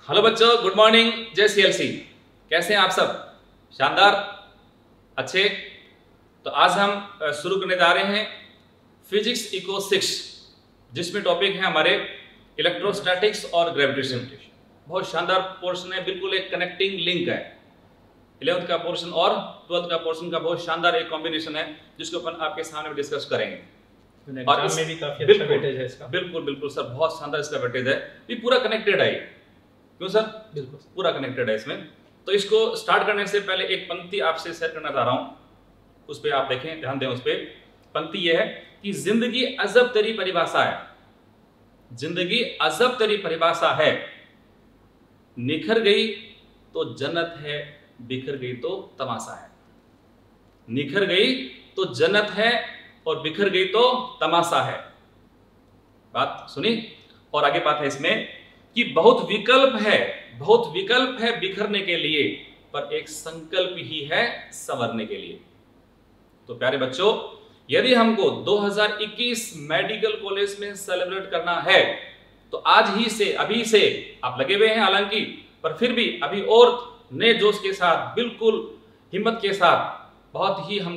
Hello बच्चों, good morning. जय CLC. कैसे हैं आप सब? शानदार, अच्छे। तो आज हम शुरू करने जा रहे हैं फिजिक्स इको 6, जिसमें टॉपिक है हमारे इलेक्ट्रोस्टैटिक्स और ग्रेविटेशन। बहुत शानदार पोर्शन है, बिल्कुल एक कनेक्टिंग लिंक है। 11th का पोर्शन और 12th का पोर्शन का बहुत शानदार एक कॉम्बिनेशन है, जिसको अपन आपके सामने डिस्कस करेंगे। और इसमें भी काफी अच्छा वेटेज है इसका। बिल्कुल बिल्कुल सर, बहुत शानदार इसका वेटेज है। ये पूरा कनेक्टेड है। क्यों सर? बिल्कुल पूरा कनेक्टेड है इसमें। तो इसको स्टार्ट करने से पहले एक पंक्ति आपसे शेयर करना चाह रहा हूं, उस पर आप देखें, ध्यान दें उस पर। पंक्ति यह है कि जिंदगी अजब तेरी परिभाषा है, जिंदगी अजब तेरी परिभाषा है, निखर गई तो जन्नत है, बिखर गई तो तमाशा है। निखर गई तो जन्नत है और बिखर गई तो तमाशा है। बात सुनी? और आगे बात है इसमें कि बहुत विकल्प है बिखरने के लिए, पर एक संकल्प ही है संवरने के लिए। तो प्यारे बच्चों, यदि हमको 2021 मेडिकल कॉलेज में सेलिब्रेट करना है तो आज ही से, अभी से आप लगे हुए हैं हालांकि, पर फिर भी अभी और नए जोश के साथ, बिल्कुल हिम्मत के साथ, बहुत ही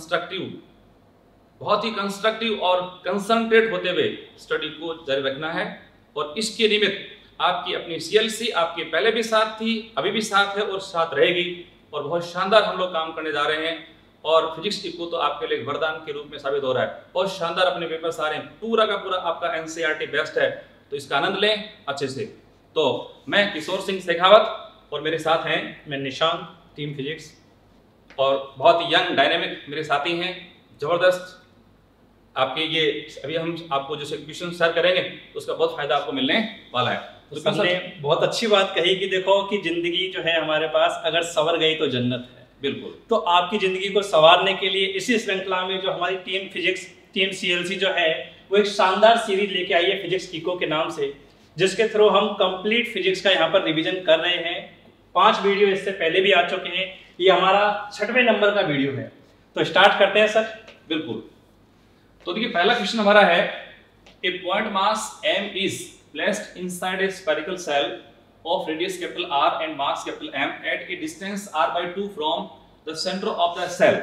कंस्ट्रक्टिव और कंसंट्रेट होते हुए स्टडी को जारी रखना है। और इसके निमित्त आपकी अपनी सीएलसी आपके पहले भी साथ थी, अभी भी साथ है और साथ रहेगी। और बहुत शानदार हम लोग काम करने जा रहे हैं। और फिजिक्स इको तो आपके लिए वरदान के रूप में साबित हो रहा है। बहुत शानदार अपने पेपर्स आ रहे हैं, पूरा का पूरा आपका एनसीईआरटी बेस्ट है, तो इसका आनंद लें अच्छे से। तो मैं किशोर सिंह शेखावत और मेरे साथ हैं मैं निशांत, टीम फिजिक्स। और बहुत यंग डायनेमिक मेरे साथी हैं, जबरदस्त। आपके ये अभी हम आपको जो क्वेश्चन शेयर करेंगे उसका बहुत फायदा आपको मिलने वाला है। तो सबने बहुत अच्छी बात कही कि देखो कि जिंदगी जो है हमारे पास अगर संवर गई तो जन्नत है। बिल्कुल। तो आपकी जिंदगी को संवारने के लिए इसी श्रृंखला में जो हमारी टीम फिजिक्स, टीम सीएलसी जो है, वो एक शानदार सीरीज लेके आई है फिजिक्स इको के नाम से, जिसके थ्रू हम कंप्लीट फिजिक्स का यहाँ पर रिविजन कर रहे हैं। 5 वीडियो इससे पहले भी आ चुके हैं, ये हमारा 6वें नंबर का वीडियो है। तो स्टार्ट करते हैं सर। बिल्कुल। तो देखिए, पहला क्वेश्चन हमारा है, a point mass m is placed inside a spherical cell of radius capital R and mass capital M at a distance r/2 from the center of the cell.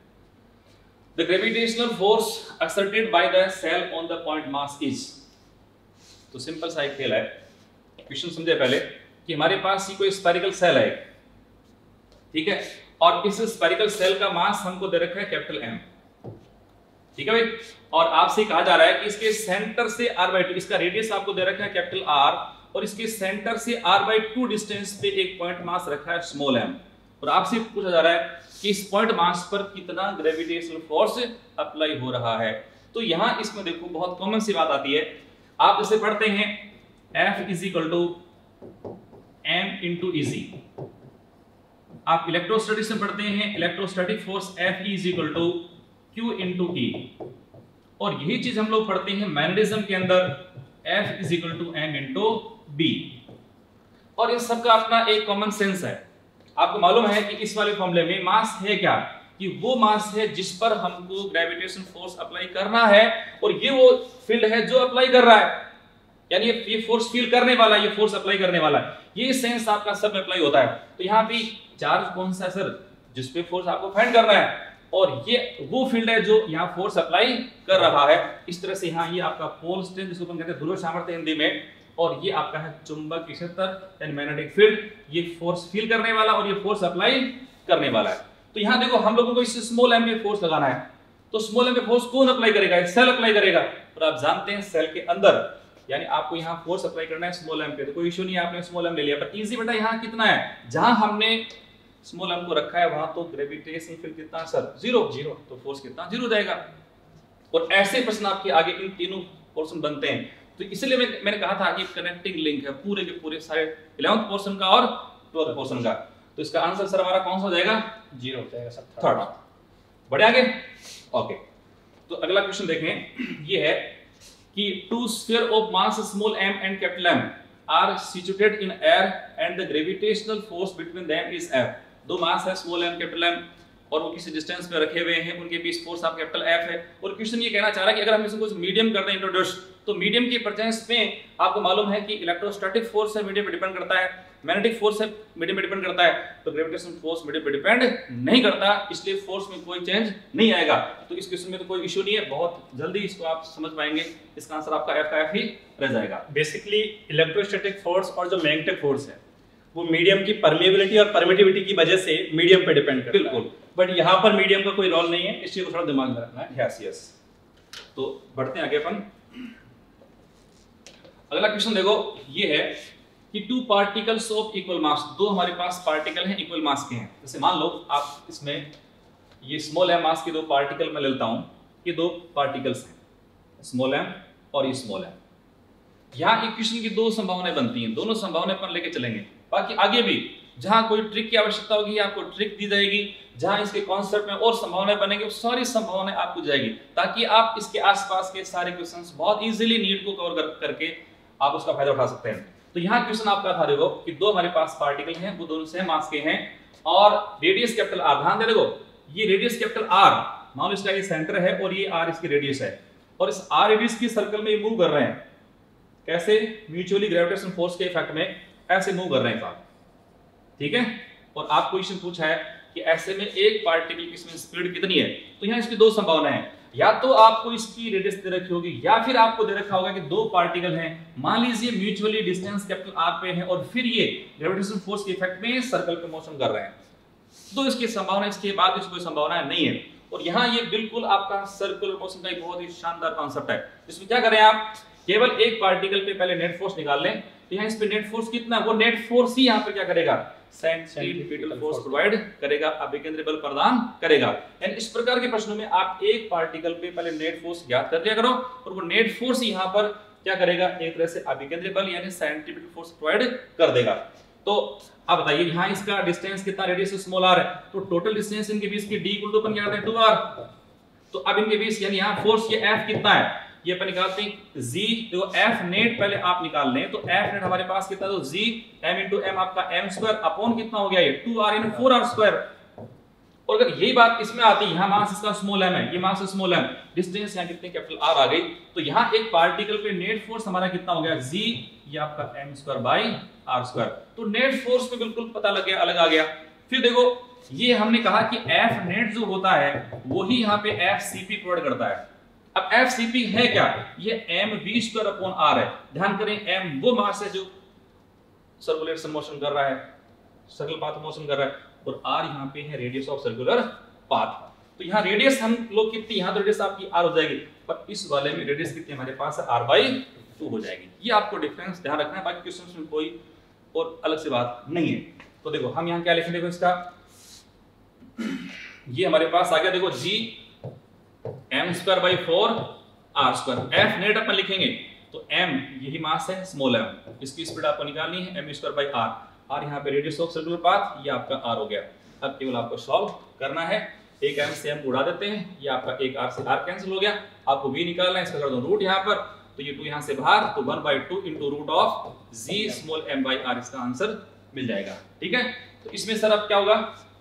The gravitational force exerted by the cell on the point mass is। तो simple सा एक खेल है। Question समझे पहले कि हमारे पास ये कोई स्फेरिकल सेल है, ठीक है, और इस स्फेरिकल सेल का मास हमको दे रखा है कैपिटल M, ठीक है भाई। और आपसे कहा जा रहा है कि इसके सेंटर से r/2, इसका रेडियस आपको दे रखा है कैपिटल R, और इसके सेंटर से r/2 डिस्टेंस पे एक पॉइंट मास रखा है स्मॉल m, और आपसे पूछा जा रहा है कि इस पॉइंट मास पर कितना ग्रेविटेशनल फोर्स अप्लाई हो रहा है। तो यहां इसमें देखो बहुत कॉमन सी बात आती है। आप जैसे पढ़ते हैं F = m × Eg, आप इलेक्ट्रोस्टैटिक्स में पढ़ते हैं electrostatic force Fe = Q × E, और यही चीज हम लोग पढ़ते हैं मैग्नेटिज्म के अंदर, F = m × B। और इन सब का अपना एक कॉमन सेंस है। आपको मालूम है कि इस वाले फॉर्मूले में मास है क्या, कि वो मास है जिस पर हमको ग्रेविटेशन फोर्स अप्लाई करना है, और ये वो फील्ड है जो अप्लाई कर रहा है, यानी ये फोर्स फील करने वाला, ये फोर्स अप्लाई करने वाला है। ये सेंस आपका सब में अप्लाई होता है। तो यहाँ पे चार्ज कौन सा है सर, जिस पे फोर्स आपको फाइंड करना है, और ये वो फील्ड है जो यहाँ फोर्स अप्लाई कर रहा है। इस तरह से यहाँ ये आपका पोल स्ट्रेंथ, जिसको हम कहते हैं ध्रुव सामर्थ्य हिंदी में, और ये आपका है चुंबकीय क्षेत्र यानी मैग्नेटिक फील्ड। ये फोर्स फील करने वाला और ये फोर्स अप्लाई करने वाला है। तो यहाँ देखो हम लोगों को इस स्मॉल m में फोर्स लगाना है, तो स्मॉल m में फोर्स कौन अप्लाई करेगा? सेल अप्लाई करेगा। और आप जानते हैं सेल के अंदर, यानी आपको यहाँ फोर्स अप्लाई करना है स्मॉल m पे, तो कोई इश्यू नहीं है, आपने स्मॉल m ले लिया। पर इजी बेटा यहाँ कितना है, जहां हमने स्मॉल m को रखा है वहां तो ग्रेविटेशनल फील्ड कितना सर? 0, तो फोर्स कितना? 0 जाएगा। और ऐसे प्रश्न आपके आगे इन तीनों पोर्शन बनते हैं। तो इसलिए मैंने कहा था कि कनेक्टिंग लिंक है पूरे के पूरे सारे 11th पोर्शन का और 12th पोर्शन का। तो इसका आंसर सर हमारा कौन सा हो जाएगा? 0 हो जाएगा सर, थर्ड। बढ़े आगे? ओके। तो अगला क्वेश्चन देखें, ये है कि two sphere of mass small m and capital M are situated in air and the gravitational force between them is F। दो मास है स्मॉल m कैपिटल M, और वो किसी डिस्टेंस पे रखे हुए हैं, उनके बीच फोर्स आप कैपिटल एफ है। और क्वेश्चन ये कहना चाह रहा है कि अगर हम इसको मीडियम कर दें इंट्रोड्यूस, तो मीडियम की प्रेजेंस में आपको मालूम है कि इलेक्ट्रोस्टैटिक फोर्स है मीडियम पे डिपेंड करता है, मैग्नेटिक फोर्स है मीडियम पे डिपेंड करता है, तो ग्रेविटेशनल फोर्स मीडियम पे डिपेंड नहीं करता, इसलिए फोर्स में कोई चेंज नहीं आएगा। तो इस क्वेश्चन में तो कोई इशू नहीं है, बहुत जल्दी इसको आप समझ पाएंगे। इसका आंसर आपका एफ का एफ ही रह जाएगा। बेसिकली इलेक्ट्रोस्टैटिक फोर्स और जो मैग्नेटिक फोर्स है वो मीडियम की परमेबिलिटी और परमिटिविटी की वजह से मीडियम पे डिपेंड करता है। बिल्कुल, बट यहाँ पर मीडियम का कोई रोल नहीं है, इस चीज को थोड़ा दिमाग में रखना है। Yes yes. तो बढ़ते हैं आगे अपन। अगला क्वेश्चन देखो, ये है कि two particles of equal mass, दो हमारे पास पार्टिकल हैं इक्वल मास के हैं। जैसे मान लो आप इसमें ये स्मॉल एम मास के दो पार्टिकल मैं लेता हूं, ये दो पार्टिकल्स हैं, स्मॉल एम और ये स्मॉल एम। यहाँ इक्वेशन की दो संभावनाएं बनती हैं, दोनों संभावनाएं अपन लेके चलेंगे। बाकी आगे भी जहां कोई ट्रिक की आवश्यकता होगी आपको ट्रिक दी जाएगी, जहां इसके कॉन्सेप्ट में और संभावनाएं बनेंगी वो सारी संभावनाएं आपको जाएगी, ताकि आप इसके आसपास के सारे क्वेश्चंस बहुत इजीली नीट को कवर करके आप उसका फायदा उठा सकते हैं। तो यहाँ क्वेश्चन आपका था, देखो कि दो हमारे पास पार्टिकल हैं, वो दोनों सेम मास के हैं और रेडियस कैपिटल आर। ध्यान दे, देखो ये रेडियस कैपिटल आर, मान लो इसका ये सेंटर है और ये आर इसकी रेडियस है, और इस आर रेडियस की सर्कल में ये मूव कर रहे हैं। कैसे? म्यूचुअली ग्रेविटेशन फोर्स के इफेक्ट में ऐसे मूव कर रहे हैं साथ, ठीक है। और आपको क्वेश्चन पूछा है कि ऐसे में एक पार्टिकल की इसमें स्पीड कितनी है, तो यहाँ इसकी दो संभावनाएं हैं, या तो आपको इसकी रेडियस दे रखी होगी या फिर आपको दे रखा होगा कि दो पार्टिकल हैं, मान लीजिए म्यूचुअली डिस्टेंस कैपिटल आर पे है और फिर ये ग्रेविटेशन फोर्स के इफेक्ट में सर्कल पे मोशन कर रहे हैं, तो इसकी संभावना, इसके बाद इसकी कोई संभावना नहीं है। और यहाँ ये बिल्कुल आपका सर्कुलर मोशन का एक बहुत ही शानदार कॉन्सेप्ट है। इसमें क्या करें आप, केवल एक पार्टिकल पे पहले नेट फोर्स निकाल लें, तो यहाँ इस पे नेट फोर्स कितना है, वो नेट फोर्स ही यहाँ पे क्या करेगा, सेंट्रीपिटल फोर्स प्रोवाइड करेगा, अभिकेंद्री बल प्रदान करेगा। एंड इस प्रकार के प्रश्नों में आप एक पार्टिकल पे पहले नेट फोर्स ज्ञात कर लिया करो, और वो नेट फोर्स यहाँ पर क्या करेगा, एक तरह से अभिकेंद्री बल यानी सेंट्रीपिटल फोर्स प्रोवाइड कर देगा। तो अब बताइए यहाँ इसका डिस्टेंस कितना, रेडियस स्मॉल आर है, तो टोटल डिस्टेंस इनके बीच की डी इक्वल टू अपन क्या करते हैं 2r। तो अब इनके बीच यानी यहाँ फोर्स ये F कितना है, ये अपन निकालते हैं G, देखो F नेट पहले आप निकाल लें, तो F नेट हमारे पास कितना, तो G m into m आपका m स्क्वायर अपॉन कितना हो गया, ये 2r यानी 4r स्क्वायर। और अगर यही बात इसमें आती, यहाँ मास इसका स्मॉल m है, ये मास स्मॉल m, डिस्टेंस यहाँ कितनी कैपिटल r आ गई, तो यहाँ एक पार्टिकल पे नेट फोर्स हमारा कितना हो गया G, ये आपका m square by r square. तो नेट फोर्स पे बिल्कुल पता लग गया, अलग आ गया। फिर देखो ये हमने कहा कि F नेट जो होता है वही यहाँ पे FCP प्रोवाइड करता है। अब FCP है क्या, ये mv स्क्वायर अपॉन r है। ध्यान करें m वो मास है जो सर्कुलेशन मोशन कर रहा है, सर्कुलर पाथ मोशन कर रहा है, और r यहाँ पे है रेडियस ऑफ सर्कुलर पाथ। तो यहाँ रेडियस हम लोग कितनी, यहाँ तो रेडियस आपकी r हो जाएगी, पर इस वाले में रेडियस कितनी हमारे पास है, r/2 हो जाएगी। ये आपको डिफरेंस ध्यान रखना है, बाकी क्वेश्चंस में कोई और अलग से बात नहीं है। तो देखो हम यहाँ क्या लिखें, देखो इसका ये हमारे पास आ गया, देखो G m square by 4 r square. F net अपन लिखेंगे तो m यही मास है स्मॉल m, इसकी स्पीड आपको निकालनी है m square by r, r यहाँ पे रेडियस ऑफ सर्कुलर पाथ, ये आपका r हो गया। अब केवल आपको सॉल्व करना है, एक m से m उड़ा देते हैं, ये आपका एक r से r कैंसिल हो गया, आपको v निकालना है, इसका कर दो रूट यहाँ पर, तो ये 2 यहाँ से बाहर, तो 1/2 into root of g small m by r, इसका आंसर मिल जाएगा। ठीक है, तो इसमें सर अब क्या होगा,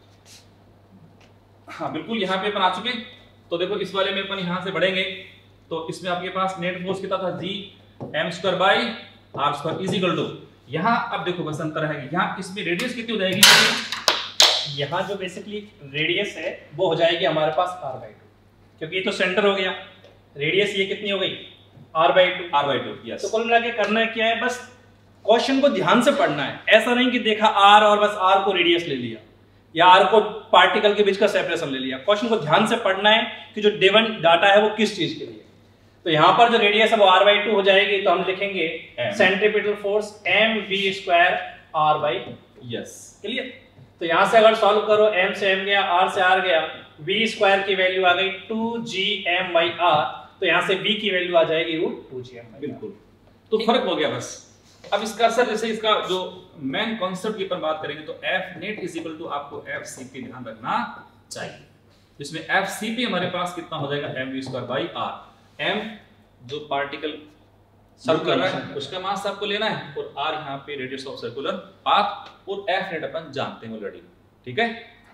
हाँ बिल्कुल यहाँ पे अपन आ चुके। तो देखो इस वाले में अपन यहाँ से बढ़ेंगे, तो इसमें आपके पास नेट फोर्स कितना था, G m square by r square is equal to, यहाँ अब देखो बस अंतर है, यहाँ इसमें रेडियस कितनी हो जाएगी, यहाँ जो बेसिकली रेडियस है वो हो जाएगी हमारे पास r/2, क्योंकि ये तो सेंटर हो गया, रेडियस ये कितनी हो गई r/2। यस। तो कुल मिला के करना क्या है, बस क्वेश्चन को ध्यान से पढ़ना है, ऐसा नहीं कि देखा r और बस r को रेडियस ले लिया या r को पार्टिकल के बीच का सेपरेशन ले लिया। क्वेश्चन को ध्यान से पढ़ना है कि जो गिवन डाटा है वो किस चीज के लिए। तो यहाँ पर जो रेडियस है वो r/2 हो जाएगी, तो हम लिखेंगे centripetal force mv square r/, yes clear. तो यहाँ से अगर सॉल्व करो, m से m गया, r से r गया, v स्क्वायर की वैल्यू आ गई 2gm/r, तो यहाँ से v की वैल्यू आ जाएगी √2gm। बिल्कुल, तो फर्क हो गया बस। अब इसका सर जैसे इसका जो मेन कॉन्सेप्ट की अपन बात करेंगे, तो F net is equal to आपको FCP ध्यान रखना चाहिए, जिसमें FCP हमारे पास कितना हो जाएगा, mv square by r। m जो पार्टिकल सर्कुलर कर रहा है उसका मास आपको लेना है, और r यहाँ पे रेडियस ऑफ सर्कुलर पाथ, और F नेट अपन जानते हैं ऑलरेडी। ठीक है,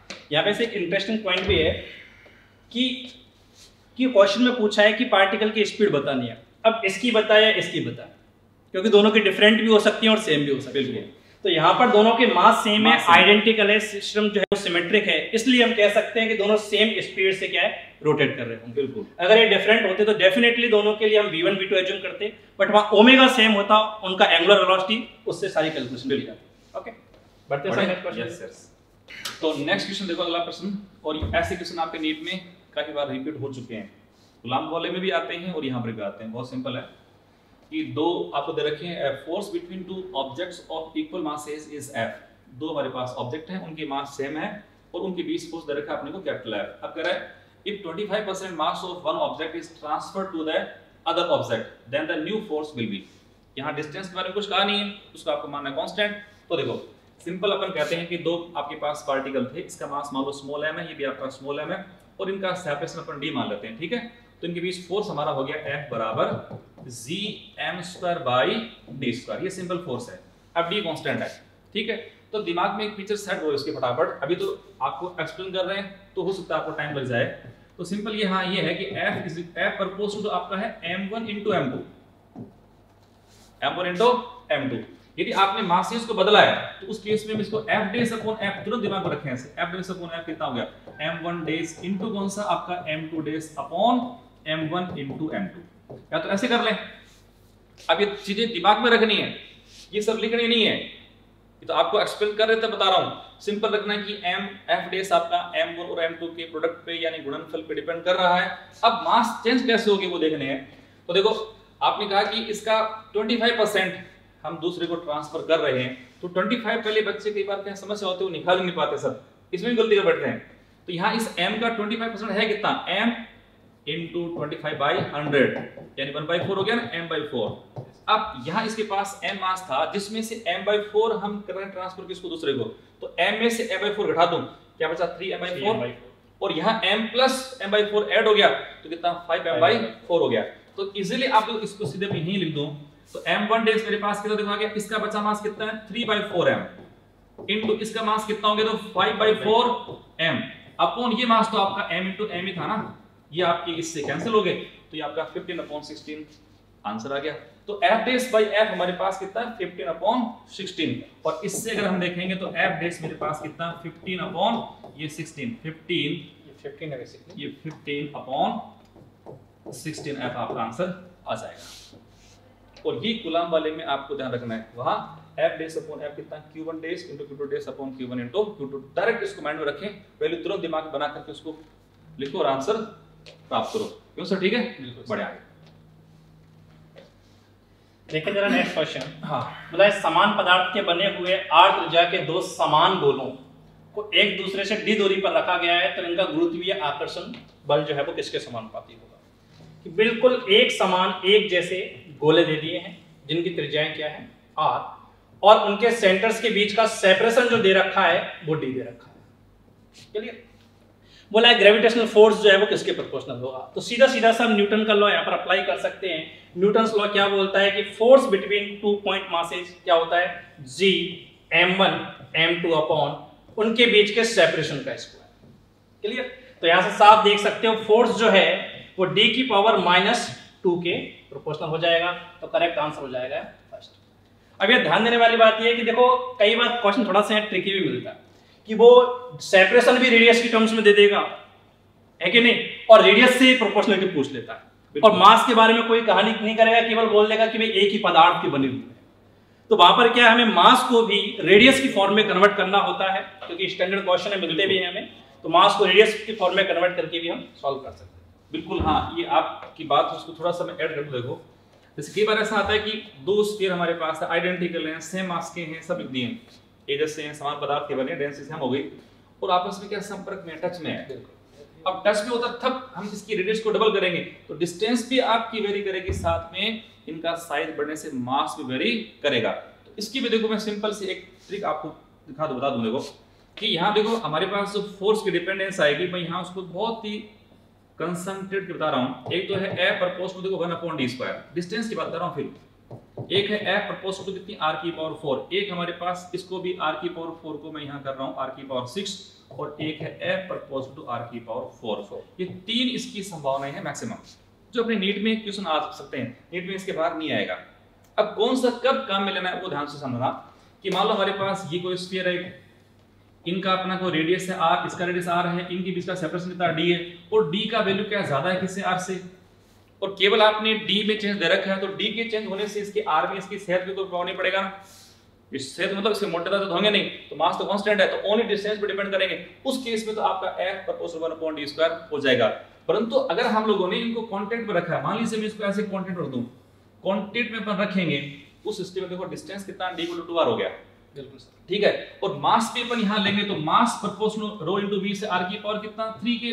यहाँ पे से एक इंटरेस्टिंग पॉइंट भी है कि क्वेश्चन में पूछा है कि पार्टिकल की स्पीड बतानी है। अब इसकी बताए या इसकी बताए, क्योंकि दोनों की डिफरेंट भी हो सकती है और सेम भी हो सकती है। तो यहाँ पर दोनों के मास सेम है, आइडेंटिकल है, सिस्टम जो है वो सिमेट्रिक है, इसलिए हम कह सकते हैं कि दोनों सेम स्पीड से क्या है रोटेट कर रहे होंगे। बिल्कुल, अगर ये डिफरेंट होते तो डेफिनेटली दोनों के लिए हम v1 v2 एज्यूम करते, बट वहाँ ओमेगा सेम होता, उनका एंगुलर वेलोसिटी, उससे सारी कैलकुलेशन मिल जाती। ओके, बढ़ते हैं नेक्स्ट क्वेश्चन। Yes sir. तो नेक्स्ट क्वेश्चन देखो, अगला प्रश्न, और ऐसे क्वेश्चन आपके नीट में काफी बार रिपीट हो चुके हैं, गुलाम वाले में भी आते हैं और यहाँ पर भी आते हैं। बहुत सिंपल है कि दो आपको दे रखे हैं, force between two objects of equal masses is F। दो हमारे पास ऑब्जेक्ट हैं, उनकी मास सेम है और उनके बीच फोर्स दे रखा है अपने को कैपिटल F। अब कह रहा है if 25% mass of one object is transferred to the other object then the new force will be। यहाँ डिस्टेंस के बारे में कुछ कहा नहीं है, उसको आपको मानना है कांस्टेंट। तो देखो सिंपल अपन कहते हैं कि दो आपके पास पार्टिकल थे, इसका मास मान लो स्मॉल m है, ये भी आपका स्मॉल m है, और इनका सेपरेशन अपन d मान लेते हैं, ठीक है। तो इनके बीच फोर्स हमारा हो गया F बराबर gm² बाई d², ये सिंपल फोर्स है। अब d कांस्टेंट है, ठीक है। तो दिमाग में एक पिक्चर सेट हो इसके फटाफट, अभी तो आपको एक्सप्लेन कर रहे हैं तो हो सकता है आपको टाइम लग जाए। तो सिंपल ये हाँ ये है कि F प्रपोज टू आपका है m1 into m2। यदि आपने मासेस को बदला है तो उस केस में हम इसको F डेस अपॉन F तुरंत दिमाग में रखें ऐसे, F डेस अपॉन F कितना हो गया m1 डेस इनटू कौन सा आपका m2 डेस अपॉन m1 into m2। या तो ऐसे कर लें, अब ये चीजें दिमाग में रखनी है, ये सब लिखनी नहीं है, ये तो आपको एक्सप्लेन कर रहे थे, बता रहा हूं। सिंपल रखना है कि F डेस आपका m1 और m2 के प्रोडक्ट पे यानी गुणनफल पे डिपेंड कर रहा है। अब मास चेंज कैसे होगी वो देखने हैं। तो देखो आपने कहा कि इसका 25% हम दूसरे को ट्रांसफर कर रहे हैं, तो 25 पहले बच्चे कई बार क्या समस्या होती है वो निकाल नहीं पाते सब, इसमें भी गलती कर बैठते हैं। तो यहाँ इस m का 25% है कितना, m into 25/100 यानी 1/4 हो गया ना, m/4। अब यहाँ इसके पास m मास था जिसमें से m/4 हम कर रहे हैं ट्रांसफर किसको दूसरे को, तो m में से m/4 घटा दूं, क्या बचा 3m/4, और यहाँ m प्लस m/4 ऐड हो गया तो कितना 5m/4 हो गया। तो इजीली आप लोग इसको सीधे यहीं लिख दो, तो m1 डेज मेरे पास कितना देखो आ गया, इसका बचा मास कितना है 3/4m इनटू इसका मास कितना हो गया तो 5/4m अपॉन ये मास तो आपका m into m ही था ना, ये आपके इससे कैंसिल हो गए, तो ये आपका 15/16 आंसर आ गया। तो f डेस बाय f हमारे पास कितना है 15/16, और इससे अगर हम देखेंगे तो f डेस मेरे पास कितना 15/16 ये 15/16 f आपका आंसर आ जाएगा। और ये कॉलम वाले में आपको ध्यान रखना है, वहां f डेस अपॉन f कितना q1 dash into q2 dash upon q1 into q2। Direct इसको माइंड में रखें, वैल्यू तुरंत दिमाग में बना करके उसको लिखो और आंसर प्राप्त करो। क्यों सर, ठीक है, बिल्कुल बढ़िया। देखिए जरा नेक्स्ट क्वेश्चन। हाँ, बोला समान पदार्थ के बने हुए r त्रिज्या के दो समान गोलों को एक दूसरे से d दूरी पर रखा गया है, तो इनका गुरुत्वीय आकर्षण बल जो है वो किसके समानुपाती होगा। कि बिल्कुल एक समान एक जैसे गोले दे दिए हैं जिनकी त्रिज्याएं क्या है r, और उनके सेंटर्स के बीच का सेपरेशन जो दे रखा है वो d दे रखा है। चलिए, बोला है ग्रेविटेशनल फोर्स जो है वो किसके प्रोपोर्शनल होगा। तो सीधा सीधा सा हम न्यूटन का लॉ यहाँ पर अप्लाई कर सकते हैं। न्यूटन्स लॉ क्या बोलता है कि force between two point masses क्या होता है g m1 m2 अपॉन उनके बीच के सेपरेशन का स्क्वायर। क्लियर, तो यहाँ से साफ देख सकते हो फोर्स जो है वो d की पावर -2 के प्रोपोर्शनल हो जाएगा, तो करेक्ट आंसर हो जाएगा फर्स्ट। अब ये ध्यान देने वाली बात ये है कि देखो कई बार क्वेश्चन थोड़ा सा ट्रिकी भी मिलता है कि वो सेपरेशन भी रेडियस की टर्म्स में दे देगा, है कि नहीं, और रेडियस से प्रोपोर्शनलिटी पूछ लेता है, और मास के बारे में कोई कहानी नहीं करेगा, केवल बोल देगा कि भाई एक ही पदार्थ के बने हुए हैं। तो वहां पर क्या हमें मास को भी रेडियस की फॉर्म में कन्वर्ट करना होता है, क्योंकि स्टैंडर्ड क्वेश्चन है मिलते भी हैं हमें, तो मास को रेडियस की फॉर्म में कन्वर्ट करके भी हम सॉल्व कर सकते हैं। बिल्कुल हाँ, ये आपकी बात उसको थोड़ा सा मैं ऐड कर दूं। देखो जैसे कई बार ऐसा आता है कि दो स्फीयर हमारे पास है, आइडेंटिकल हैं, सेम मास के हैं, सब लिख दिए हैं, एक जैसे हैं, समान पदार्थ के बने, डेंसिटी सेम हो गई, और आपस में क्या संपर्क में टच में है। अब टच में होता तब हम इसकी रेडियस को डबल करेंगे तो डिस्टेंस भी आपकी वेरी करेगी, साथ में इनका साइज बढ़ने से मास भी वेरी करेगा। तो इसकी भी देखो मैं सिंपल सी एक ट्रिक आपको बता दूं। देखो कि यहाँ देखो हमारे पास जो फोर्स की डिपेंडेंस आएगी, मैं यहाँ उसको बहुत ही कंसंट्रेट बता रहा हूँ। एक तो है ए प्रपोज टू देखो 1/d², डिस्टेंस की बात कर रहा हूँ, फिर एक है f प्रपोज टू कितनी r की पावर 4, एक हमारे पास इसको भी r की पावर 4 को मैं यहाँ कर रहा हूँ r की पावर 6, और एक है f प्रपोज टू r की पावर 4। ये तीन इसकी संभावनाएं हैं मैक्सिमम, जो अपने नीट में क्वेश्चन आ सकते हैं, नीट में इसके बाहर नहीं आएगा। अब कौन सा कब काम में लेना है वो ध्यान से समझना कि मान लो हमारे पास ये कोई स्फीयर है, इनका अपना कोई रेडियस है r, इसका रेडियस r है, इनके बीच का सेपरेशन कितना d है, और d का वैल्यू क्या ज्यादा है किससे, r से, और केवल आपने d में चेंज दे रखा है, तो d के चेंज होने से इसके r में इसकी सेहत पे कोई प्रभाव नहीं पड़ेगा ना। इस सेहत मतलब इसके मोटेदा तो होंगे नहीं, तो मास तो कांस्टेंट है, तो ओनली डिस्टेंस पे डिपेंड करेंगे। उस केस में तो आपका f प्रोपोर्शनल 1/d² हो जाएगा। परंतु अगर हम लोगों ने इनको कांटेंट पे रखा है, मान लीजिए मैं इसको ऐसे कांटेंट रख दूं, कांटेंट में अपन रखेंगे, उस स्थिति में देखो डिस्टेंस कितना d = 2r हो गया, बिल्कुल सर, ठीक है। और मास पे अपन यहां लेंगे तो मास प्रोपोर्शनल ρ * v से r की पावर कितना 3 के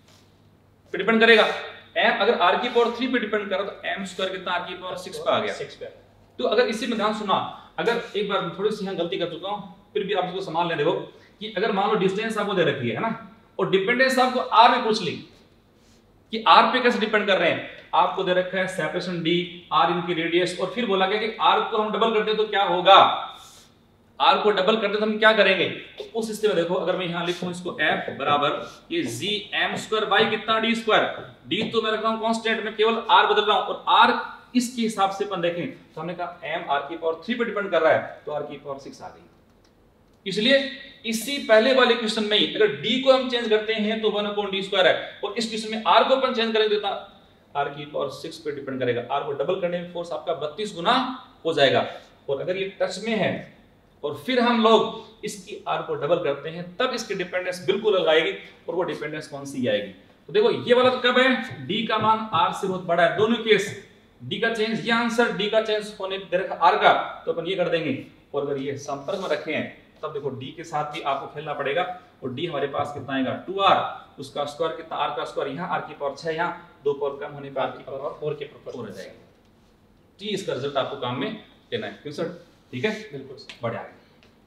पे डिपेंड करेगा। m अगर r की पावर 3 पे डिपेंड करा तो m² कितना r की पावर 6 पे आ गया। 6 पे। तो अगर इसी में ध्यान सुना, अगर एक बार थोड़ी सी यहाँ गलती कर चुका हूँ, फिर भी आप इसको संभाल लें। देखो कि अगर मान लो डिस्टेंस आपको दे रखी है ना, और डिपेंडेंस आपको r में पूछ ली कि r पे कैसे डिपेंड कर रहे हैं, आपको दे रखा है सेपरेशन d, r इनकी रेडियस, और फिर बोला गया कि r को हम डबल करते तो क्या होगा, r को डबल करते तो हम क्या करेंगे। तो उस स्थिति में देखो अगर मैं यहाँ लिखूं इसको f बराबर ये gm² बाई कितना d², d तो मैं रख रहा हूँ कांस्टेंट में, केवल r बदल रहा हूँ, और r इसके हिसाब से अपन देखें तो हमने कहा m r की पावर 3 पे डिपेंड कर रहा है, तो r की पावर 6 आ गई। इसलिए इसी पहले वाले क्वेश्चन में ही अगर d को हम चेंज करते हैं तो 1/d² है, और इस क्वेश्चन में r को अपन चेंज करेंगे तो r की पावर 6 पे डिपेंड करेगा। r को डबल करने में फोर्स आपका 32 गुना हो जाएगा, और अगर ये टच में है और फिर हम लोग इसकी r को डबल करते हैं तब इसकी डिपेंडेंस बिल्कुल अलग आएगी, और वो डिपेंडेंस कौन सी आएगी। तो देखो ये वाला तो कब है, d का मान r से बहुत बड़ा है, दोनों केस d का चेंज, ये आंसर d का चेंज होने r का, तो अपन ये कर देंगे। और अगर ये संपर्क में रखे हैं तब देखो d के साथ भी आपको खेलना पड़ेगा, और d हमारे पास कितना आएगा 2r, उसका स्क्वायर कितना r का स्क्वायर, यहाँ r की पावर 6, यहाँ 2 पावर कम होने पर r की पावर 4 के प्रोपोर्शनल हो जाएगी। जी इसका रिजल्ट आपको काम में लेना है, क्यों सर, ठीक है, बिल्कुल बढ़िया है।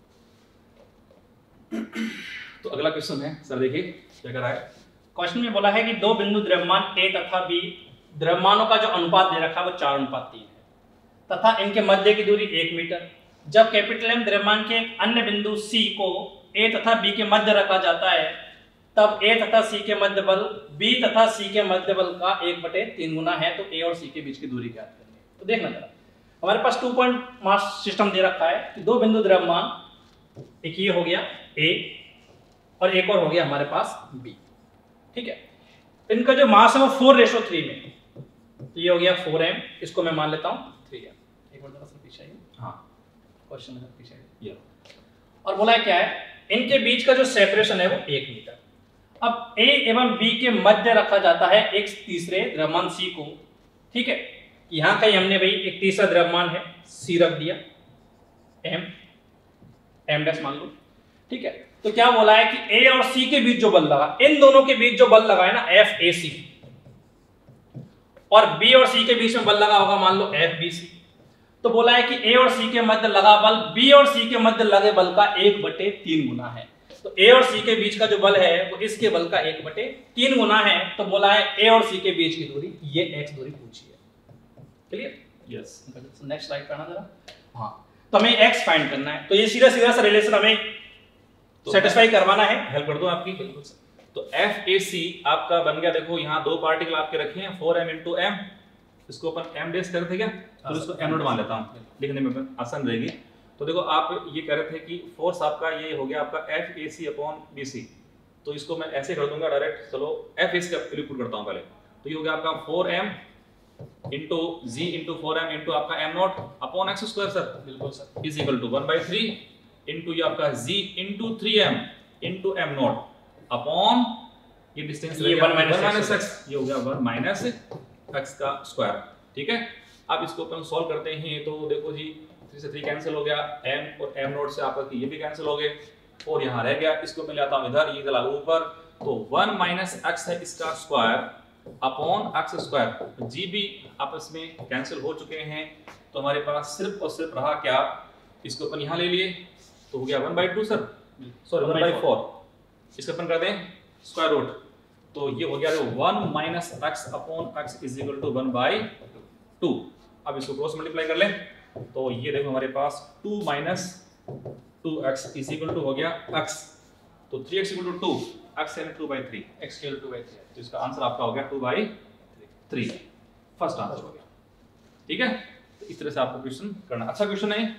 तो अगला क्वेश्चन है सर, देखिए क्या कर रहा है। क्वेश्चन में बोला है कि दो बिंदु द्रव्यमान a तथा b, द्रव्यमानों का जो अनुपात दे रखा है वो 4:3 है, तथा इनके मध्य की दूरी 1 मीटर। जब कैपिटल M द्रव्यमान के एक अन्य बिंदु C को A तथा B के मध्य रखा जाता है, तब A तथा C के मध्य बल B तथा C के मध्य बल का 1/3 गुना है। तो A और C के बीच की दूरी ज्ञात करनी है। तो देखना जरा, हमारे पास 2 पॉइंट मास सिस्टम दे रखा है कि दो बिंदु द्रव्यमान, एक ये हो गया A और एक और हो गया हमारे पास B, ठीक है। इनका जो मास है वो 4:3 में, तो ये हो गया 4m, इसको मैं मान लेता हूँ 3m। एक बार जरा सा पीछे आइए, हाँ क्वेश्चन में पीछे आइए। और बोला है क्या है, इनके बीच का जो सेपरेशन है वो 1 मीटर। अब A एवं B के मध्य रखा जाता है एक तीसरे द्रव्यमान C को, ठीक है। यहाँ कहीं हमने भाई एक तीसरा द्रव्यमान है C रख दिया, m' मान लो, ठीक है। तो क्या बोला है कि A और C के बीच जो बल लगा, इन दोनों के बीच जो बल लगा है ना FAC, और B और C के बीच में बल लगा होगा मान लो FBC। तो बोला है कि A और C के मध्य लगा बल B और C के मध्य लगे बल का 1/3 गुना है। तो A और C के बीच का जो बल है वो इसके बल का 1/3 गुना है। तो बोला है A और C के बीच की दूरी, ये x दूरी पूछी है, क्लियर, यस। नेक्स्ट स्लाइड पे आना जरा, हाँ। तो हमें x फाइंड करना है, तो ये सीधा सीधा सा रिलेशन हमें सेटिस्फाई करवाना है। हेल्प कर दो आपकी, बिल्कुल सर। तो FAC आपका बन गया, देखो यहाँ दो पार्टिकल आपके रखे हैं 4m × m, इसको अपन m डेस करते क्या, तो इसको m नोट मान लेता हूँ, लिखने में आसान रहेगी। तो देखो आप ये कह रहे थे कि फोर्स आपका ये हो गया आपका FAC/BC, तो इसको मैं ऐसे कर दूंगा डायरेक्ट। चलो FAC का लिखूट करता हूँ पहले, तो ये हो गया आपका 4m × g × 4m × आपका m not upon x square sir, बिल्कुल sir, is equal to 1/3 into ये आपका g × 3m × m not upon ये डिस्टेंस ये 1 - x, ये हो गया 1 - x का स्क्वायर, ठीक है। अब इसको अपन सॉल्व करते हैं, तो देखो जी 3 से 3 कैंसिल हो गया, m और m नोट से आपका ये भी कैंसिल हो गए, और यहाँ रह गया, इसको मैं लाता हूँ इधर, ये चला ऊपर, तो 1 - x है इसका square upon x square, g भी आपस में कैंसिल हो चुके हैं। तो हमारे पास सिर्फ और सिर्फ रहा क्या, इसको अपन यहाँ ले लिए, तो हो गया 1/2 सर, सॉरी 1/4, इसको अपन कर दें स्क्वायर रूट, तो ये हो गया 1 - x upon x is equal to 1/2। अब इसको क्रॉस मल्टीप्लाई कर लें तो ये देखो हमारे पास 2 minus 2x is equal to हो गया x, तो 3x इक्वल टू 2, x यानी 2/3, x इक्वल टू 2/3, तो इसका आंसर आपका हो गया 2/3, फर्स्ट आंसर हो गया। ठीक है, तो इस तरह से आपको क्वेश्चन करना। अच्छा क्वेश्चन है।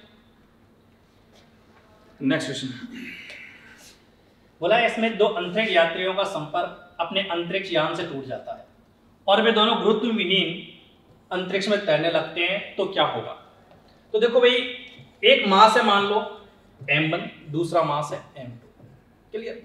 नेक्स्ट क्वेश्चन बोला इसमें दो अंतरिक्ष यात्रियों का संपर्क अपने अंतरिक्ष यान से टूट जाता है और वे दोनों गुरुत्वविहीन अंतरिक्ष में तैरने लगते हैं, तो क्या होगा? तो देखो भाई, एक मास है मान लो m1, दूसरा मास है m2, क्लियर?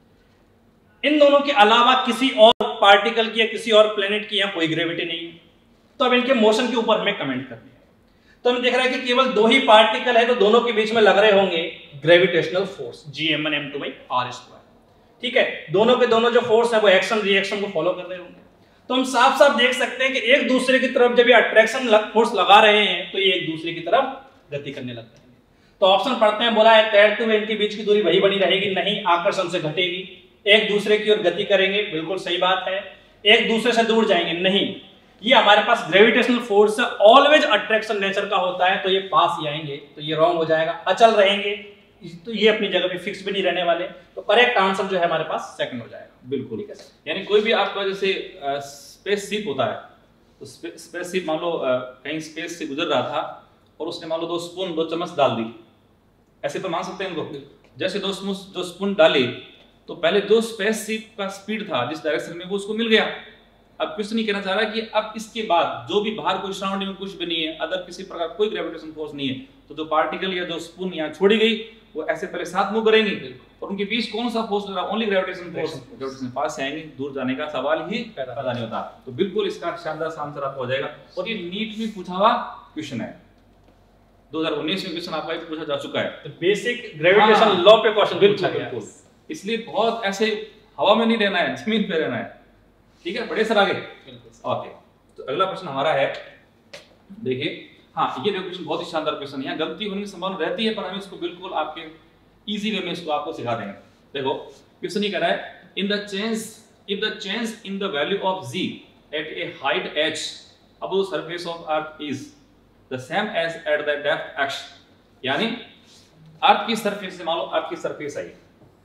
इन दोनों के अलावा किसी और पार्टिकल की या किसी और प्लेनेट की यहाँ कोई ग्रेविटी नहीं है, तो अब इनके मोशन के ऊपर हमें कमेंट करनी है। तो हम देख रहे हैं कि केवल दो ही पार्टिकल है, तो दोनों के बीच में लग रहे होंगे ग्रेविटेशनल फोर्स Gm1m2/r²। ठीक है, दोनों के दोनों जो फोर्स है वो एक्शन रिएक्शन को फॉलो कर रहे होंगे। तो हम साफ साफ देख सकते हैं कि एक दूसरे की तरफ जब ये अट्रैक्शन फोर्स लगा रहे हैं तो ये एक दूसरे की तरफ गति करने लगते हैं। तो ऑप्शन पढ़ते हैं, बोला है तैरते हुए इनके बीच की दूरी वही बनी रहेगी, नहीं, आकर्षण से घटेगी। एक दूसरे की ओर गति करेंगे, बिल्कुल सही बात है। एक दूसरे से दूर जाएंगे, नहीं, ये हमारे पास gravitational force always attraction nature का होता है, तो ये पास ही आएंगे, तो ये रॉन्ग हो जाएगा। अचल रहेंगे, तो ये अपनी जगह पे फिक्स भी नहीं रहने वाले, तो करेक्ट आंसर जो है हमारे पास सेकंड हो जाएगा। बिल्कुल, ठीक है। यानी कोई भी आपका जैसे स्पेस शिप होता है, तो स्पेस शिप मान लो कहीं स्पेस से गुजर रहा था और उसने मान लो 2 चम्मच डाल दी, ऐसे तो मान सकते हैं उनको। जैसे 2 स्पून डाली तो पहले जो स्पेस शिप का स्पीड था जिस डायरेक्शन में, वो उसको मिल गया। अब क्वेश्चन ये कहना चाह रहा है कि अब इसके बाद जो भी बाहर कोई सराउंडिंग में कुछ भी नहीं है, अदर किसी प्रकार कोई ग्रेविटेशन फोर्स नहीं है, तो जो पार्टिकल या जो स्पून यहाँ छोड़ी गई वो ऐसे पहले साथ मूव करेंगे और उनके बीच कौन सा फोर्स लग रहा है? Only gravitation force. ग्रेविटेशन पास से आएंगे, दूर जाने का सवाल ही पैदा नहीं होता। तो बिल्कुल इसका शानदार आंसर आपका हो जाएगा। और ये नीट में पूछा हुआ क्वेश्चन है, 2019 में क्वेश्चन आपका पूछा जा चुका है। तो बेसिक ग्रेविटेशन लॉ पे क्वेश्चन पूछा गया है, इसलिए बहुत ऐसे हवा में नहीं रहना है, जमीन पे रहना है। ठीक है, बड़े सर आगे। ओके, तो अगला प्रश्न हमारा है, देखिए, हाँ, ये क्वेश्चन बहुत ही शानदार क्वेश्चन है। गलती होने की संभावना रहती है, पर हम इसको बिल्कुल आपके इजी वे में इसको आपको सिखा देंगे। देखो क्वेश्चन ये कह रहा है, if the change in the value of z at a height h above the surface of earth is the same as at the depth x, यानी अर्थ की सरफेस से मान लो अर्थ की सरफेस आई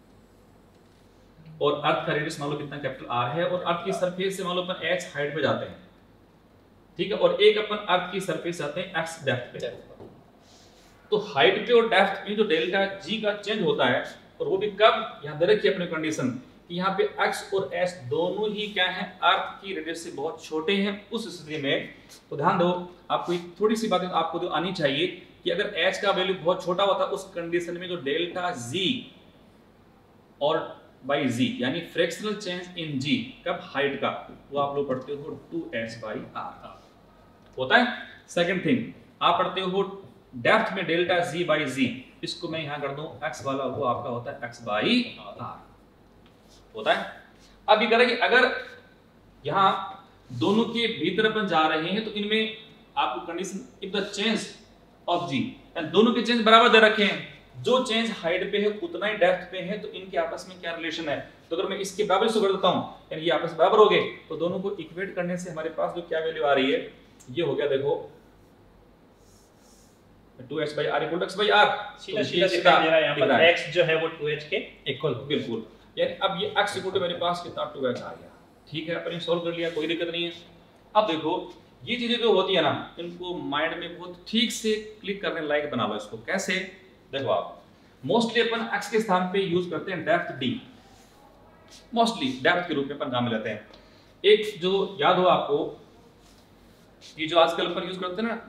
और अर्थ का रेडियस मान लो कितना कैपिटल R है, और अर्थ की सरफेस से मान लो अपन h हाइट पे जाते हैं, ठीक है, और एक अपन अर्थ की सरफेस जाते हैं x डेप्थ पे। तो हाइट पे और डेप्थ में जो डेल्टा g का चेंज होता है, और वो भी कब, यहां दे रखी है अपनी कंडीशन कि यहाँ पे x और s दोनों ही क्या है, अर्थ की रेडियस से बहुत छोटे हैं। उस स्थिति में तो ध्यान दो, आपको थोड़ी सी बातें आपको तो आनी चाहिए कि अगर h का वैल्यू बहुत छोटा होता है, उस कंडीशन में जो डेल्टा g और बाई जी यानी फ्रैक्शनल चेंज इन जी कब हाइट का, वो आप लोग पढ़ते हो 2s/r होता है। सेकंड थिंग आप पढ़ते हो डेप्थ में डेल्टा जी बाई जी, इसको मैं यहां कर दूं x वाला, वो आपका होता है x/r होता है। अब ये कह रहा है कि अगर यहां दोनों के भीतर अपन जा रहे हैं तो इनमें आपको condition if the change of G, दोनों के चेंज बराबर दे रखे हैं, जो चेंज हाइट पे है उतना ही डेप्थ पे है, तो इनके आपस में क्या रिलेशन है। तो अगर मैं इसके बराबर से कर देता हूं, यानी ये आपस में बराबर हो गए, तो दोनों को इक्वेट करने से हमारे पास जो क्या वैल्यू आ रही है, ये हो गया देखो 2h/r = x/r, सीधा सीधा दिखाई दे रहा है यहां पर x जो है वो 2h के इक्वल हो, बिल्कुल। यानी अब ये x = मेरे पास कितना 2h आ गया, ठीक है, अपन सॉल्व कर लिया, कोई दिक्कत नहीं है। अब देखो ये चीजें जो होती है ना, इनको माइंड में बहुत ठीक से क्लिक करने लायक बना लो इसको। कैसे, देखो आप मोस्टली अपन x के स्थान पे यूज करते हैं डेप्थ d, मोस्टली डेप्थ के रूप में अपन काम में लेते हैं। एक जो याद हो आपको, ये जो आजकल अपन यूज करते हैं ना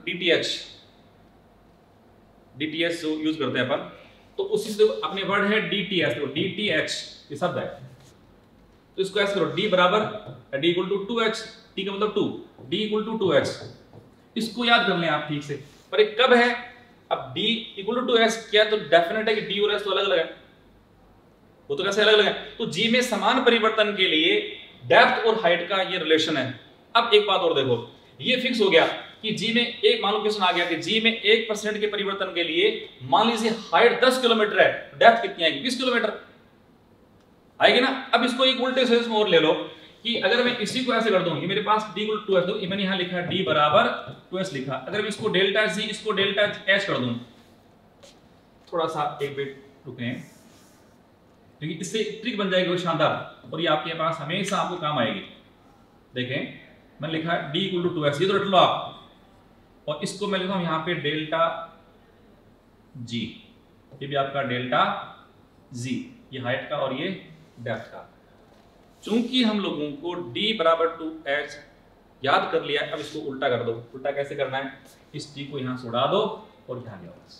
DTH जो यूज करते हैं अपन, तो उसी से अपने वर्ड है DTH, तो DTH ये शब्द है, तो इसको ऐसे करो d बराबर d = 2h, t का मतलब 2, d = 2h, इसको याद कर लें आप ठीक से। पर ये कब है, अब d = 2h क्या, तो डेफिनेट है कि d और s तो अलग अलग है, वो तो कैसे अलग अलग है, तो g में समान परिवर्तन के लिए डेप्थ और हाइट का ये रिलेशन है। अब एक बात और देखो, ये फिक्स हो गया कि g में एक, मान लो क्वेश्चन आ गया कि g में 1% के परिवर्तन के लिए मान लीजिए हाइट 10 किलोमीटर है, डेप्थ कितनी आएगी, 20 किलोमीटर आएगी ना। अब इसको एक उल्टे सेंस में और ले लो कि अगर मैं इसी को ऐसे कर दूं, ये मेरे पास d इक्वल टू 2s, तो मैंने यहाँ लिखा d बराबर 2s लिखा। अगर मैं इसको डेल्टा g इसको डेल्टा h कर दूं, थोड़ा सा एक मिनट रुकें, क्योंकि इससे ट्रिक बन जाएगी वो शानदार, और ये आपके पास हमेशा आपको काम आएगी। देखें मैंने लिखा d इक्वल टू 2s, ये तो रट लो आप, और इसको मैं लिखता हूं यहाँ पे डेल्टा g, ये भी आपका डेल्टा g, ये हाइट का और ये डेप्थ का। चूंकि हम लोगों को d बराबर 2h याद कर लिया, अब इसको उल्टा कर दो। उल्टा कैसे करना है, इस d को यहां से उड़ा दो और ध्यान दिया बस।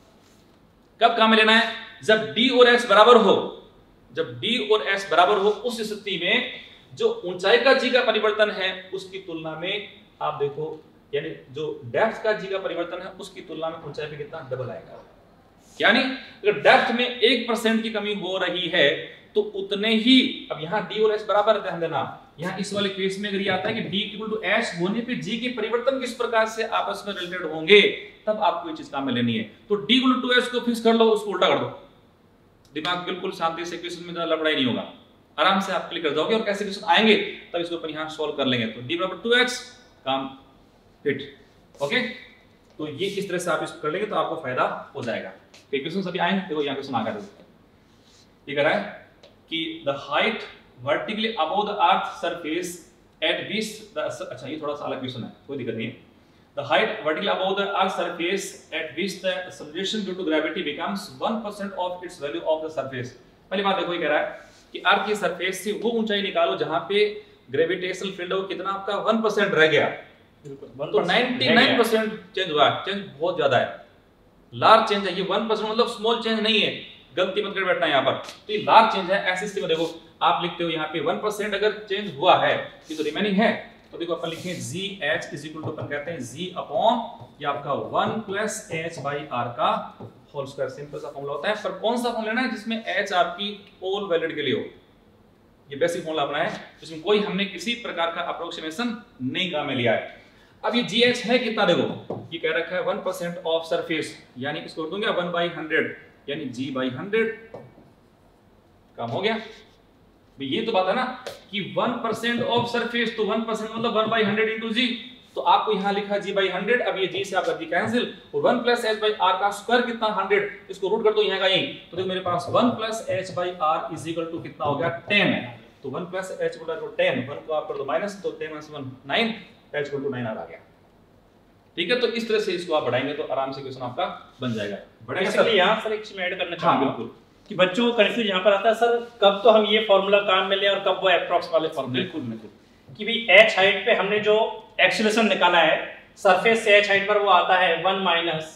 कब काम में लेना है, जब d और s बराबर हो, जब d और s बराबर हो, उस स्थिति में जो ऊंचाई का g का परिवर्तन है उसकी तुलना में आप देखो, यानी जो डेप्थ का g का परिवर्तन है उसकी तुलना में ऊंचाई पे कितना डबल आएगा। यानी अगर डेप्थ में 1% की कमी हो रही है तो उतने ही, अब यहाँ d और s बराबर, ध्यान देना, यहाँ इस वाले केस में अगर ये आता है कि d इक्वल टू h होने पे g के परिवर्तन किस प्रकार से आपस में रिलेटेड होंगे, तब आपको ये चीज काम में लेनी है। तो d इक्वल टू h को फिक्स कर लो, उसको उल्टा कर दो, दिमाग बिल्कुल शांति से, क्वेश्चन में ज्यादा लफड़ा ही नहीं होगा, आराम से आप क्लिक कर जाओगे और कैसे क्वेश्चन आएंगे तब इसको अपन यहाँ सॉल्व कर लेंगे। तो d बराबर 2h, काम फिट, ओके। तो ये इस तरह से आप इसको कर लेंगे तो आपको फायदा हो जाएगा। क्वेश्चन सभी आएंगे, देखो यहाँ क्वेश्चन आ गया, ये कह रहा है कि the height vertically above the earth surface at which the, अच्छा ये थोड़ा सा अलग क्वेश्चन है, कोई दिक्कत नहीं है। The height vertically above the earth surface at which the acceleration due to gravity becomes 1% of its value of the surface. पहली बात देखो, ये कह रहा है कि अर्थ की सरफेस से वो ऊंचाई निकालो जहां पे ग्रेविटेशनल फील्ड हो कितना आपका 1% रह गया, तो 99% चेंज हुआ है, चेंज बहुत ज्यादा है, लार्ज चेंज है ये। 1% मतलब स्मॉल चेंज नहीं है, गलती मत कर बैठना यहाँ पर, तो ये लार्ज चेंज है। ऐसी स्थिति में देखो आप लिखते हो यहाँ पे 1% अगर चेंज हुआ है, ये तो रिमेनिंग है, तो देखो अपन लिखें GH इज इक्वल टू, अपन कहते हैं G अपॉन ये आपका 1 प्लस H बाई R का होल स्क्वायर। सिंपल सा फॉर्मूला होता है, पर कौन सा फॉर्मूला लेना है जिसमें H आपकी ऑल वैलिड के लिए हो, ये बेसिक फॉर्मूला अपना है, जिसमें कोई हमने किसी प्रकार का अप्रोक्सीमेशन नहीं काम में लिया है। अब ये GH है कितना, देखो ये कह रखा है 1% ऑफ सरफेस, यानी इसको दूंगा 1/100, यानी G/100, काम हो गया। ये तो बात है ना कि 1% ऑफ सरफेस, तो 1% मतलब 1/100 इंटू G, तो आपको यहाँ लिखा G/100, अब ये G से आप कर दी कैंसिल, और 1 प्लस H बाई R का स्क्वायर कितना 100, इसको रूट कर दो यहाँ का यही, तो देखो मेरे पास 1 plus H by R is equal to कितना हो गया 10, तो 1 प्लस H बटा 10, 1 को आप कर दो माइनस, तो 10 - 1 9, H इक्वल टू 9 आ गया। ठीक है, तो इस तरह से इसको आप बढ़ाएंगे तो आराम से क्वेश्चन आपका बन जाएगा। बढ़ेगा सर, यहाँ सर एक चीज ऐड करना चाहूंगा, बिल्कुल, कि बच्चों को कंफ्यूज यहाँ पर आता है सर कब तो हम ये फॉर्मूला काम में ले और कब वो अप्रॉक्स वाले फॉर्मूले। बिल्कुल बिल्कुल, कि भाई h हाइट पे हमने जो एक्सेलरेशन निकाला है सरफेस से h हाइट पर, वो आता है 1 माइनस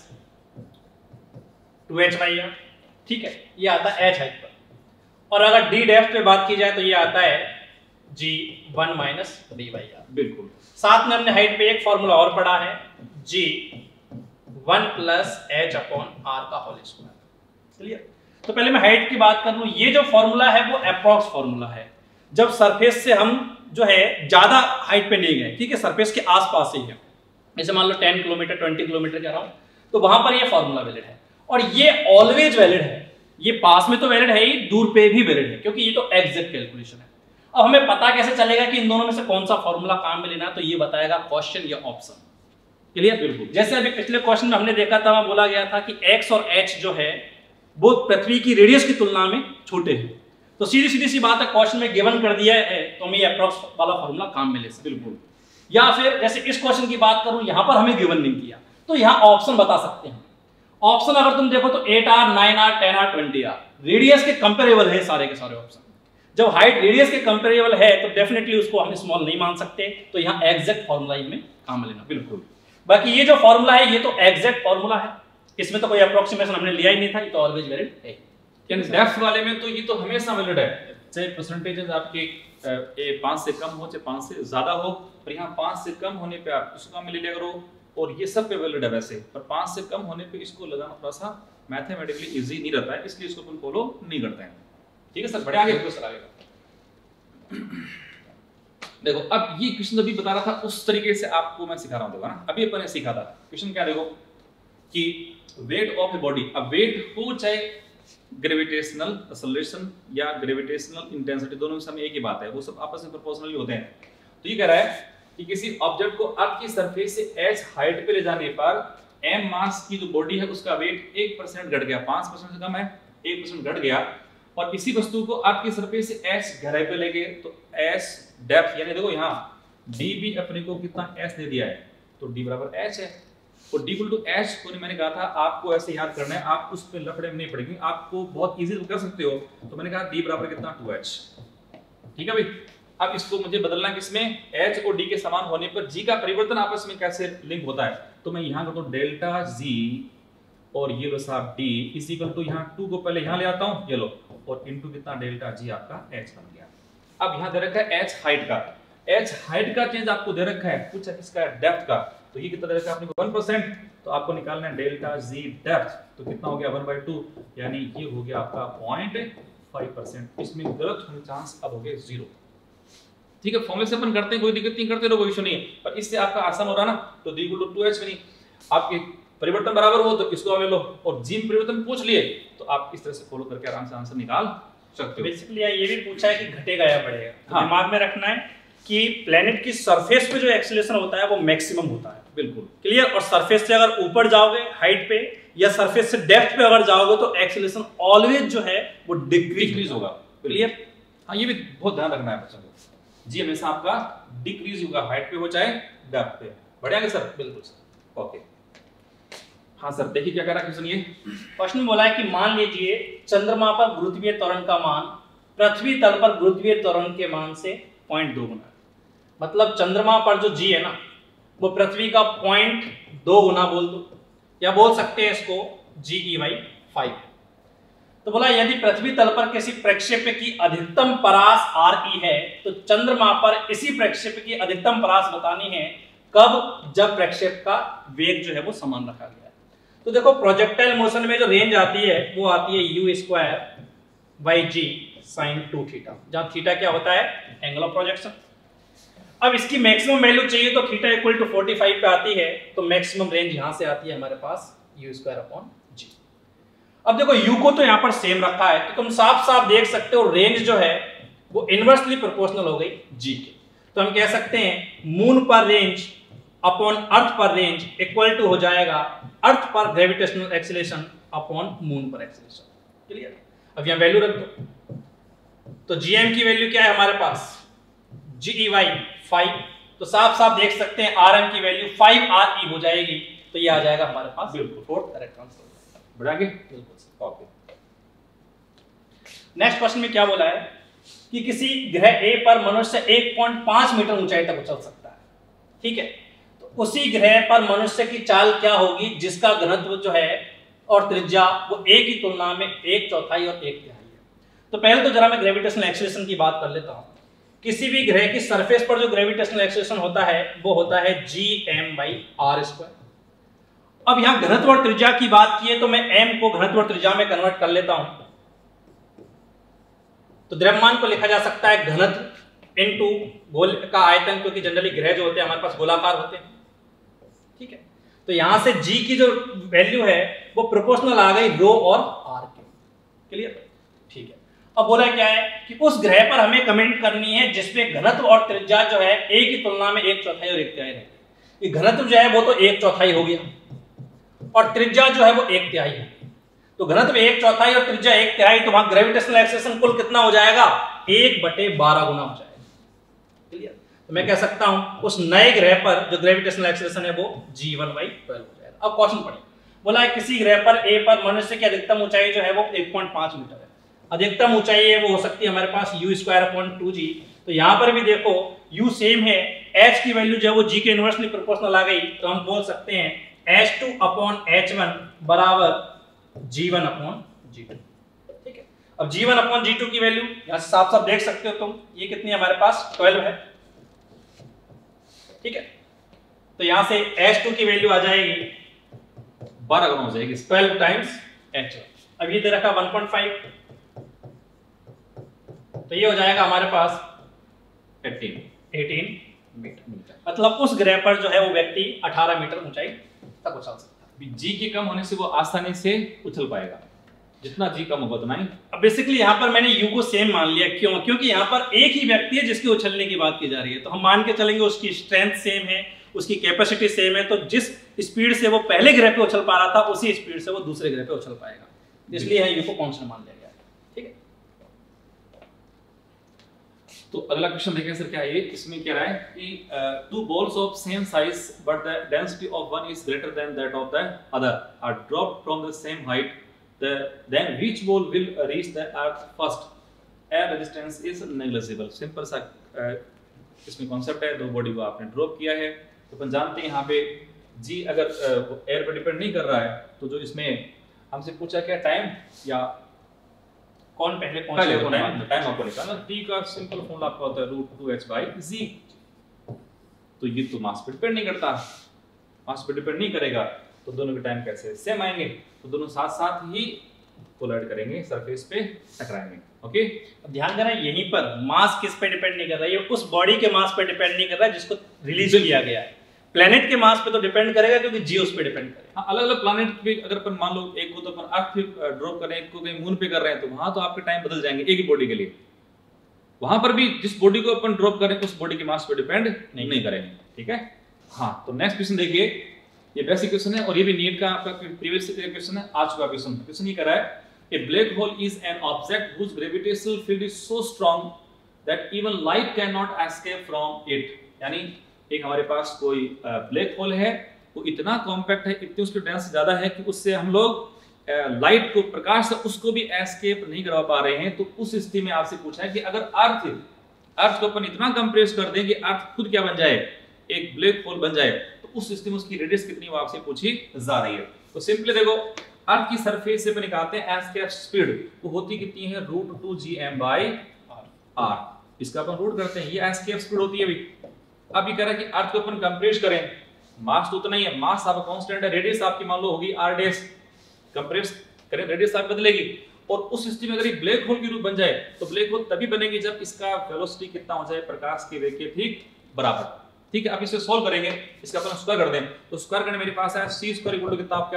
2h बाई r, ठीक है, ये आता है h हाइट पर। और अगर d डेप्थ पे बात की जाए तो ये आता है g 1 minus d by r। बिल्कुल, साथ में हमने हाइट पे एक फॉर्मूला और पढ़ा है g 1 plus h upon r का होल स्क्वायर। क्लियर? तो पहले मैं हाइट की बात कर लूं, ये जो फॉर्मूला है वो अप्रॉक्स फॉर्मूला है, जब सरफेस से हम जो है ज्यादा हाइट पे नहीं गए, ठीक है, सरफेस के आसपास ही है, जैसे मान लो 10 किलोमीटर 20 किलोमीटर कह रहा हूं, तो वहां पर ये फॉर्मूला वैलिड है, और ये ऑलवेज वैलिड है, ये पास में तो वैलिड है ही, दूर पे भी वैलिड है, क्योंकि ये तो एग्जैक्ट कैलकुलेशन है। अब हमें पता कैसे चलेगा कि इन दोनों में से कौन सा फॉर्मूला काम में लेना है, तो ये बताएगा क्वेश्चन या ऑप्शन। क्लियर? बिल्कुल। जैसे अभी पिछले क्वेश्चन में हमने देखा था, वहां बोला गया था कि x और h जो है वो पृथ्वी की रेडियस की तुलना में छोटे हैं, तो सीधी सीधी सी बात है, क्वेश्चन में गिवन कर दिया है तो हमें ये अप्रॉक्स वाला फॉर्मूला काम में ले सकते। बिल्कुल। या फिर जैसे इस क्वेश्चन की बात करूं, यहां पर हमें गिवन नहीं किया, तो यहां ऑप्शन बता सकते हैं। ऑप्शन अगर तुम देखो तो 8r 9r 10r 20r radius के कंपेरेबल है सारे के सारे ऑप्शन। जब हाइट रेडियस के कंपेरेबल है तो डेफिनेटली उसको हम स्मॉल नहीं मान सकते, तो यहाँ एग्जैक्ट फॉर्मूला में काम में लेना। बिल्कुल। बाकी ये जो फॉर्मूला है ये तो एग्जैक्ट फॉर्मूला है, इसमें तो कोई अप्रोक्सीमेशन हमने लिया ही नहीं था, ये तो ऑलवेज वैलिड है। यानी डेप्थ वाले में तो ये तो हमेशा वैलिड है, चाहे परसेंटेजेस आपके 5 से कम हो चाहे 5 से ज्यादा हो, पर यहाँ 5 से कम होने पे आप इसको काम में ले लिया करो, और ये सब पे वैलिड है वैसे, पर 5 से कम होने पे इसको लगाना थोड़ा सा मैथमेटिकली इजी नहीं रहता है, इसलिए इसको अपन फॉलो नहीं करते हैं। ठीक है सर, बढ़िया आगे सर आगे देखो। अब ये क्वेश्चन अभी बता रहा था उस तरीके से आपको मैं सिखा रहा हूँ, देखो ना, अभी अपन ने सीखा था क्वेश्चन क्या, देखो कि वेट ऑफ ए बॉडी, अब वेट हो चाहे ग्रेविटेशनल एक्सेलरेशन या ग्रेविटेशनल इंटेंसिटी, दोनों में समय एक ही बात है, वो सब आपस में प्रोपोर्शनल होते हैं। तो ये कह रहा है कि किसी ऑब्जेक्ट को अर्थ की सरफेस से h हाइट पे ले जाने पर m मास की जो बॉडी है उसका वेट 1% घट गया, 5% से कम है, 1% घट गया। और इसी वस्तु को अर्थ की सरफेस से h गहराई पे ले गए तो h डेप्थ, यानी देखो यहाँ d भी अपने को कितना h दे दिया है, तो d बराबर h है। और d इक्वल टू h को मैंने कहा था आपको ऐसे याद करना है, आप उस पे लफड़े में नहीं पड़ेंगे, आपको बहुत इजी कर सकते हो। तो मैंने कहा d बराबर कितना 2h, ठीक है भाई। अब इसको मुझे बदलना किसमें, h और d के समान होने पर g का परिवर्तन आपस में कैसे लिंक होता है। तो मैं यहाँ करता हूँ डेल्टा g और ये लो साहब d इज इक्वल टू यहाँ 2 को पहले यहाँ ले आता हूँ, ये लो, और इनटू कितना डेल्टा g आपका h बन गया। अब यहाँ दे रखा है h हाइट का, h हाइट का चेंज आपको दे रखा है, कुछ इसका डेप्थ का, तो ये कितना दे रखा है आपने को 1%, तो आपको निकालना है डेल्टा g डेप्थ, तो कितना हो गया 1/2, यानी ये हो गया आपका 0.5%। इसमें गलत होने चांस अब हो गए 0। ठीक है, फॉर्मूले से अपन करते हैं, कोई दिक्कत नहीं, करते रहो, कोई इशू नहीं है, पर इससे आपका आसान हो रहा ना। तो d इक्वल टू 2h बनी, आपके परिवर्तन बराबर हो तो इसको ले लो, और जी परिवर्तन पूछ लिए तो आप इस तरह से फॉलो करके आराम से आंसर निकाल सकते हो। बेसिकली ये भी पूछा है कि घटेगा या बढ़ेगा, तो हाँ। दिमाग में रखना है कि प्लेनेट की सरफेस पे जो एक्सीलरेशन होता है वो मैक्सिमम होता है, बिल्कुल क्लियर। और सरफेस से अगर ऊपर जाओगे हाइट पे या सरफेस से डेप्थ पे अगर जाओगे तो एक्सीलरेशन ऑलवेज जो है वो डिक्रीज होगा, क्लियर। हाँ, ये भी बहुत ध्यान रखना है बच्चों को, जी हमेशा आपका डिक्रीज होगा, हाइट पे हो चाहे डेप्थ पे। बढ़िया सर, बिल्कुल सर, ओके। हाँ सर, देखिए क्या कह रहा है, सुनिए। क्वेश्चन बोला है कि मान लीजिए चंद्रमा पर गुरुत्वीय त्वरण का मान पृथ्वी तल पर गुरुत्वीय त्वरण के मान से 0.2 गुना, मतलब चंद्रमा पर जो जी है ना वो पृथ्वी का 0.2 गुना बोल दो, या बोल सकते हैं इसको GE/5। तो बोला यदि पृथ्वी तल पर किसी प्रक्षेप्य की अधिकतम परास RE है तो चंद्रमा पर इसी प्रक्षेप्य की अधिकतम परास बतानी है कब, जब प्रक्षेप का वेग जो है वो समान रखा गया है। तो देखो प्रोजेक्टाइल मोशन में जो रेंज आती है वो आती है u²/g sin 2θ, जहां थीटा क्या होता है, एंगल ऑफ प्रोजेक्शन। अब इसकी मैक्सिमम वैल्यू चाहिए तो थीटा इक्वल टू 45 पे आती है, तो मैक्सिमम रेंज यहां से आती है हमारे पास u²/g। अब देखो u को तो यहां पर सेम रखा है, तो तुम साफ साफ देख सकते हो रेंज जो है वो इनवर्सली प्रोपोर्शनल हो गई g के। तो हम कह सकते हैं मून पर रेंज अपॉन अर्थ पर रेंज इक्वल टू हो जाएगा अर्थ पर ग्रेविटेशनल एक्सीलरेशन अपॉन मून पर एक्सीलरेशन, क्लियर। अब यहां वैल्यू रख दो, तो gm की वैल्यू क्या है हमारे पास, GE/5, तो साफ साफ देख सकते हैं rm की वैल्यू 5RE हो जाएगी, तो ये आ जाएगा हमारे पास बिल्कुल फोर्थ करेक्ट आंसर। बढ़ा के बिल्कुल, ओके। नेक्स्ट क्वेश्चन में क्या बोला है कि किसी ग्रह A पर मनुष्य 1.5 मीटर ऊंचाई तक उछल सकता है, ठीक है। तो उसी ग्रह पर मनुष्य की चाल क्या होगी जिसका घनत्व जो है और त्रिज्या वो A की तुलना में 1/4 और 1/3 है। तो पहले तो जरा मैं ग्रेविटेशनल एक्सीलरेशन की बात कर लेता हूं। किसी भी ग्रह की सरफेस पर जो ग्रेविटेशनल एक्सीलरेशन होता है वो होता है gm/r²। अब यहां घनत्व और त्रिज्या की बात की है तो मैं m को घनत्व और त्रिज्या में कन्वर्ट कर लेता हूं। तो द्रव्यमान को लिखा जा सकता है घनत्व इनटू गोल का आयतन, क्योंकि जनरली ग्रह जो होते हैं हमारे पास गोलाकार होते हैं, ठीक है। तो यहां से g की जो वैल्यू है वो प्रोपोर्शनल आ गई ρ और r के, क्लियर, ठीक है। अब बोला क्या है कि उस ग्रह पर हमें कमेंट करनी है जिसमें घनत्व और त्रिज्या जो है a की तुलना में 1/4 और 1/3 है। ये घनत्व जो है वो तो 1/4 हो गया और त्रिज्या जो है वो 1/3 है। तो घनत्व 1/4 और त्रिज्या 1/3, तो वहां ग्रेविटेशनल एक्सीलरेशन कुल कितना हो जाएगा, 1/12 गुना हो जाएगा, क्लियर। तो मैं कह सकता हूं उस नए ग्रह पर जो ग्रेविटेशनल एक्सीलरेशन है वो g1/12 हो जाएगा। अब क्वेश्चन पढ़े, बोला है किसी ग्रह पर A पर मनुष्य की अधिकतम ऊंचाई जो है वो 1.5 मीटर है। अधिकतम ऊंचाई है वो हो सकती है हमारे पास u²/2g। तो यहां पर भी देखो u सेम है, h की वैल्यू जो है वो g के इनवर्सली प्रोपोर्शनल आ गई, तो हम बोल सकते हैं h2/h1 बराबर g1/g2, ठीक है। अब g1/g2 की वैल्यू यहां से साफ साफ देख सकते हो तुम, ये कितनी है हमारे पास 12 है, ठीक है। तो यहां से h2 की वैल्यू आ जाएगी 12 गुना हो जाएगी, 12 टाइम्स h1। अब ये दे रखा 1.5, तो ये हो जाएगा हमारे पास 18 मीटर। मतलब उस ग्रह पर जो है वो व्यक्ति 18 मीटर ऊंचाई तक उछल सकता है। जी के कम होने से वो आसानी से उछल पाएगा। जितना जी कम होगा उतना ही। अब बेसिकली यहाँ पर मैंने यू को सेम मान लिया, क्यों? क्योंकि यहाँ पर एक ही व्यक्ति है जिसके उछलने की बात की जा रही है, तो हम मान के चलेंगे उसकी स्ट्रेंथ सेम है, उसकी कैपेसिटी सेम है, तो जिस स्पीड से वो पहले ग्रह पे उछल पा रहा था उसी स्पीड से वो दूसरे ग्रह पे उछल पाएगा, इसलिए यहाँ यू को कांस्टेंट मान लिया गया है। ठीक है, तो अगला क्वेश्चन देखें सर क्या है ये, इसमें कह रहा है कि two balls of same size but the density of one is greater than that of the other are dropped from the same height, then which ball will reach the earth first? Air resistance is negligible। Simple सा इसमें concept है, दो body को आपने drop किया है, तो अपन जानते हैं यहाँ पे जी अगर एयर पर डिपेंड नहीं कर रहा है, तो जो इसमें हमसे पूछा क्या टाइम या कौन पहले पहुंचे, टाइम आपको निकालना। टी का सिंपल फॉर्मूला आपका होता है √2h/g। तो ये तो मास पे डिपेंड नहीं करता, मास पे डिपेंड नहीं करेगा, तो दोनों के टाइम कैसे सेम आएंगे, तो दोनों साथ साथ ही कोलाइड करेंगे, सरफेस पे टकराएंगे। ओके, अब ध्यान देना यहीं पर मास किस पे डिपेंड नहीं कर रहा है, ये उस बॉडी के मास पे डिपेंड नहीं कर रहा है जिसको रिलीज किया गया है। प्लेनेट के मास पे तो डिपेंड करेगा क्योंकि जी उस पे डिपेंड करेगा। हाँ, अलग अलग प्लैनेट पे अगर अपन मान लो एक को तो अपन अर्थ पे ड्रॉप कर रहे हैं, एक को कहीं मून पे कर रहे हैं, तो वहां तो आपके टाइम बदल जाएंगे एक ही बॉडी के लिए। वहां पर भी जिस बॉडी को अपन ड्रॉप करें उस बॉडी के मास पे डिपेंड नहीं करेंगे। ठीक है, हाँ, तो नेक्स्ट क्वेश्चन देखिए, ये बेसिक क्वेश्चन है और ये भी नीट का आपका प्रीवियस क्वेश्चन है, आज का क्वेश्चन ये कर रहा है, a black hole is an object whose gravitational field is so strong that even light can not escape from it. यानी एक हमारे पास कोई ब्लैक होल है, वो इतना कॉम्पैक्ट है, इतनी उसकी डेंस ज्यादा है कि उससे हम लोग लाइट को, प्रकाश से उसको भी एस्केप नहीं करवा पा रहे हैं। तो उस स्थिति में आपसे पूछा है कि अगर अर्थ को अपन इतना कंप्रेस कर दें कि अर्थ खुद क्या बन जाए, एक ब्लैक होल बन जाए, तो उस स्थिति में उसकी रेडियस कितनी वो आपसे पूछी जा रही है। तो सिंपली देखो, अर्थ की सरफेस से अपन निकालते हैं एस्केप स्पीड, वो होती कितनी है √2gm/r। इसका अपन रूट करते हैं, ये एस्केप स्पीड होती है। अब ये कह रहा है कि अर्थ को अपन कंप्रेस करें, मास तो उतना ही है, मास आपका कांस्टेंट है, रेडियस आपकी मान लो होगी r', कंप्रेस करें रेडियस आप बदलेगी, और उस स्थिति में अगर ये ब्लैक होल की रूप बन जाए, तो ब्लैक होल तभी बनेगी जब इसका वेलोसिटी कितना हो जाए, प्रकाश के वेग के ठीक बराबर। ठीक है, अब इसे सोल्व करेंगे, इसका अपन स्क्वायर कर दें, तो स्क्वायर करने मेरे पास है c² = कितना आपका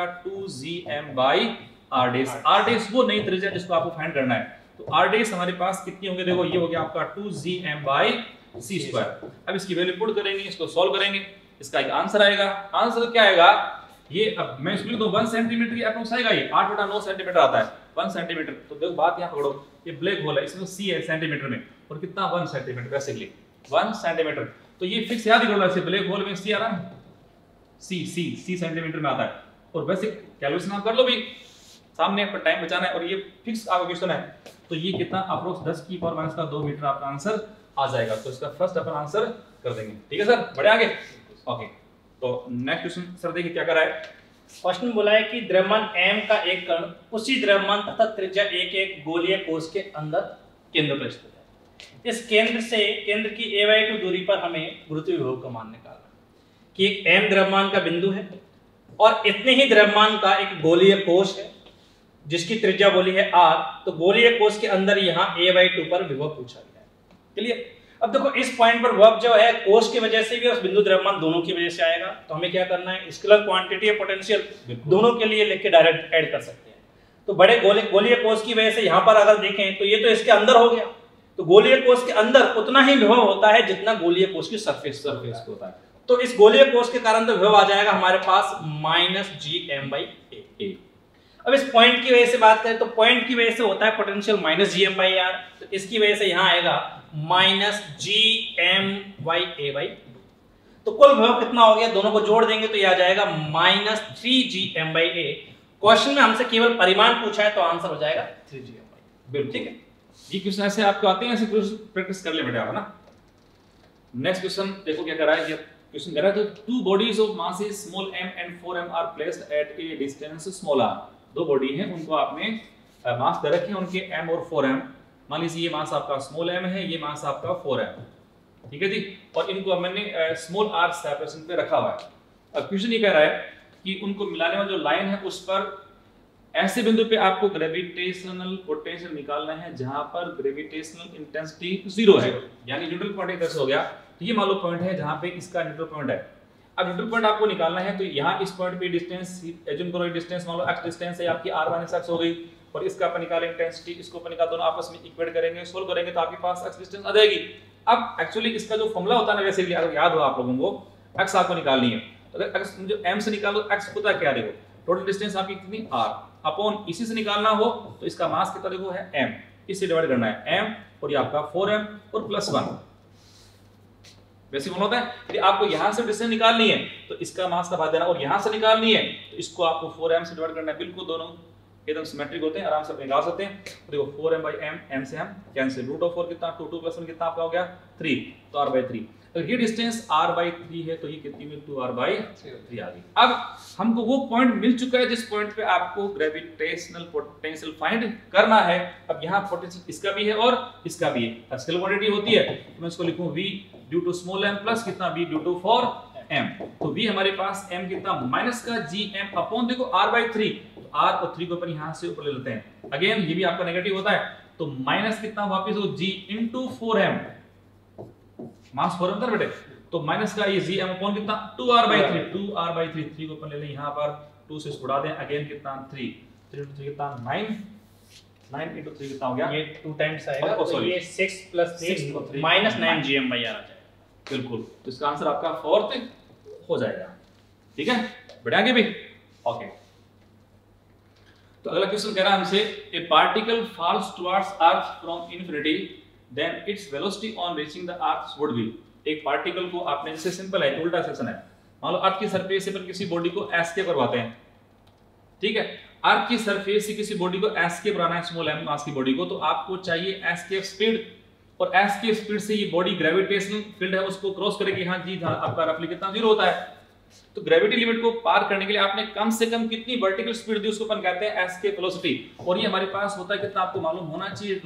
2gm/r'। r' वो नई त्रिज्या जिसको आपको फाइंड करना है, तो r' हमारे पास कितनी होगी, देखो ये हो गया आपका 2gm/c²। अब इसकी वैल्यू पुट करेंगे, इसको सोल्व करेंगे, इसका एक आंसर आएगा। आंसर क्या आएगा, ये अब मैं इसको लिख दूं 1 सेंटीमीटर की अप्रोक्स आएगा, ये 8/9 सेंटीमीटर आता है 1 सेंटीमीटर। तो देखो बात यहां पकड़ो, ये ब्लैक होल है, इसमें c है सेंटीमीटर में, और कितना 1 सेंटीमीटर, बेसिकली 1 सेंटीमीटर। तो ये फिक्स याद ही कर लो, ऐसे ब्लैक होल में c आ रहा है, c सेंटीमीटर में आता है, और बेसिक कैलकुलेशन आप कर लो भी, सामने पर टाइम बचाना है, और ये फिक्स आपका क्वेश्चन है, तो ये कितना अप्रोक्स 10⁻² मीटर आपका आंसर आ जाएगा। तो इसका फर्स्ट अपन आंसर कर देंगे। ठीक है सर, बढ़े आगे। ओके, तो नेक्स्ट क्वेश्चन सर देखिए क्या कर रहा है। क्वेश्चन बोला है कि द्रव्यमान m का एक कण उसी द्रव्यमान तथा त्रिज्या एक गोलीय कोश के अंदर केंद्र पर स्थित है। इस केंद्र से केंद्र की a/2 दूरी पर हमें गुरुत्वीय विभव का मान निकालना है कि एक m द्रव्यमान का बिंदु है और इतने ही द्रव्यमान का एक गोलीय कोश है जिसकी त्रिज्या बोली है r। तो गोलीय कोश के अंदर यहाँ a/2 पर विभव पूछा गया है। क्लियर? अब देखो इस पॉइंट पर विभव जो है कोश की वजह से भी और बिंदु द्रव्यमान दोनों की वजह से आएगा, तो हमें क्या करना है, स्केलर क्वांटिटी और पोटेंशियल दोनों के लिए लिख के डायरेक्ट ऐड कर सकते हैं। तो बड़े गोलीय कोश की वजह से यहाँ पर अगर देखें तो ये तो इसके अंदर हो गया, तो गोलीय कोश के अंदर उतना ही विभव होता है जितना गोलीय कोश की सरफेस पे होता है। तो इस गोलीय कोश के कारण तो विभव आ जाएगा हमारे पास -gm/a। अब इस पॉइंट की वजह से बात करें तो पॉइंट की वजह से होता है पोटेंशियल -gm/r, तो इसकी वजह से यहाँ आएगा -gm/a/2। तो कुल विभव कितना हो गया, दोनों को जोड़ देंगे तो यह आ जाएगा -3gm/a। क्वेश्चन में हमसे केवल परिमाण पूछा है तो आंसर हो जाएगा 3gm/a। बिल्कुल ठीक है, ये क्वेश्चन ऐसे आपको आते हैं, ऐसे प्रैक्टिस कर ले बेटा आप ना। नेक्स्ट क्वेश्चन देखो क्या कर रहा है, ये क्वेश्चन कह रहा है, तो two bodies of masses small m and 4m are placed at a distance small r। दो बॉडी हैं, उनको आपने मास दे रखे हैं, उनके m और 4m। मान लीजिए ये मास आपका स्मॉल m है, ये मास आपका 4m, ठीक है जी, और इनको मैंने स्मॉल r सेपरेशन पे रखा हुआ है। अब क्वेश्चन ये कह रहा है कि उनको मिलाने वाला जो लाइन है उस पर ऐसे बिंदु पे आपको ग्रेविटेशनल पोटेंशियल निकालना है जहां पर ग्रेविटेशनल इंटेंसिटी 0 है, यानी न्यूट्रल पॉइंट इधर से हो गया, तो ये मान लो पॉइंट है जहां पे इसका न्यूट्रल पॉइंट है। अब न्यूट्रल पॉइंट आपको निकालना है, तो यहाँ इस पॉइंट पे डिस्टेंस एज्यूम करो, डिस्टेंस मान लो x डिस्टेंस है आपकी r - x हो गई, और इसका अपन निकालेंगे इंटेंसिटी, इसको अपन निकाल, दोनों आपस में इक्वेट करेंगे, सोल्व करेंगे तो आपके पास x डिस्टेंस आ जाएगी। अब एक्चुअली इसका जो फॉर्मूला होता है ना, वैसे अगर याद हो आप लोगों को, x आपको निकालनी है, तो अगर x जो m से निकालो, x होता क्या देखो, टोटल डिस्टेंस आपकी कितनी r अपॉन इसी से निकालना हो तो इसका मास कितना देखो है m, इससे डिवाइड करना है m और ये आपका 4m और प्लस 1। वैसे कौन होता है, यदि आपको यहां से डिस्टेंस निकालनी है तो इसका मास का भाग देना, और यहां से निकालनी है तो इसको आपको 4m से डिवाइड करना है। बिल्कुल दोनों एकदम सिमेट्रिक होते हैं, आराम से निकाल सकते हैं। तो देखो 4m/m, m से हम कैंसिल, √4 कितना 2 + 1 कितना आपका हो गया 3, तो r/3। अगर ये डिस्टेंस r/3 है तो ये कितनी में 2r/3 आ गई। अब हमको वो पॉइंट मिल चुका है जिस पॉइंट पे आपको ग्रेविटेशनल पोटेंशियल फाइंड करना है। अब यहाँ पोटेंशियल इसका भी है और इसका भी है, स्केलर क्वांटिटी होती है तो मैं इसको लिखूं v due to small m plus कितना v due to four m। तो v हमारे पास m कितना माइनस का gm अपॉन देखो r/3, तो r और 3 को अपन यहाँ से ऊपर ले लेते हैं। अगेन ये भी आपका नेगेटिव होता है तो माइनस कितना वापस हो g इंटू 4m, मास 4m था बेटे, तो माइनस का ये gm अपॉन कितना 2r/3, 2r/3, 3 को अपन ले लें यहाँ पर, 2 से उड़ा दें, अगेन कितना 3, 3 into 3 कितना 9, 9 into 3 कितना हो गया, ये 2 टाइम्स आएगा तो ये 6 + 3 माइनस 9 gm/r आ जाएगा। बिल्कुल, तो इसका आंसर आपका 4th हो जाएगा। ठीक है, बढ़े आगे भी। ओके, तो अगला क्वेश्चन कह रहा है हमसे, a particle falls towards earth from infinity then its velocity on reaching the earth would be. एक पार्टिकल को आपने, जैसे सिंपल है, उल्टा सेक्शन है, मान लो अर्थ की सरफेस से पर किसी बॉडी को एस्केप करवाते हैं, ठीक है, अर्थ की सरफेस से किसी बॉडी को एस्केप कराना है, स्मॉल m मास की बॉडी को, तो आपको चाहिए एस्केप स्पीड, और एस्केप स्पीड से ये बॉडी ग्रेविटेशनल फील्ड है उसको क्रॉस करेगी। हाँ जी, आपका रफली कितना 0 होता है, तो ग्रेविटी लिमिट को पार करने के लिए आपने कम से कम कितनी वर्टिकल स्पीड दी, उसको अपन कहते हैं एस्केप वेलोसिटी, और ये हमारे पास होता है कितना आपको मालूम होना चाहिए,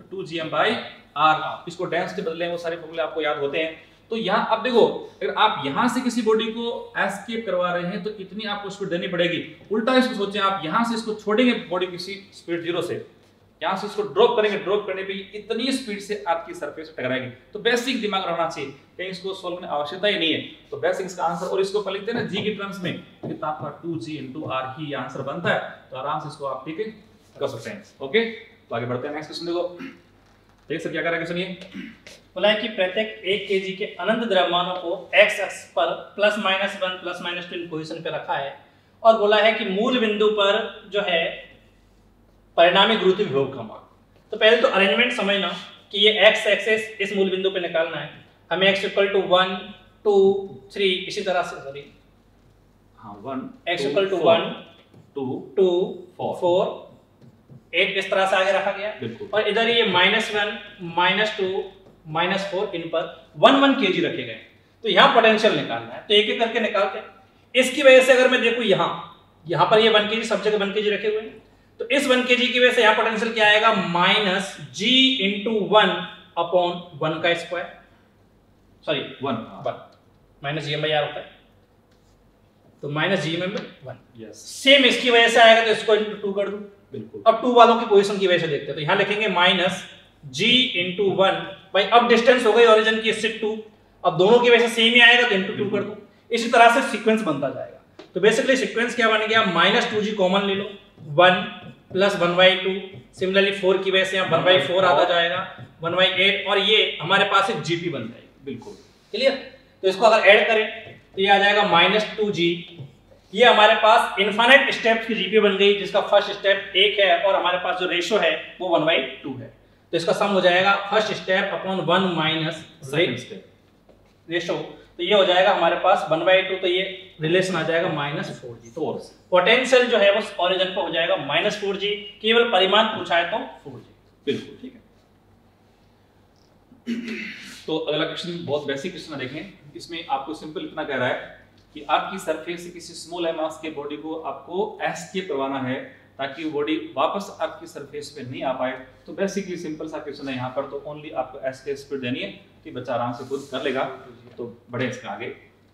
√2gm/r। इसको डेंसिटी बदले वो सारे फॉर्मूले आपको याद होते हैं। तो यहाँ अब देखो, अगर आप यहाँ से किसी बॉडी को एस्केप करवा रहे हैं तो इतनी आपको स्पीड देनी पड़ेगी। उल्टा इसको सोचें, आप यहाँ से इसको छोड़ेंगे बॉडी किसी स्पीड 0 से, यहाँ से इसको ड्रॉप करेंगे, ड्रॉप करने पे इतनी स्पीड से आपकी सरफेस से टकराएगी। तो बेसिक दिमाग रहना चाहिए, कहीं इसको सॉल्व करने आवश्यकता ही नहीं है। तो बेसिक इसका आंसर, और इसको अपन लिखते हैं ना जी की टर्म्स में, कितना आपका 2g into r ही आंसर बनता है। तो आराम से इसको आप ठीक कर सकते हैं। ओके, तो आगे बढ़ते हैं, नेक्स्ट क्वेश्चन देखो। देख सर क्या कर रहा है क्वेश्चन, ये बोला है कि प्रत्येक 1 kg के अनंत द्रव्यमानों को x अक्ष पर +-1 +-2 इन पोजीशन पे रखा है, और बोला है कि मूल बिंदु पर जो है परिणामी गुरुत्व विभव का मान। तो पहले तो अरेंजमेंट समझना कि ये x एक्सिस इस मूल बिंदु पे निकालना है हमें, x = 1 2 3 इसी तरह से, सॉरी हां 1 x = 1 2 4 8 इस तरह से आगे रखा गया, और इधर ये -1 -2 -4 इन पर 1 kg रखे गए। तो यहाँ पोटेंशियल निकालना है, तो एक एक करके निकालते हैं। इसकी वजह से अगर मैं देखूं यहाँ पर ये 1 kg, सब जगह 1 kg रखे हुए हैं, तो इस 1 kg की वजह से यहाँ पोटेंशियल क्या आएगा, -g × 1/1 का स्क्वायर, सॉरी 1 -gm/r होता है, तो -gm/1। सेम इसकी वजह से आएगा तो इसको × 2 कर दूं। बिल्कुल, अब 2 वालों की पोजीशन की वजह से देखते हैं, तो यहाँ लिखेंगे -g × 1, भाई अब डिस्टेंस हो गई ओरिजिन की इससे 2, अब दोनों की वजह से सेम ही आएगा तो × 2 कर दूं। इसी तरह से सीक्वेंस बनता जाएगा। तो बेसिकली सीक्वेंस क्या बन गया, -2g कॉमन ले लो, 1 + 1/2, सिमिलरली 4 की वजह से यहाँ 1/4 आता जाएगा, 1/8, और ये हमारे पास एक जीपी बन जाएगी। बिल्कुल क्लियर। तो इसको अगर ऐड करें तो ये आ जाएगा -2g, ये हमारे पास इनफाइनाइट स्टेप्स की जीपी बन गई, जिसका फर्स्ट स्टेप 1 है और हमारे पास जो रेशो है वो 1/2 है। तो इसका सम हो जाएगा first step upon 1 minus second step ratio, तो ये हो जाएगा हमारे पास 1/2, तो ये रिलेशन आ जाएगा -4g। तो पोटेंशियल जो है वो ओरिजिन पर हो जाएगा -4g, केवल परिमाण पूछा है तो 4g। बिल्कुल ठीक है। तो अगला क्वेश्चन बहुत बेसिक क्वेश्चन है, देखें इसमें आपको सिंपल इतना कह रहा है कि आपकी सरफेस से किसी स्मॉल m मास के बॉडी को आपको एस्केप करवाना है ताकि वो बॉडी वापस आपकी सरफेस पे नहीं आ पाए। तो बेसिकली सिंपल सा क्वेश्चन है यहाँ पर, तो ओनली आपको एस्केप स्पीड देनी है कि बच्चा आराम से खुद कर लेगा। तो बढ़े इसका आगे,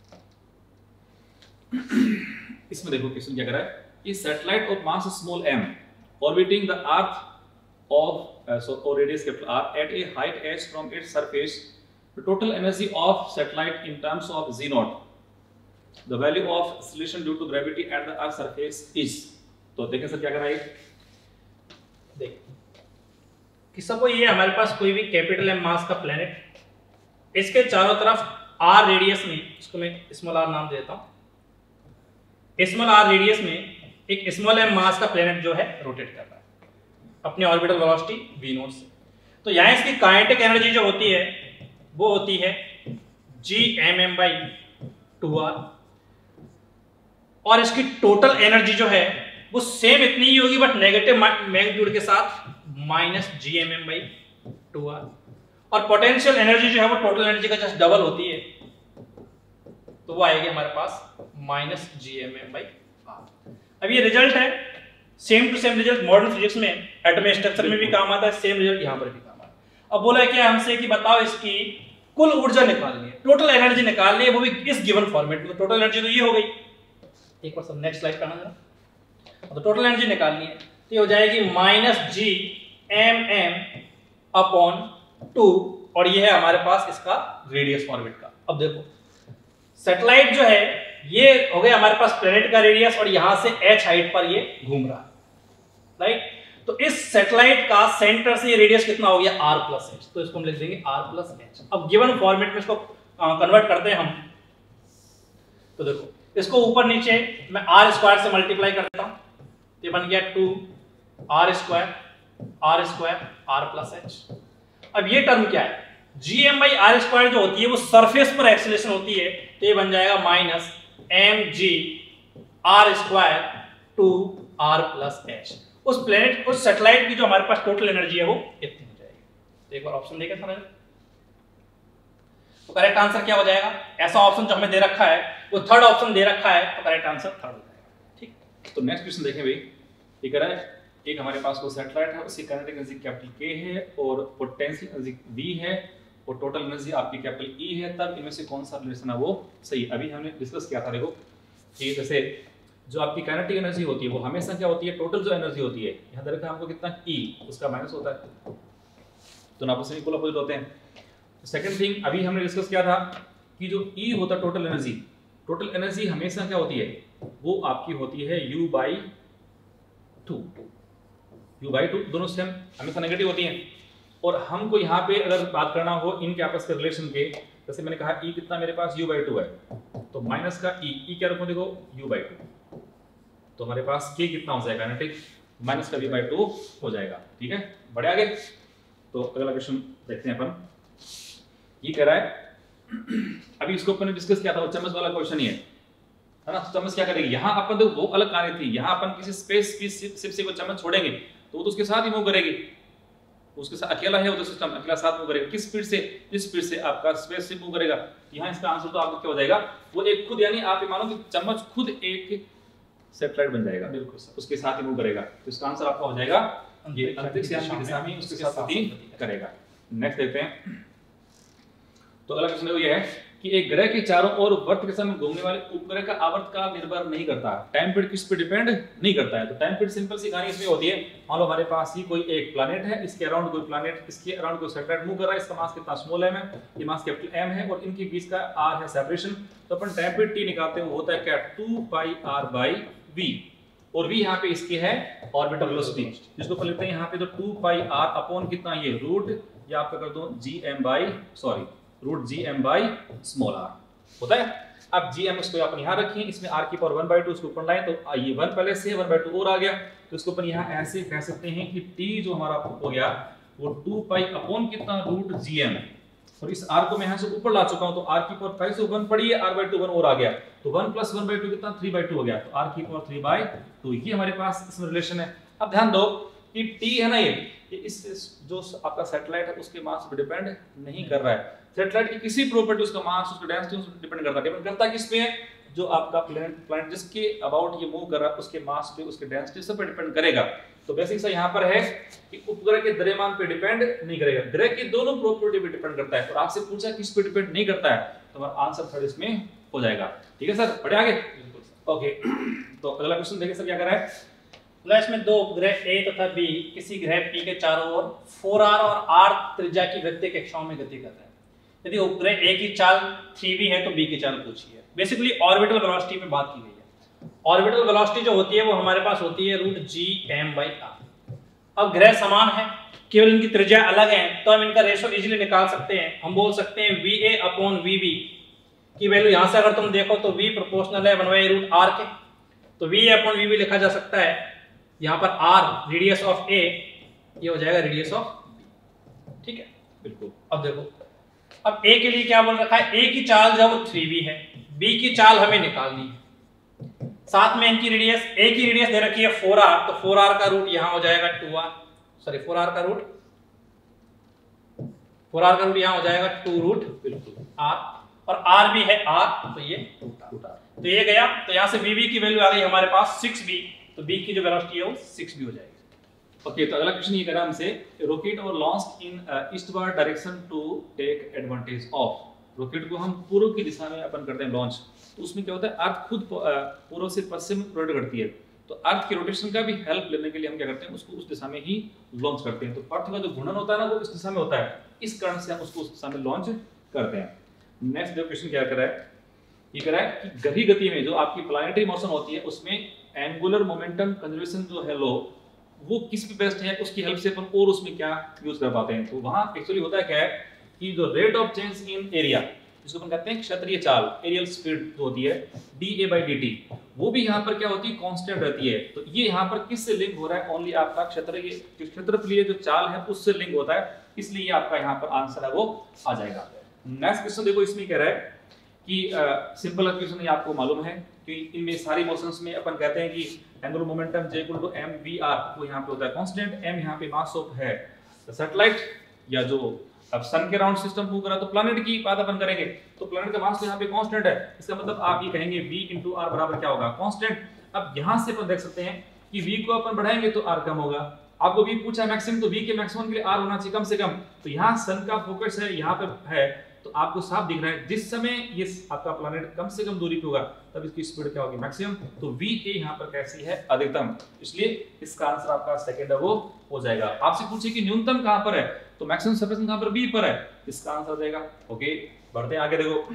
इसमें देखो क्वेश्चन क्या कर रहा है, कि satellite of mass small m orbiting the earth of radius capital R at a height h from its surface, the total energy of satellite in terms of z0, the value of acceleration due to gravity at the earth surface is। तो देखें sir क्या कर रहा है, देखिए कि suppose ये हमारे पास कोई भी कैपिटल एम मास का प्लेनेट, इसके चारों तरफ आर रेडियस में, इसको मैं स्मॉल आर नाम देता हूं, स्मॉल आर रेडियस में एक स्मॉल एम मास का प्लेनेट जो है रोटेट कर रहा है अपने ऑर्बिटल वेलोसिटी v नॉट से। तो यहां इसकी काइनेटिक एनर्जी जो होती है वो होती है gmm/2r, और इसकी टोटल एनर्जी जो है वो सेम इतनी ही होगी बट नेगेटिव मैग्नीट्यूड के साथ -gmm/2r, और पोटेंशियल एनर्जी जो है वो टोटल एनर्जी का जस्ट डबल होती है, तो वो आएगी हमारे पास -gmm/r। अब ये रिजल्ट है same to same result modern physics में एटॉमिक स्ट्रक्चर में भी काम आता है, सेम रिजल्ट यहां पर भी काम आता है। अब बोला क्या हमसे कि बताओ इसकी कुल ऊर्जा निकालनी है, टोटल एनर्जी निकालनी है, वो भी इस गिवन फॉर्मेट में। टोटल एनर्जी तो ये हो गई, एक बार सब नेक्स्ट स्लाइड करना जरा। तो टोटल एनर्जी निकालनी है तो ये हो जाएगी -gmm/2, और ये है हमारे पास इसका रेडियस ऑर्बिट का। अब देखो सैटेलाइट जो है ये हो गया हमारे पास प्लेनेट का रेडियस, और यहां से h हाइट पर ये घूम रहा है, राइट। तो इस सैटेलाइट का सेंटर से ये रेडियस कितना हो गया r+h, तो इसको हम लिख देंगे r+h। अब गिवन फॉर्मेट में इसको कन्वर्ट करते हैं हम, तो देखो इसको ऊपर नीचे मैं r² से मल्टीप्लाई करता हूं, ये बन गया 2r² r+h। अब ये टर्म क्या है, gm/r² जो होती है वो सरफेस पर एक्सीलरेशन होती है, तो ये बन जाएगा -mg/r²/2r+h। उस प्लेनेट उस सैटेलाइट की जो हमारे पास टोटल एनर्जी है वो इतनी हो जाएगी। तो एक बार ऑप्शन देखें समझ, तो करेक्ट आंसर क्या हो जाएगा, ऐसा ऑप्शन जो हमें दे रखा है वो थर्ड ऑप्शन दे रखा है, तो करेक्ट आंसर थर्ड हो जाएगा। ठीक, तो नेक्स्ट क्वेश्चन देखें भाई, ये कह रहा है एक हमारे पास कोई सैटेलाइट है, उसकी काइनेटिक एनर्जी कैपिटल K है और पोटेंशियल एनर्जी V है और टोटल एनर्जी आपकी कैपिटल E है, तब इनमें से कौन सा रिलेशन है वो सही। अभी हमने डिस्कस किया था, देखो कि जैसे जो आपकी काइनेटिक एनर्जी होती है वो हमेशा क्या होती है, टोटल जो एनर्जी होती है, यहाँ दे रखा है हमको कितना E, उसका माइनस होता है, तो आपस में इक्वल अपोजिट होते हैं। सेकंड थिंग अभी हमने डिस्कस किया था कि जो E होता है टोटल एनर्जी हमेशा क्या होती है, वो आपकी होती है U/2, दोनों सेम हमेशा नेगेटिव होती हैं। और हमको यहाँ पे अगर बात करना हो इनके आपस के रिलेशन के, जैसे मैंने कहा E कितना मेरे पास U/2 है, तो माइनस का E क्या रखूं, देखो U/2, तो हमारे पास K कितना हो जाएगा काइनेटिक, माइनस का V/2 हो जाएगा। ठीक है, बढ़े आगे। तो अगला क्वेश्चन देखते हैं अपन, ये कह रहा है अभी इसको अपन ने डिस्कस किया था, वो चम्मच वाला क्वेश्चन ही है ना। चम्मच क्या करेगी, यहाँ अपन देखो वो अलग कहानी थी, यहाँ अपन किसी स्पेस की सिप से कोई चम्मच छोड़ेंगे तो वो तो उसके साथ ही मूव करेगी, उसके साथ अकेला है वो तो सिस्टम अकेला साथ मूव करेगा, किस स्पीड से, जिस स्पीड से आपका स्पेस शिप मूव करेगा। यहाँ इसका आंसर तो आपका क्या हो जाएगा, वो एक खुद, यानी आप ये मानो कि चम्मच खुद एक सैटेलाइट बन जाएगा, बिल्कुल उसके साथ ही मूव करेगा, तो इसका आंसर आपका हो जाएगा ये अंतरिक्ष यान की दिशा में उसके साथ गति करेगा। नेक्स्ट देखते हैं, तो अगला क्वेश्चन ये है कि एक ग्रह के चारों ओर वर्त के समय घूमने वाले उपग्रह का आवर्त का निर्भर नहीं करता, टाइम पीरियड किस पे डिपेंड नहीं करता है। तो टाइम पीरियड सिंपल सी कहानी इसमें होती है, मान लो हमारे पास ही कोई एक प्लैनेट है, इसके अराउंड कोई प्लैनेट, इसके अराउंड कोई सैटेलाइट मूव कर रहा है, इसका मास कितना स्मॉल m है, ये मास कैपिटल M है, और इनके बीच का r है सेपरेशन। तो अपन टाइम पीरियड t निकालते हैं, वो होता है क्या 2πr/v, और v यहाँ पे इसकी है ऑर्बिटल वेलोसिटी, जिसको अपन लिखते हैं यहाँ पे तो 2πr अपॉन कितना, ये रूट, या आपका कर दो √gm/r होता है। अब gm इसको अपन यहाँ रखिए, इसमें r की पावर 1/2 इसको ऊपर लाएं, तो ये 1 पहले से 1/2 और आ गया, तो इसको अपन यहाँ ऐसे कह सकते हैं कि t जो हमारा हो गया वो 2π अपॉन कितना √gm, और इस r को मैं यहाँ से ऊपर ला चुका हूँ, तो r की पावर पहले से 1 पड़ी है, r/2 1 और आ गया, तो 1 + 1/2 कितना 3/2 हो गया, तो r की पावर 3/2, ये हमारे पास इसमें रिलेशन है। अब ध्यान दो कि t है ना, ये इस जो आपका सैटेलाइट है उसके मास पर डिपेंड नहीं कर रहा है, सैटेलाइट की किसी प्रॉपर्टी उसका मास उसका डेंसिटी उस पर डिपेंड करता है किस पे है, जो आपका प्लैनेट जिसके अबाउट ये मूव कर रहा है उसके मास पे उसके डेंसिटी सब पे डिपेंड करेगा। तो बेसिक सा यहाँ पर है कि उपग्रह के द्रव्यमान पे डिपेंड नहीं करेगा, ग्रह की दोनों प्रॉपर्टी पे डिपेंड करता है, और आपसे पूछा किस पे डिपेंड नहीं करता है, तो हमारा आंसर थर्ड इसमें हो जाएगा। ठीक है सर, बढ़े आगे। ओके, तो अगला क्वेश्चन देखिए सर क्या कर रहा है, इसमें दो उपग्रह A तथा B किसी ग्रह P के चारों ओर 4r और r त्रिज्या की वृत्तीय कक्षाओं में गति कर रहे हैं। यदि उपग्रह A की चाल 3v है तो B की चाल पूछी है। बेसिकली ऑर्बिटल वेलोसिटी पे बात की गई है। ऑर्बिटल वेलोसिटी जो होती है वो हमारे पास होती है √gm/r। अब ग्रह समान है, केवल इनकी त्रिज्या अलग है, तो हम इनका रेशो इजीली निकाल सकते हैं। हम बोल सकते हैं VA अपॉन VB की वैल्यू यहां से अगर तुम देखो तो V प्रोपोर्शनल है 1/√r के, तो VA अपॉन VB लिखा जा सकता है। यहां पर R रेडियस ऑफ A, ये हो जाएगा रेडियस ऑफ, ठीक है बिल्कुल। अब देखो, अब A के लिए क्या बोल रखा है, A की चाल जो है वो 3B है, B की चाल हमें निकालनी है, साथ में इनकी रेडियस, A की रेडियस दे रखी है 4r, तो 4r का रूट यहां हो जाएगा 2r, सॉरी 4r का रूट यहां हो जाएगा 2 बिल्कुल r, और r भी है r, तो ये 2r, तो ये गया। तो यहां से VB की वैल्यू आ गई हमारे पास 6B, तो B की जो वेलोसिटी है वो 6B हो जाएगी। ओके, तो अगला क्वेश्चन ये कह रहा है हमसे, रोकेट और launch in eastward direction to take advantage of. Rocket को हम पूर्व की दिशा में अपन करते हैं लॉन्च, तो उसमें क्या होता है, अर्थ खुद पूर्व से पश्चिम रोटेट करती है, तो अर्थ के रोटेशन का भी हेल्प लेने के लिए हम क्या करते हैं, उसको उस दिशा में ही लॉन्च करते हैं। तो अर्थ का जो घूर्णन होता है ना वो इस दिशा में होता है, इस कारण से हम उसको उस दिशा में लॉन्च करते हैं। नेक्स्ट जो क्वेश्चन क्या कर रहा है, ये कह रहा है कि गति गति में जो आपकी प्लैनेटरी मोशन होती है उसमें एंगुलर मोमेंटम कंजर्वेशन जो है लो, वो किस पे बेस्ड है, उसकी हेल्प से अपन और उसमें क्या यूज कर पाते हैं। तो वहां एक्चुअली होता है क्या है कि जो rate of change in area, जिसको अपन कहते हैं क्षेत्रीय चाल, एरियल स्पीड जो होती है dA/dt, वो भी यहाँ पर क्या होती है, कांस्टेंट रहती है। तो ये यहाँ पर किससे लिंक हो रहा है, ओनली आपका क्षेत्रफलीय जो चाल है उससे लिंक होता है, इसलिए आपका यहाँ पर आंसर है वो आ जाएगा। नेक्स्ट क्वेश्चन देखो, इसमें कह रहा है कि सिंपल क्वेश्चन ये आपको मालूम है कि इनमें सारी मोशंस में अपन कहते हैं कि एंगुलर मोमेंटम J = mvr, वो यहाँ पे होता है कांस्टेंट, m यहाँ पे मास ऑफ है सैटेलाइट या जो अब सन के राउंड सिस्टम मूव करा, तो प्लैनेट की बात अपन करेंगे तो प्लैनेट का मास यहाँ पे कांस्टेंट है, इसका मतलब आप ये कहेंगे v × r बराबर क्या होगा, कांस्टेंट। अब यहाँ से अपन देख सकते हैं कि v को अपन बढ़ाएंगे तो r कम होगा, आपको v पूछा है मैक्सिमम, तो v के मैक्सिमम के लिए r होना चाहिए कम से कम, तो यहाँ सन का फोकस है यहाँ पे है, तो आपको साफ दिख रहा है जिस समय ये आपका प्लैनेट कम से कम दूरी पे होगा तब इसकी स्पीड क्या होगी, मैक्सिमम, तो v के यहाँ पर कैसी है, अधिकतम, इसलिए इसका आंसर आपका सेकंड है वो हो जाएगा। आपसे पूछे कि न्यूनतम कहाँ पर है, तो मैक्सिमम सेपरेशन कहाँ पर, b पर है, इसका आंसर हो जाएगा। ओके, बढ़ते हैं आगे। देखो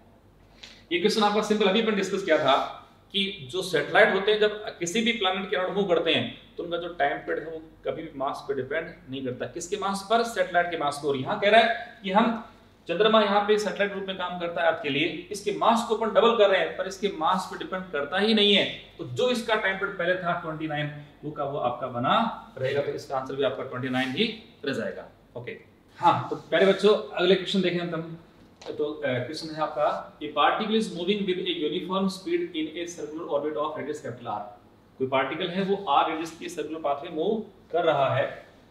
ये क्वेश्चन आपका सिंपल अभी अपन डिस्कस किया था कि जो सैटेलाइट होते हैं जब किसी भी प्लैनेट के अराउंड मूव करते हैं तो उनका जो टाइम पीरियड है वो कभी भी मास पे डिपेंड नहीं करता, किसके मास पर, सैटेलाइट के मास पर। और यहाँ कह रहा है कि हम चंद्रमा यहाँ पे सैटेलाइट रूप में काम करता है अर्थ के लिए, इसके मास को अपन डबल कर रहे हैं पर इसके मास पे डिपेंड करता ही नहीं है, तो जो इसका टाइम पीरियड पहले था 29 वो का वो आपका बना रहेगा, तो इसका आंसर भी आपका 29 ही रह जाएगा। ओके, हाँ तो पहले बच्चों अगले क्वेश्चन देखें हम। तो क्वेश्चन है आपका, a particle is moving with a uniform speed in a circular orbit of radius capital r। कोई पार्टिकल है वो r रेडियस के सर्कुलर पाथ में मूव कर रहा है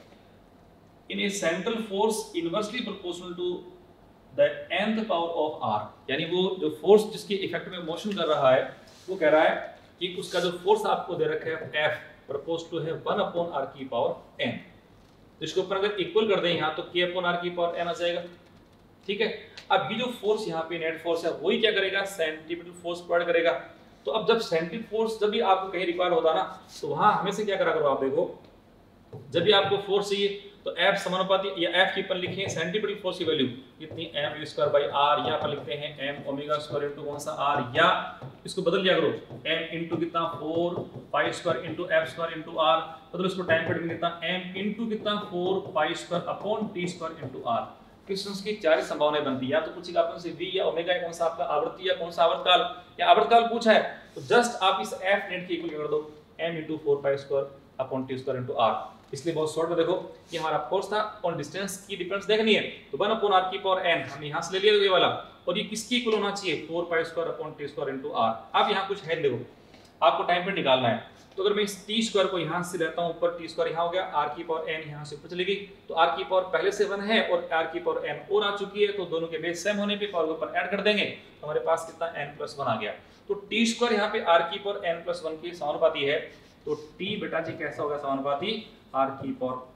in a central force inversely proportional to the nth power of r, यानी वो जो फोर्स जिसके इफेक्ट में मोशन कर रहा है वो कह रहा है कि उसका जो फोर्स आपको दे रखा है F प्रपोज टू है 1/r की पावर n, तो इसको ऊपर अगर इक्वल कर दें यहाँ तो k/r की पावर n आ जाएगा, ठीक है। अब ये जो फोर्स यहाँ पे नेट फोर्स है वही क्या करेगा, सेंट्रीपिटल फोर्स प्रोवाइड करेगा। तो अब जब सेंट्रीपिटल फोर्स जब भी आपको कहीं रिक्वायर होता ना तो वहां हमेशा क्या करा करो, आप देखो जब भी आपको फोर्स चाहिए तो F समानुपाती या F की अपन लिखें सेंट्रीपिटल फोर्स की वैल्यू कितनी m² r, या अपन लिखते हैं m⍵² इनटू कौन सा r, या इसको बदल दिया करो m इनटू कितना 4π² इनटू f² इनटू r, मतलब इसको टाइम पीरियड में कितना m इनटू कितना 4π² upon t² into r। Questions की चार संभावनाएं बनती है, या तो पूछेगा अपन से v या ओमेगा कौन सा आपका आवर्ती या कौन सा आवर्तकाल, या आवर्तकाल पूछा है तो जस्ट आप इस f नेट की इक्वल कर दो m into 4π² upon t² into r। इसलिए बहुत शॉर्ट में देखो कि हमारा फोर्स था और डिस्टेंस की डिफरेंस देखनी है तो 1/r की पावर n हमने यहां से ले लिया ये वाला, और ये किसकी इक्वल होना चाहिए 4π² अपॉन t² इनटू r। अब यहां कुछ है, देखो आपको टाइम पीरियड निकालना है, तो अगर मैं इस t² को यहां से लेता हूं ऊपर, t² यहां हो गया, r की पावर n यहां से ऊपर चली गई, तो r की पावर पहले से 1 है और r की पावर n और आ चुकी है, तो दोनों के बेस सेम होने पे पावर को ऊपर ऐड कर देंगे तो हमारे पास कितना n+1 आ गया। तो t² यहां पे r की पावर n+1 के समानुपाती है, तो t बेटा जी कैसा होगा समानुपाती r की पावर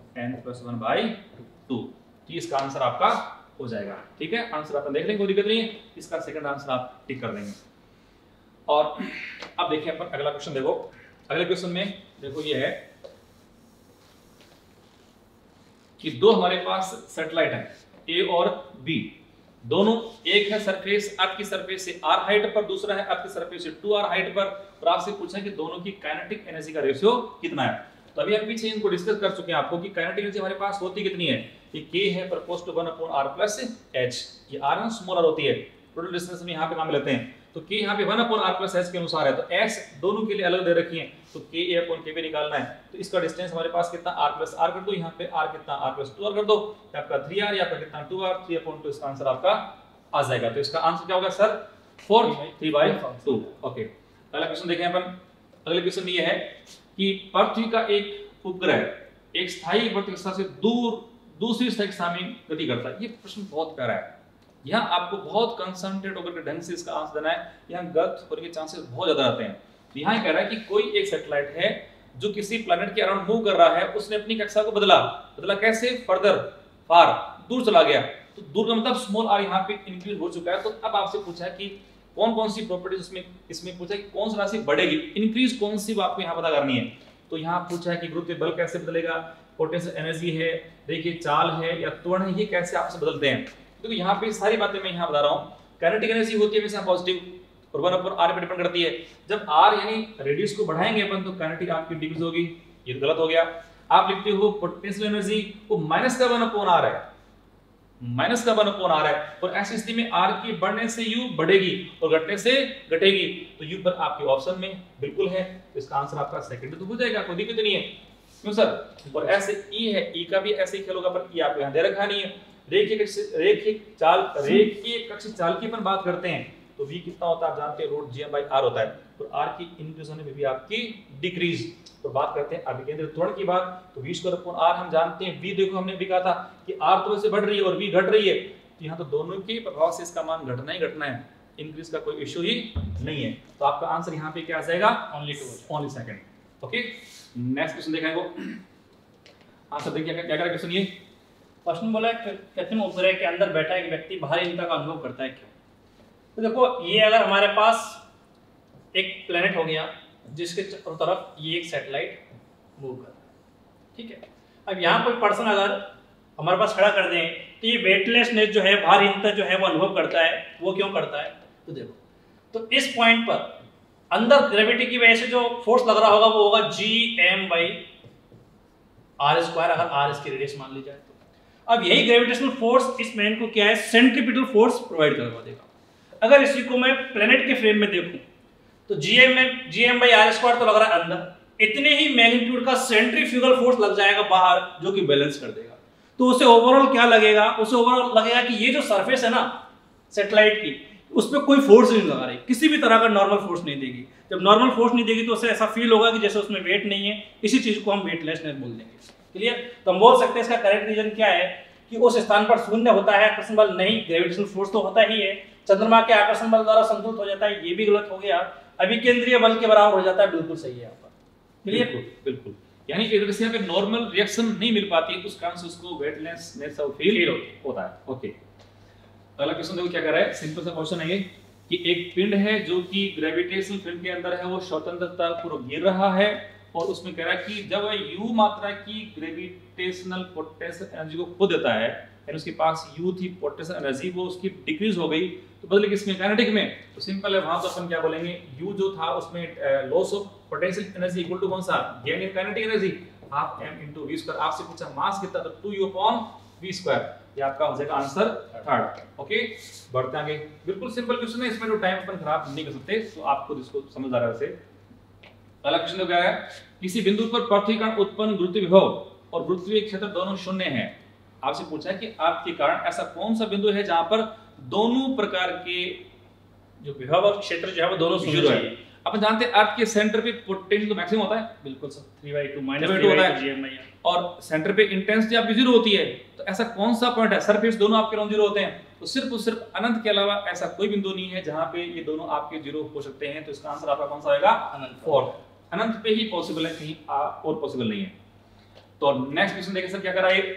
n+1/2, तो इसका आंसर आपका हो जाएगा, ठीक है। आंसर अपन देख लेंगे, कोई दिक्कत नहीं है, इसका सेकंड आंसर आप टिक कर देंगे। और अब देखिए अपन अगला क्वेश्चन, देखो अगले क्वेश्चन में देखो ये है कि दो हमारे पास सैटेलाइट है A और B, दोनों एक है सरफेस अर्थ की सरफेस से r हाइट पर, दूसरा है अर्थ की सरफेस से 2r हाइट पर, और आपसे पूछा है कि दोनों की काइनेटिक एनर्जी का रेशियो कितना है। तो अभी हम पीछे इनको डिस्कस कर चुके हैं आपको कि काइनेटिक एनर्जी हमारे पास होती कितनी है, ये k है proportional to 1/r plus h, ये r ना स्मॉल r होती है, टोटल डिस्टेंस में यहाँ पे काम लेते हैं, तो k यहाँ पे 1/r प्लस h के अनुसार है, तो s दोनों के लिए अलग दे रखी है, तो ka/kb निकालना है, तो इसका डिस्टेंस हमारे पास कितना r प्लस r कर दो, यहाँ पे r कितना r प्लस 2r कर दो, ये आपका 3r, ये आपका कितना 2r, 3/2, इसका आंसर आपका आ जाएगा। तो इसका आंसर क्या होगा सर 4/3/2। ओके, अगला क्वेश्चन देखें अपन। अगले क्वेश्चन में ये है कि पृथ्वी का एक उपग्रह एक स्थायी वर्त कक्षा से दूसरी स्थायी कक्षा में गति करता है। ये प्रश्न बहुत प्यारा है, यहाँ आपको बहुत कंसंट्रेट होकर के ढंग से इसका आंसर देना है, यहाँ गलत होने के चांसेस बहुत ज्यादा रहते हैं। तो यहाँ कह रहा है कि कोई एक सैटेलाइट है जो किसी प्लैनेट के अराउंड मूव कर रहा है, उसने अपनी कक्षा को बदला कैसे, फर्दर फार दूर चला गया, तो दूर का मतलब स्मॉल r यहाँ पे इंक्रीज हो चुका है। तो अब आपसे पूछा है कि कौन कौन सी प्रॉपर्टीज इसमें पूछा है कि कौन सी राशि बढ़ेगी, इंक्रीज कौन सी आपको यहाँ पता करनी है। तो यहाँ पूछा है कि गुरुत्वीय बल कैसे बदलेगा, पोटेंशियल एनर्जी है, देखिए चाल है या त्वरण है, ये कैसे आपस में बदलते हैं। तो यहाँ पे सारी बातें मैं यहाँ बता रहा हूँ। काइनेटिक एनर्जी होती है हमेशा पॉजिटिव और 1/r पे डिपेंड करती है। जब r यानी रेडियस को बढ़ाएंगे अपन तो काइनेटिक आपकी डिक्रीज होगी, ये गलत हो गया। आप लिखते हो पोटेंशियल एनर्जी वो माइनस का 1/r है, माइनस का 1/r है, और ऐसी स्थिति में r की बढ़ने से u बढ़ेगी और घटने से घटेगी, तो u पर आपके ऑप्शन में बिल्कुल है, तो इसका आंसर आपका सेकंड तो हो जाएगा, कोई दिक्कत नहीं है। क्यों सर? और ऐसे e है, e का भी ऐसे ही खेल होगा, पर e आपको यहाँ दे रखा नहीं है। रेखीय कक्षीय चाल की अपन बात करते हैं तो v कितना होता है आप जानते हैं, √gm/r होता है, और r की इंक्रीज होने में भी आपकी डिक्रीज। तो बात करते हैं अभिकेंद्र त्वरण की बात, तो v²/r हम जानते हैं, v देखो हमने भी कहा था कि r तो वैसे बढ़ रही है और v घट रही है, तो यहाँ तो दोनों के प्रभाव से इसका मान घटना ही घटना है, इंक्रीज का कोई इश्यू ही नहीं है। तो आपका आंसर यहाँ पे क्या आ जाएगा, only second. Okay, next question देखेंगे, आंसर देखिए क्या क्या क्वेश्चन। ये क्वेश्चन बोला कृत्रिम उपग्रह के अंदर बैठा एक व्यक्ति भारीहीनता का अनुभव करता है क्यों। तो देखो, ये अगर हमारे पास एक प्लेनेट हो गया जिसके चारों तरफ ये एक सैटेलाइट मूव कर रहा है, ठीक है। अब यहाँ कोई पर्सन अगर हमारे पास खड़ा कर दें तो ये वेटलेसनेस जो है, भारीहीनता जो है वो अनुभव करता है। वो क्यों करता है, तो देखो, तो इस पॉइंट पर अंदर ग्रेविटी की वजह से जो फोर्स लग रहा होगा वो होगा Gm/r², अगर r इसकी रेडियस मान ली जाए तो। अब यही ग्रेविटेशनल फोर्स इस मैन को क्या है, सेंट्रीपिटल फोर्स प्रोवाइड करवा देगा। अगर इसी को मैं प्लेनेट के फ्रेम में देखूं तो Gm/r² तो लग रहा है अंदर, इतने ही मैग्नीट्यूड का सेंट्रीफ्यूगल फोर्स लग जाएगा बाहर जो कि बैलेंस कर देगा। तो उसे ओवरऑल क्या लगेगा, उसे ओवरऑल लगेगा कि ये जो सरफेस है ना सैटेलाइट की, उस पर कोई फोर्स नहीं लगा रही, किसी भी तरह का नॉर्मल फोर्स नहीं देगी। जब नॉर्मल फोर्स नहीं देगी तो उसे ऐसा फील होगा कि जैसे उसमें वेट नहीं है, इसी चीज को हम वेटलेसनेस बोल देंगे। क्लियर? तो हम बोल सकते हैं इसका करेक्ट रीजन क्या है कि उस स्थान पर शून्य होता है, आकर्षण बल नहीं, ग्रेविटेशनल फोर्स तो होता ही है, चंद्रमा के आकर्षण बल द्वारा संतुलित हो जाता है, ये भी गलत हो गया, अभिकेंद्रीय बल के बराबर हो जाता है, बिल्कुल सही है यहाँ पर। क्लियर? बिल्कुल, यानी कि अगर यहाँ पे नॉर्मल रिएक्शन नहीं मिल पाती है उस कारण से उसको वेटलेसनेस ऑफ फील होता है। ओके, अगला क्वेश्चन देखो क्या कर रहा है, सिंपल सा क्वेश्चन है ये कि एक पिंड है जो कि ग्रेविटेशनल फील्ड के अंदर है, वो स्वतंत्रता पूर्वक गिर रहा है, और उसमें कह रहा है कि जब वह u मात्रा की ग्रेविटेशनल पोटेंशियल एनर्जी को खो देता है, यानी उसके पास u थी पोटेंशियल एनर्जी, वो उसकी डिक्रीज हो गई, तो बदले किसमें, काइनेटिक में। तो सिंपल है, वहां तो अपन क्या बोलेंगे, u जो था उसमें loss of potential energy equal to कौन सा, gain in kinetic energy, half m into v²। आपसे पूछा मास कितना, तो 2u/v², ये आपका हो जाएगा आंसर थर्ड। ओके, बढ़ते आगे, बिल्कुल सिंपल क्वेश्चन है, इसमें जो टाइम अपन खराब नहीं कर सकते, तो आपको इसको समझ आ रहा है वैसे। अगला क्वेश्चन क्या है, किसी बिंदु पर पृथ्वी का उत्पन्न गुरुत्वीय विभव और गुरुत्वीय क्षेत्र दोनों शून्य हैं। आपसे पूछा है कि आपके कारण ऐसा कौन सा बिंदु है जहां पर दोनों प्रकार के जो विभव और क्षेत्र जो है वो दोनों शून्य है। अपन जानते हैं अर्थ के सेंटर पे पोटेंशियल मैक्सिमम होता है, बिल्कुल सर, 3/2 -3/2 होता है, और सेंटर पे इंटेंसिटी आपकी 0 होती है। तो ऐसा कौन सा पॉइंट है, सरफेस दोनों आपके अराउंड 0 होते हैं, तो सिर्फ अनंत के अलावा ऐसा कोई बिंदु नहीं है जहां पे ये दोनों आपके 0 हो सकते हैं। तो इसका आंसर आपका कौन सा आएगा, अनंत। अनंत पे ही पॉसिबल है, कहीं और पॉसिबल नहीं है। तो नेक्स्ट क्वेश्चन देखिए सर क्या कर रहा है।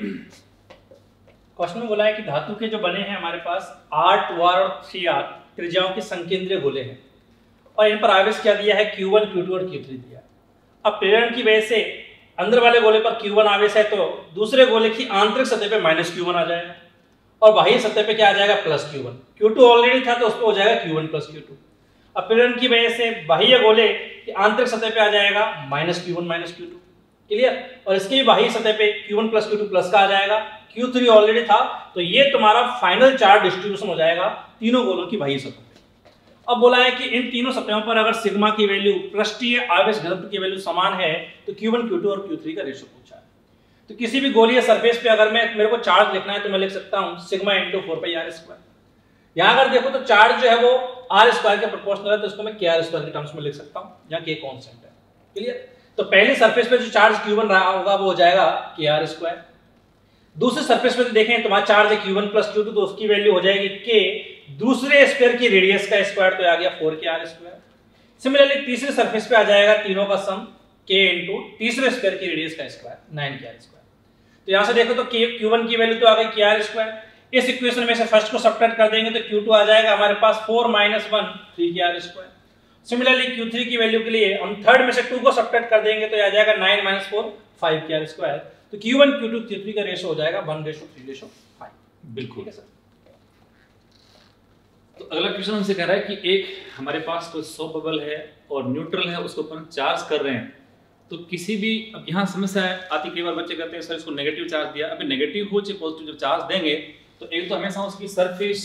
क्वेश्चन में बोला है कि धातु के जो बने हैं हमारे पास 8 2r और 3r त्रिज्याओं के संकेंद्रीय गोले हैं, और इन पर आवेश क्या दिया है, Q1 Q2 और Q3 दिया। अब प्रेरण की वजह से अंदर वाले गोले पर Q1 आवेश है, तो दूसरे गोले की आंतरिक सतह पे -Q1 आ जाएगा, और बाह्य सतह पे क्या आ जाएगा, +Q1। Q2 ऑलरेडी था तो उस पर हो जाएगा Q1 + Q2। अब प्रेरण की वजह से बाह्य गोले की आंतरिक सतह पे आ जाएगा -Q1 - Q2। क्लियर। और इसकी बाह्य सतह पे Q1 प्लस Q2 प्लस का आ जाएगा, Q3 ऑलरेडी था, तो ये तुम्हारा फाइनल चार्ज डिस्ट्रीब्यूशन हो जाएगा तीनों गोलों की बाह्य सतह पे। अब बोला है कि इन तीनों सतहों पर अगर सिग्मा की वैल्यू, पृष्ठीय आवेश घनत्व की वैल्यू समान है तो Q1 Q2 और Q3 का रेशो पूछा है। तो किसी भी गोलीय सरफेस पे अगर मेरे को चार्ज लिखना है तो मैं लिख सकता हूं सिग्मा इंटू 4πr²। यहां अगर देखो तो चार्ज जो है वो r² के प्रोपोर्शनल है, तो इसको मैं kr² के टर्म्स में लिख सकता हूं, जहां k कांस्टेंट है। क्लियर। तो पहले सरफेस पे जो चार्ज Q1 रहा होगा वो हो जाएगा kr²। दूसरे सरफेस पे देखें तुम्हारा चार्ज है Q1 प्लस Q2, तो उसकी वैल्यू हो जाएगी k, दूसरे स्फीयर की रेडियस का स्क्वायर तो आ गया 4kr²। सिमिलरली तीसरे सरफेस पे आ जाएगा तीनों का सम k इंटू तीसरे स्फीयर की रेडियस का स्क्वायर 9kr²। तो यहां से देखो तो Q1 की वैल्यू तो आ गई kr²। इस इक्वेशन में से फर्स्ट को सब्ट्रैक्ट कर देंगे तो Q2 आ जाएगा हमारे पास 4 - 1 3kr²। सिमिलरली Q3 की वैल्यू के लिए हम थर्ड में से 2 को सब्ट्रैक्ट कर देंगे तो आ जाएगा 9 - 4 5kr²। तो Q1 Q2 Q3 का रेशो हो जाएगा 1:3:5। बिल्कुल है सर। तो अगला क्वेश्चन हमसे कह रहा है कि एक हमारे पास कोई सॉफ्ट बबल है और न्यूट्रल है, उसको अपन चार्ज कर रहे हैं। तो किसी भी, अब यहाँ समस्या आती, कई बार बच्चे कहते हैं सर इसको नेगेटिव चार्ज दिया, अभी नेगेटिव हो चाहे पॉजिटिव जब चार्ज देंगे तो एक तो हमेशा उसकी सरफेस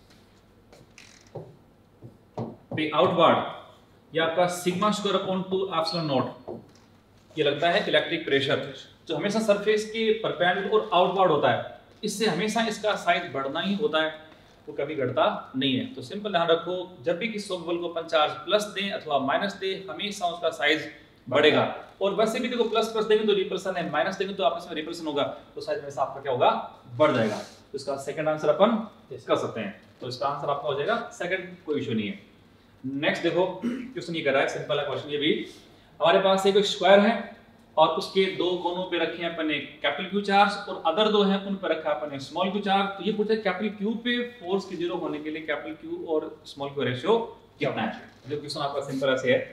पे आउटवर्ड या आपका sigma square upon 2 epsilon nought, ये लगता है इलेक्ट्रिक प्रेशर जो हमेशा सरफेस के परपेंडिकुलर और आउटवर्ड होता है, इससे हमेशा इसका साइज बढ़ना ही होता है, वो कभी घटता नहीं है। तो सिंपल ध्यान रखो, जब भी किसी सॉफ्ट बबल को अपन चार्ज प्लस दें अथवा माइनस दें, हमेशा उसका साइज बढ़ेगा। और वैसे भी देखो प्लस प्लस देंगे तो रिपल्सन है, माइनस देंगे तो आपस में रिपल्सन होगा, तो साइज में आपका क्या होगा, बढ़ जाएगा। तो इसका सेकंड आंसर अपन कर सकते हैं। तो इसका आंसर आपका हो जाएगा सेकंड, कोई इशू नहीं है। नेक्स्ट देखो क्वेश्चन ये कर रहा है, सिंपल है क्वेश्चन ये भी। हमारे पास एक स्क्वायर है और उसके दो कोनों पे रखे हैं अपन एक कैपिटल क्यू चार्ज और अदर दो हैं उन पर रखा है अपन एक स्मॉल क्यू चार्ज। तो ये पूछा है कैपिटल क्यू पे फोर्स के जीरो होने के लिए कैपिटल क्यू और स्मॉल क्यू रेशियो कितना है। जो क्वेश्चन आपका सिंपल ऐसे है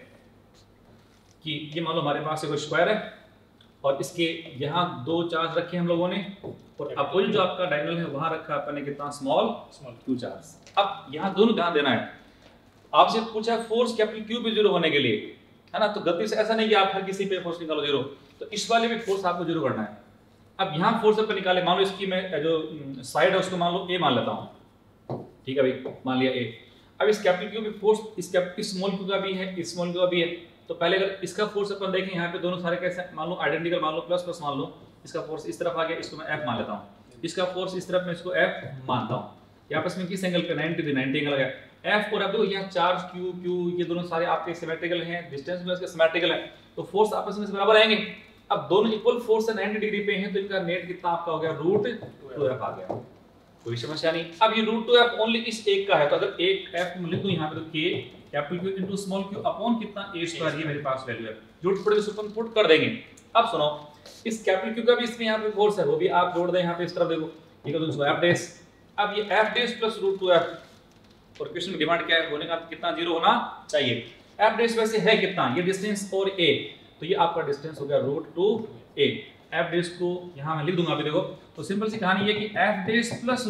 कि ये मान लो हमारे पास एक स्क्वायर है और इसके यहाँ दो चार्ज रखे हैं हम लोगों ने और अपोजिट जो आपका डायगोनल है वहां रखा है अपन ने कितना, स्मॉल क्यू चार्ज। अब यहाँ दोनों ध्यान देना है, आपसे पूछा फोर्स कैपिटल क्यू पे जीरो होने के लिए, है ना। तो गलती से ऐसा नहीं कि आप हर किसी पे फोर्स निकालो जीरो, तो इस वाले में फोर्स आपको जीरो करना है। अब यहाँ फोर्स अपन निकाले, मान लो इसकी मैं जो साइड है उसको मान लो ए मान लेता हूँ, ठीक है भाई, मान लिया ए। अब इस कैपिटल क्यू पे फोर्स इस स्मॉल क्यू का भी है, इस स्मॉल क्यू का भी है। तो पहले अगर इसका फोर्स अपन देखें, यहाँ पे दोनों सारे कैसे मान लो आइडेंटिकल, मान लो प्लस प्लस मान लो, इसका फोर्स इस तरफ आ गया, इसको मैं एफ मान लेता हूँ, इसका फोर्स इस तरफ मैं इसको एफ मानता हूँ। यहाँ पर किस एंगल पे 90 एंगल है एफ, और अब देखो यहाँ चार्ज क्यू क्यू ये दोनों सारे आपके सिमेट्रिकल हैं, डिस्टेंस भी इसके सिमेट्रिकल है, तो फोर्स आपस में बराबर आएंगे। अब दोनों इक्वल फोर्स से 90 डिग्री पे हैं तो इनका नेट कितना आपका हो गया, √2f आ गया, कोई समस्या नहीं। अब ये √2f ओनली इस एक का है, तो अगर एक f में लिख दूं यहाँ पे तो k capital Q into small Q upon कितना a² ये मेरे पास वैल्यू है, जोड़ पड़े तो पुट कर देंगे। अब सुनो, इस कैपिटल क्यू का भी इसमें यहाँ पे फोर्स है, वो भी आप जोड़ दें यहाँ पे इस तरफ, देखो ये तो इसको f डैश, अब ये f डैश प्लस √2f, और क्वेश्चन में डिमांड क्या है, होने का कितना जीरो होना चाहिए। f डैश वैसे है कितना, ये डिस्टेंस और a, तो ये आपका डिस्टेंस हो गया √2a। f डैश को यहाँ मैं लिख दूंगा, अभी देखो तो सिंपल सी कहानी ये कि f डैश प्लस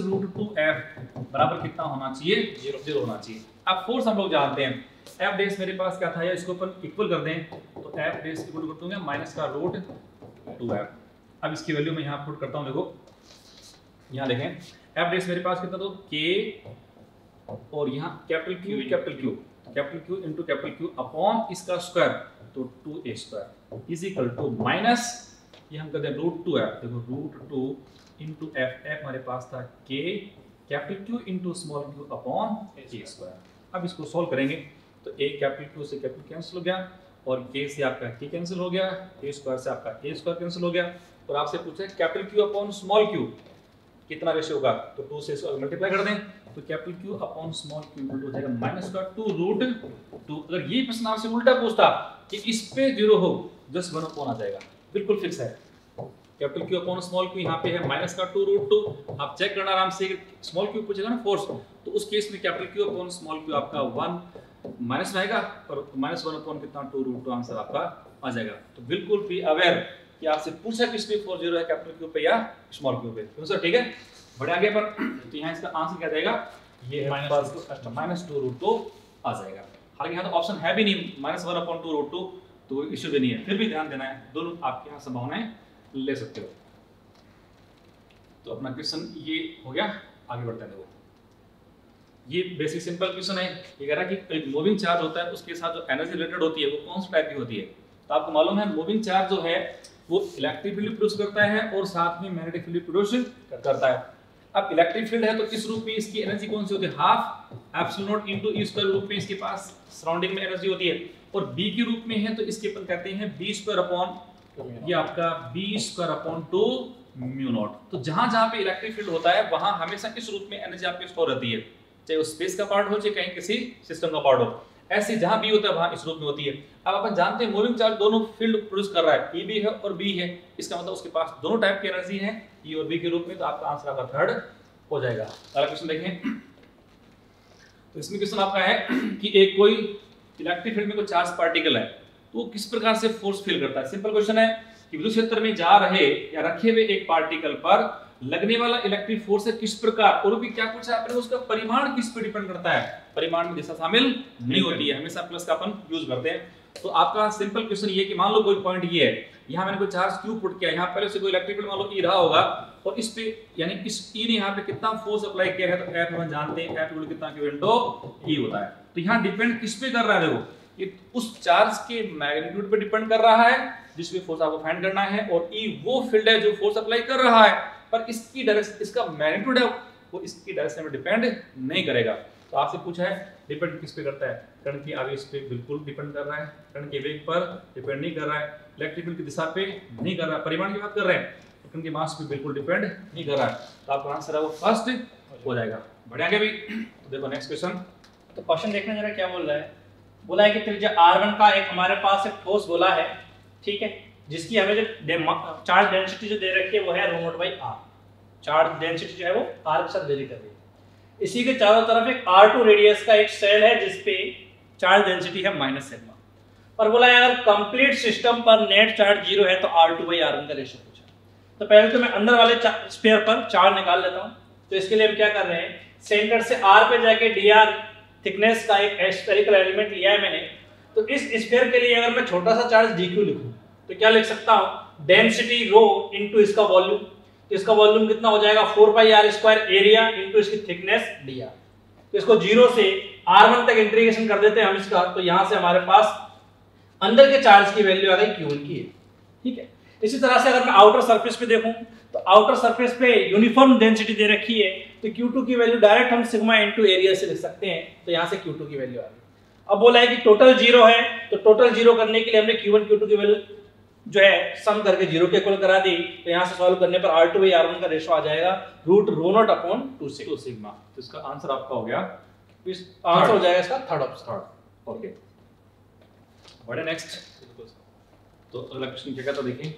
√2f बराबर कितना होना चाहिए, जीरो होना चाहिए। अब फोर्स हम लोग जानते हैं, f डैश मेरे पास क्या था, इसको अपन इक्वल कर दें तो f डैश इक्वल टू होगा माइनस का √2f। अब इसकी वैल्यू मैं यहाँ पुट करता हूँ, देखो यहाँ देखें f डैश मेरे पास कितना, तो k और यहाँ capital Q into capital Q upon इसका स्क्वायर तो 2a² is equal to minus ये हम कहते हैं √2f, देखो √2 इनटू f हमारे पास था k capital Q into small Q upon a²। अब इसको सॉल्व करेंगे तो a कैपिटल क्यू से कैपिटल कैंसिल हो गया और k से आपका k कैंसिल हो गया, a² से आपका a² कैंसिल हो गया, और आपसे पूछा है capital Q upon small Q कितना रेशियो होगा, तो 2 से इसको मल्टीप्लाई कर दें तो capital Q upon small Q हो जाएगा माइनस का 2√2। अगर ये प्रश्न आपसे उल्टा पूछता कि इस पे जीरो हो, जस्ट 1 अपॉन आ जाएगा, बिल्कुल फिक्स है। Capital Q upon small Q यहाँ पे है माइनस का 2√2, आप चेक करना आराम से, स्मॉल क्यू पूछेगा ना फोर्स, तो उस केस में capital Q upon small Q आपका 1 माइनस में आएगा और -1 अपॉन कितना 2√2 आंसर आपका आ जाएगा। तो बिल्कुल बी अवेयर कि आपसे पूछा किस पे फोर्स जीरो है, कैपिटल क्यू पे या स्मॉल क्यू पे, तो सर ठीक है बढ़े आगे पर। तो यहाँ इसका आंसर क्या जाएगा, ये है -2√2 आ जाएगा। हालांकि यहाँ तो ऑप्शन है भी नहीं -1 अपॉन 2√2, तो कोई इश्यू भी नहीं है। फिर भी ध्यान देना है, दोनों आपके यहाँ संभावनाएं ले सकते हो। तो अपना क्वेश्चन ये हो गया, आगे बढ़ते हैं। देखो ये बेसिक सिंपल क्वेश्चन है। ये कह रहा है कि एक मूविंग चार्ज होता है, उसके साथ जो एनर्जी रिलेटेड होती है वो कौन सी टाइप की होती है। तो आपको मालूम है मूविंग चार्ज जो है वो इलेक्ट्रिक फील्ड प्रोड्यूस करता है और साथ में मैग्नेटिक फील्ड प्रोड्यूस करता है। अब इलेक्ट्रिक फील्ड है तो इस रूप में इसकी एनर्जी कौन सी होती है, half epsilon not into E square रूप में इसके पास सराउंडिंग में एनर्जी होती है। और बी के रूप में है तो इसके अपन कहते हैं बी स्क्वायर अपॉन ये आपका B square upon 2 mu nought. तो जहां जहां पे इलेक्ट्रिक फील्ड होता है वहां हमेशा इस रूप में एनर्जी आपकी स्टोर रहती है, चाहे वो स्पेस का पार्ट हो चाहे कहीं किसी सिस्टम का पार्ट हो। ऐसे जहां भी होता है वहां इस रूप में होती है। अब अपन जानते हैं मूविंग चार्ज दोनों फील्ड प्रोड्यूस कर रहा है, ई भी है और बी है, इसका मतलब उसके पास दोनों टाइप की एनर्जी है, ई और बी के रूप में। तो आपका आंसर आपका थर्ड हो जाएगा। अगला क्वेश्चन देखें। तो इसमें क्वेश्चन आपका है कि एक कोई इलेक्ट्रिक फील्ड में कोई चार्ज पार्टिकल है तो वो किस प्रकार से फोर्स फील करता है। सिंपल क्वेश्चन है कि विद्युत क्षेत्र में जा रहे या रखे हुए एक पार्टिकल पर लगने वाला इलेक्ट्रिक फोर्स है किस प्रकार, और भी क्या पूछा आपने, उसका परिमाण किस पर डिपेंड करता है। परिमाण में दिशा शामिल नहीं होती है, हमेशा प्लस का अपन यूज करते हैं। तो आपका सिंपल क्वेश्चन ये कि मान लो कोई पॉइंट ये है, यहाँ मैंने कोई चार्ज क्यू पुट किया, यहाँ पहले से कोई इलेक्ट्रिक फील्ड मान लो ई रहा होगा और इस पे यानी इस ई ने यहाँ पे कितना फोर्स अप्लाई किया है, तो F हम जानते हैं F कितना Q इनटू E होता है। तो यहाँ डिपेंड किस पे कर रहा है, देखो ये उस चार्ज के मैग्नीट्यूड पे डिपेंड कर रहा है जिसपे फोर्स आपको फाइंड करना है, और E वो फील्ड है जो फोर्स अप्लाई कर रहा है, पर इसकी डायरेक्शन इसका मैग्नीट्यूड है वो इसकी डायरेक्शन में डिपेंड नहीं करेगा। तो आपसे पूछा है डिपेंड किस पे करता है, कण की आवेश पे बिल्कुल डिपेंड कर रहा है, कण के वेग पर डिपेंड नहीं कर रहा है, इलेक्ट्रिक फील्ड की दिशा पे नहीं कर रहा है, परिमाण की बात कर रहे हैं, कण के मास पे बिल्कुल डिपेंड नहीं कर रहा है। तो आपका आंसर है वो फर्स्ट हो जाएगा। बढ़िया आगे भी। तो देखो नेक्स्ट क्वेश्चन। तो क्वेश्चन देखना जरा क्या बोल रहा है। बोला है कि त्रिज्या r1 का एक हमारे पास एक ठोस गोला है, ठीक है, जिसकी हमें जो चार्ज डेंसिटी जो दे रखी है वो है rho nought by r। Charge density जो है वो r के साथ वेरी कर रही है। इसी के चारों तरफ एक r2 रेडियस का एक सेल है जिसपे चार्ज डेंसिटी है माइनस सिग्मा। और बोला है अगर कंप्लीट सिस्टम पर नेट चार्ज 0 है तो r2 बाई r1 का रेशियो पूछा। तो पहले तो मैं अंदर वाले स्फीयर पर चार्ज निकाल लेता हूँ। तो इसके लिए हम क्या कर रहे हैं, सेंटर से r पे जाके dr थिकनेस का एक स्फेरिकल एलिमेंट लिया है मैंने। तो इस स्फीयर के लिए अगर मैं छोटा सा चार्ज dq लिखूं तो क्या लिख सकता हूं, डेंसिटी रो इनटू इसका वॉल्यूम। तो इसका वॉल्यूम कितना हो जाएगा 4 pi r square area into इसकी थिकनेस dr। तो इसको 0 से r1 तक इंटीग्रेशन कर देते हैं हम इसका। तो यहां से हमारे पास अंदर के चार्ज की वैल्यू आ गई q1 की है, ठीक है। इसी तरह से अगर मैं आउटर सरफेस पे देखूं तो आउटर सरफेस पे यूनिफॉर्म डेंसिटी दे रखी है, तो Q2 की वैल्यू डायरेक्ट हम सिग्मा इनटू एरिया से लिख सकते हैं। तो यहां से Q2 की वैल्यू आ गई। अब बोला है कि टोटल 0 है, तो टोटल 0 करने के लिए हमने Q1 Q2 की वैल्यू जो है सम करके 0 के इक्वल करा दी। तो यहां से सॉल्व करने पर r2 बाई r1 का रेशियो आ जाएगा root rho nought upon 2 sigma. तो इसका आंसर आपका हो गया, इस आंसर हो जाएगा इसका थर्ड ऑप्शन। ओके बढ़िया। नेक्स्ट। तो अगला क्वेश्चन क्या कहता देखें।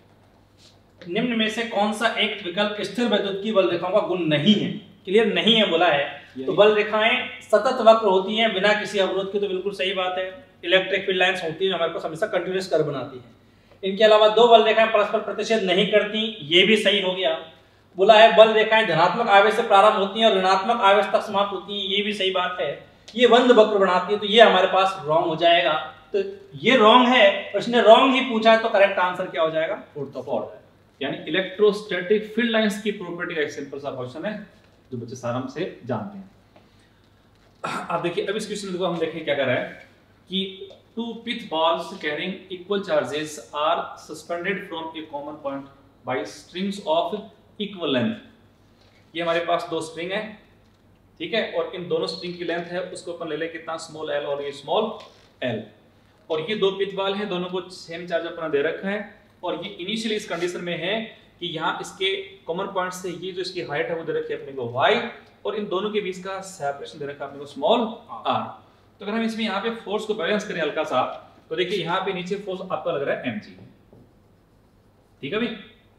निम्न में से कौन सा एक विकल्प स्थिर वैद्युत की बल रेखाओं का गुण नहीं है। क्लियर नहीं है बोला है, तो बल रेखाएं सतत वक्र होती हैं बिना किसी अवरोध के, तो बिल्कुल सही बात है। इलेक्ट्रिक फील्ड लाइंस होती है हमारे पास हमेशा कंटीन्यूअस कर्व बनाती है। इनके अलावा दो बल रेखाएं परस्पर प्रतिच्छेद नहीं करती, ये भी सही हो गया। बोला है बल रेखाएं धनात्मक आवेश से प्रारंभ होती हैं और ऋणात्मक आवेश तक समाप्त होती हैं, ये भी सही बात है। ये बंद वक्र बनाती है, तो ये हमारे पास रॉन्ग हो जाएगा। तो ये रॉन्ग है और इसने रॉन्ग ही पूछा है, तो करेक्ट आंसर क्या हो जाएगा, फोर्थ ऑफ ऑल। यानी इलेक्ट्रोस्टैटिक फील्ड लाइंस की प्रॉपर्टी का एक सिंपल सा क्वेश्चन है जो बच्चे सारांश से जानते हैं। अब देखिए अब इस क्वेश्चन को हम देखें क्या कर रहा है कि two pith balls carrying equal charges are suspended from a common point by strings of equal length। ये हमारे पास दो स्ट्रिंग है, ठीक है, और इन दोनों स्ट्रिंग की लेंथ है उसको अपन ले लें कितना स्मॉल l और ये स्मॉल l, और ये दो पिथ बॉल हैं, दोनों को सेम चार्ज अपना दे रखा है। और ये इनिशियली इस कंडीशन में है कि यहाँ इसके कॉमन पॉइंट से ये जो इसकी हाइट है वो दे रखी है अपने को y, और इन दोनों के बीच का सेपरेशन दे रखा है अपने को स्मॉल r। तो अगर हम इसमें यहाँ पे फोर्स को बैलेंस करें हल्का सा, तो देखिए यहाँ पे नीचे फोर्स आपका लग रहा है mg, ठीक है भाई,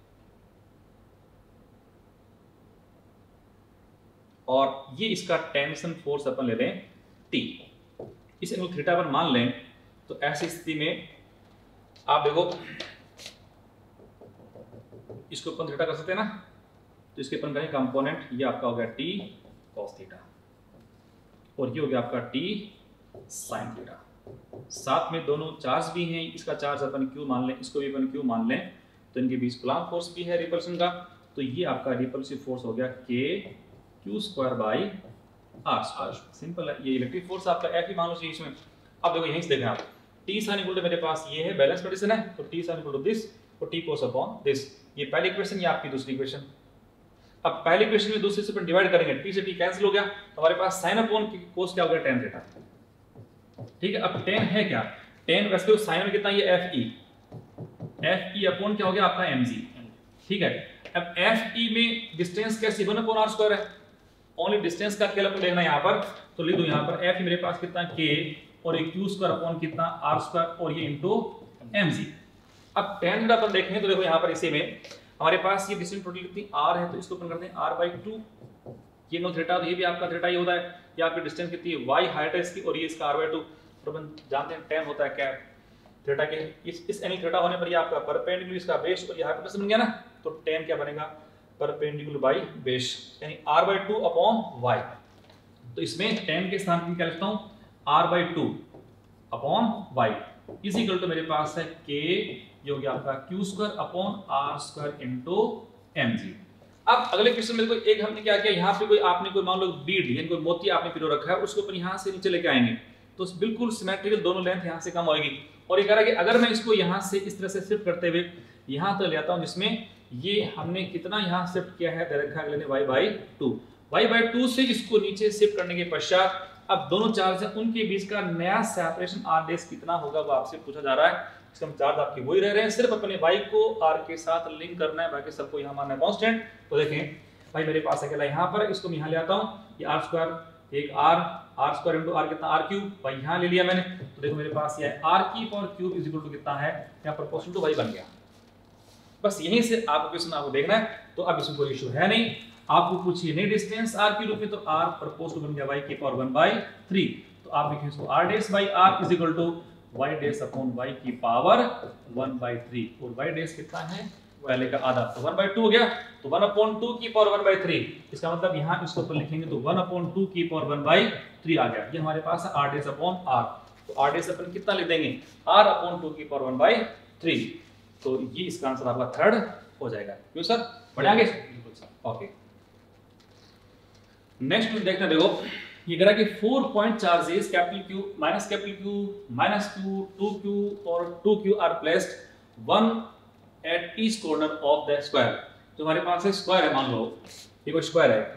और ये इसका टेंशन फोर्स अपन ले लें T, इस एंगल थीटा पर मान लें। तो ऐसी स्थिति में आप देखो इसको अपन थीटा कर सकते हैं ना, तो इसके अपन करें कंपोनेंट, ये आपका हो गया T cos थीटा और ये हो गया आपका T sin थीटा। साथ में दोनों चार्ज भी हैं, इसका चार्ज अपन क्यू मान लें, इसको भी अपन क्यू मान लें, तो इनके बीच कूलम्ब फोर्स भी है रिपल्शन का, तो ये आपका रिपल्सिव फोर्स हो गया के Q square by R square. Simple है, ये इलेक्ट्रिक फोर्स आपका एफ ही मान लो चाहिए इसमें। अब देखो यहीं से देखें आप, टी साइन इक्वल टू मेरे पास ये है बैलेंस कंडीशन है, तो T sine equal to this और टी कोस अपॉन दिस, ये पहली इक्वेशन, ये आपकी दूसरी इक्वेशन। अब पहली इक्वेशन में दूसरे से अपन डिवाइड करेंगे, टी से टी कैंसिल हो गया, तो हमारे पास साइन अपॉन कोस क्या हो गया, tan थीटा। ठीक है, अब tan है क्या, tan वैसे साइन में कितना, ये एफ ई अपॉन क्या हो गया आपका mg। ठीक है, अब एफ ई में डिस्टेंस कैसे 1 अपॉन आर स्क्वायर है, ओनली डिस्टेंस का स्केल अपन देखना है यहाँ पर, तो लिख दो यहाँ पर एफ ई मेरे पास कितना k और एक क्यू स्क्वायर अपॉन कितना आर स्क्वायर और ये इनटू mg। अब tan थीटा अपन देखें तो देखो यहाँ पर इसी में हमारे पास ये डिस्टेंस टोटल कितनी r है, तो इसको अपन करते हैं r/2, ये नो थीटा, तो ये भी आपका थीटा ही होता है, ये आपकी डिस्टेंस कितनी है y हाइट है इसकी और ये इसका r/2, तो अपन जानते हैं tan होता है क्या थीटा के, इस एंगल थीटा होने पर ये आपका परपेंडिकुलर इसका बेस और ये हाइपोटेनस बन गया ना, तो tan क्या बनेगा, परपेंडिकुलर बाई बेस, यानी r/2 अपॉन y। तो इसमें tan के स्थान पर क्या लिखता हूं, r/2 अपॉन y इज इक्वल टू मेरे पास है k, ये हो गया आपका q square upon r square into mg। अब अगले क्वेश्चन में देखो, एक हमने क्या किया, यहाँ पे कोई आपने कोई मान लो बीड यानी कोई मोती आपने पिरो रखा है, उसको अपन यहाँ से नीचे लेके आएंगे, तो बिल्कुल सिमेट्रिकल दोनों लेंथ यहाँ से कम होगी, और ये कह रहा है कि अगर मैं इसको यहाँ से इस तरह से शिफ्ट करते हुए यहाँ तक ले आता हूँ, जिसमें ये हमने कितना यहाँ शिफ्ट किया है, दे रखा है अगले ने y/2 से इसको नीचे शिफ्ट करने के पश्चात अब दोनों चार्ज है उनके बीच का नया सेपरेशन r डैश कितना होगा, वो आपसे पूछा जा रहा है। इसका चार्ज आपके वही रह रहे हैं, सिर्फ अपने y को r के साथ लिंक करना है, बाकी सबको यहाँ मानना है कांस्टेंट। तो देखें भाई मेरे पास अकेला यहाँ पर, इसको मैं यहाँ ले आता हूँ, ये r स्क्वायर एक r स्क्वायर इंटू r कितना r क्यूब, भाई यहाँ ले लिया मैंने, तो देखो मेरे पास ये r की power cube is equal to कितना है, यहाँ प्रोपोर्शनल टू y बन गया। बस यहीं से आपको क्वेश्चन आपको देखना है, तो अब इसमें कोई इशू है नहीं। आपको पूछिए नहीं डिस्टेंस r के रूप में, तो r प्रपोज टू बन गया y की पावर 1/3, तो आप लिखें इसको r dash by r is equal to y dash upon y की पावर 1/3, और y डैश कितना है, पहले का आधा, तो 1/2 हो गया, तो 1/2 की पावर 1/3, इसका मतलब यहाँ इसको ऊपर लिखेंगे तो 1/2 की पावर 1/3 आ गया, ये हमारे पास है r डैश अपॉन r। तो r डैश अपन कितना लिख देंगे, r/2 की पावर 1/3, तो ये इसका आंसर आपका थर्ड हो जाएगा। क्यों सर, बढ़ाएंगे? ओके, नेक्स्ट में देखते हैं, देखो ये कह रहा है कि 4 point charges capital Q minus Q 2Q और 2Q are placed one at each corner of the square. तो हमारे पास एक स्क्वायर है, मान लो ये कोई स्क्वायर है,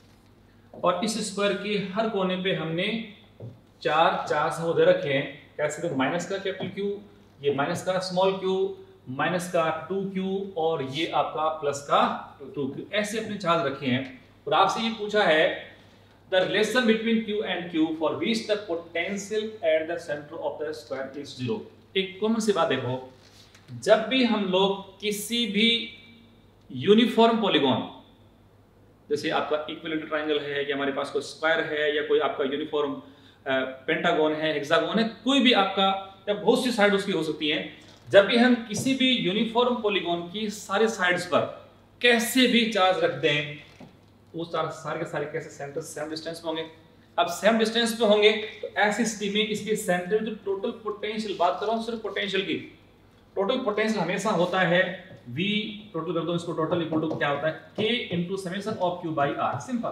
और इस स्क्वायर के हर कोने पे हमने चार चार्ज दे रखे हैं, कैसे, तो माइनस का कैपिटल Q, ये माइनस का स्मॉल q, माइनस का 2Q और ये आपका प्लस का 2Q, ऐसे अपने चार्ज रखे हैं। और आपसे ये पूछा है the relation between Q and Q for which the potential at the centre of the square is 0। एक कॉमन सी बात देखो, जब भी हम लोग किसी भी यूनिफॉर्म पॉलीगॉन, जैसे आपका इक्विलेटरल ट्रायंगल है, या हमारे पास कोई स्क्वायर है, या कोई आपका यूनिफॉर्म पेंटागन है, हेक्सागन है, कोई भी आपका, या बहुत सी साइड उसकी हो सकती हैं, जब भी हम किसी भी यूनिफॉर्म पॉलीगॉन की सारे साइड्स पर कैसे भी चार्ज रख दें, वो सारे के सारे कैसे सेंटर सेम डिस्टेंस पे होंगे। अब सेम डिस्टेंस पे होंगे तो ऐसी स्थिति में इसके सेंटर जो टोटल पोटेंशियल, बात कर रहा हूं सिर्फ पोटेंशियल की, टोटल पोटेंशियल हमेशा होता है V टोटल कर दो इसको, टोटल इक्वल टू क्या होता है, K into summation of Q by R। Simple,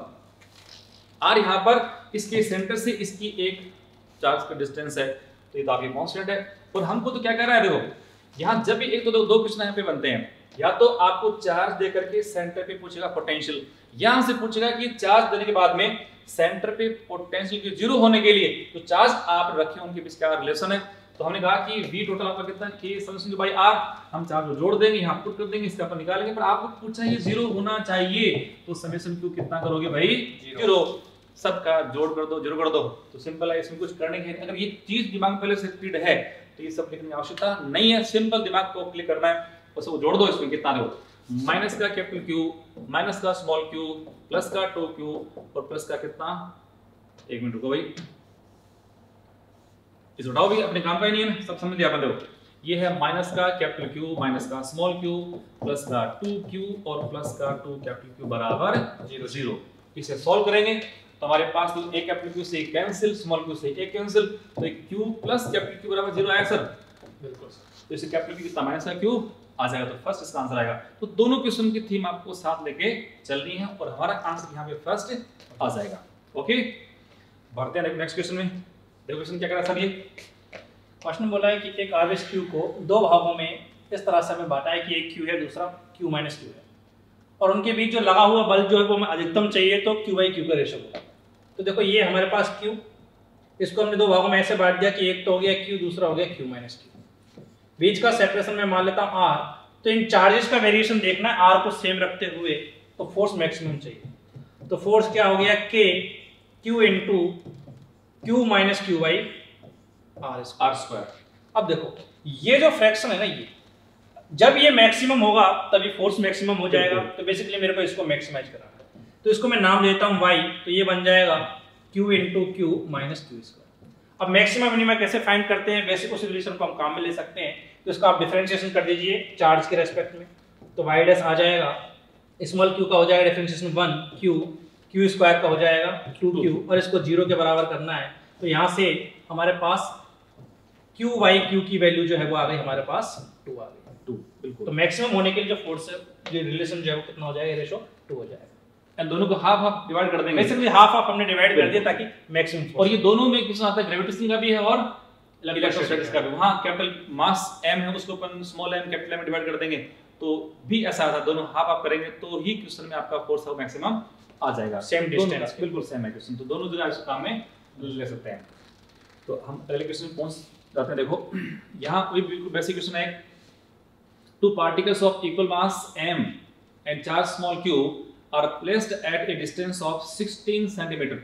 R यहाँ पर इसके सेंटर से इसकी एक चार्ज का डिस्टेंस है, तो ये तो आपकी कांस्टेंट है। और हमको तो क्या कह रहा है, देखो यहाँ जब भी एक तो दो क्वेश्चन यहाँ पे बनते हैं, या तो आपको चार्ज देकर के सेंटर पे पूछेगा पोटेंशियल, यहां से पूछेगा कि चार्ज देने के बाद में सेंटर पे पोटेंशियल के जीरो होने के लिए जो चार्ज आप रखे उनके बीच क्या रिलेशन है। तो हमने कहा कि V टोटल आपका कितना है, K समेशन बाई R, हम चार्ज को जोड़ देंगे, यहाँ पुट कर देंगे, इसका अपन निकालेंगे, पर आपको पूछा ये जीरो होना चाहिए, तो समेशन Q कितना करोगे भाई, जीरो, सबका जोड़ कर दो, जीरो कर दो। तो सिंपल है, इसमें कुछ करने के, अगर ये चीज दिमाग में पहले से फिट है तो ये सब लिखने की आवश्यकता नहीं है, सिंपल दिमाग को क्लिक करना है, बस वो जोड़ दो। इसमें कितना दो, माइनस का कैपिटल Q, माइनस का स्मॉल q, प्लस का 2Q और प्लस का कितना, एक मिनट रुको भाई, इस उठाओ भी, अपने काम का ही नहीं है, सब समझ लिया अपन। देखो ये है माइनस का कैपिटल Q, माइनस का स्मॉल q, प्लस का 2Q और प्लस का 2 कैपिटल Q बराबर 0। इसे सॉल्व करेंगे तो हमारे पास तो एक कैपिटल क्यू से कैंसिल, स्मॉल क्यू से एक कैंसिल, तो एक क्यू प्लस कैपिटल क्यू बराबर 0 आया सर। बिल्कुल सर। तो इसे कैपिटल क्यू कितना माइनस का क्यू आ जाएगा, तो फर्स्ट इसका आंसर आएगा। तो दोनों क्वेश्चन की थीम आपको साथ लेके चलनी है और हमारा आंसर यहाँ पे फर्स्ट आ जाएगा। ओके, बढ़ते हैं नेक्स्ट क्वेश्चन में। देखो क्वेश्चन क्या कह रहा है सर, ये क्वेश्चन बोला है कि एक आवेश क्यू को दो भागों में इस तरह से हमें बांटा है कि एक क्यू है, दूसरा क्यू माइनस क्यू है, और उनके बीच जो लगा हुआ बल जो है वो हमें अधिकतम चाहिए, तो क्यू बाई क्यू का रेशो होगा। तो देखो ये हमारे पास क्यू, इसको हमने दो भागों में ऐसे बांट दिया कि एक तो हो गया क्यू, दूसरा हो गया क्यू माइनस क्यू। बीच का सेपरेशन में मान लेता हूँ आर। तो इन चार्जेस का वेरिएशन देखना है, आर को सेम रखते हुए, तो फोर्स मैक्सिमम चाहिए। तो फोर्स क्या हो गया, के Q into Q minus Q by R square. अब देखो ये जो फ्रैक्शन है ना, ये जब ये मैक्सिमम होगा तभी फोर्स मैक्सिमम हो जाएगा। तो बेसिकली मेरे को इसको मैक्सिमाइज करना है, तो इसको मैं नाम देता हूं y, तो ये बन जाएगा q into Q minus Q square. अब मैक्सिमम मिनिमम कैसे फाइंड करते हैं, बेसिक उस रिलेशन को हम काम में ले सकते हैं। तो इसका आप डिफरेंशिएशन कर दीजिए चार्ज के रेस्पेक्ट में, तो y डैश आ जाएगा, स्मॉल q का हो जाएगा डिफरेंशिएशन 1 q स्क्वायर का हो जाएगा 2q, और इसको 0 के बराबर करना है। तो यहाँ से हमारे पास q बाई q की वैल्यू जो है वो आ गई हमारे पास 2 आ गई। 2 बिल्कुल। तो मैक्सिमम होने के लिए जो फोर्स है, जो रिलेशन जो है वो कितना हो जाएगा, रेशो 2 हो जाएगा। एंड दोनों को हाफ हाफ डिवाइड कर देंगे। बेसिकली हाफ हाफ हमने डिवाइड कर दिया ताकि मैक्सिमम। और ये दोनों में क्वेश्चन आता है ग्रेविटेशन का भी है और इलेक्ट्रोस्टैटिक्स का भी। वहां कैपिटल मास m है, उसको अपन स्मॉल m कैपिटल m में डिवाइड कर देंगे, तो भी ऐसा आता है, दोनों हाफ हाफ करेंगे तो ही क्वेश्चन में आपका फोर्स है मैक्सिमम आ जाएगा। सेम डिस्टेंस, बिल्कुल सेम है क्वेश्चन, तो दोनों जो है इस काम में ले सकते हैं। तो हम अगले क्वेश्चन पहुंच जाते हैं। देखो यहाँ कोई बिल्कुल बेसिक क्वेश्चन है। Two particles of equal mass m and charge small q are placed at a distance of 16 centimeter.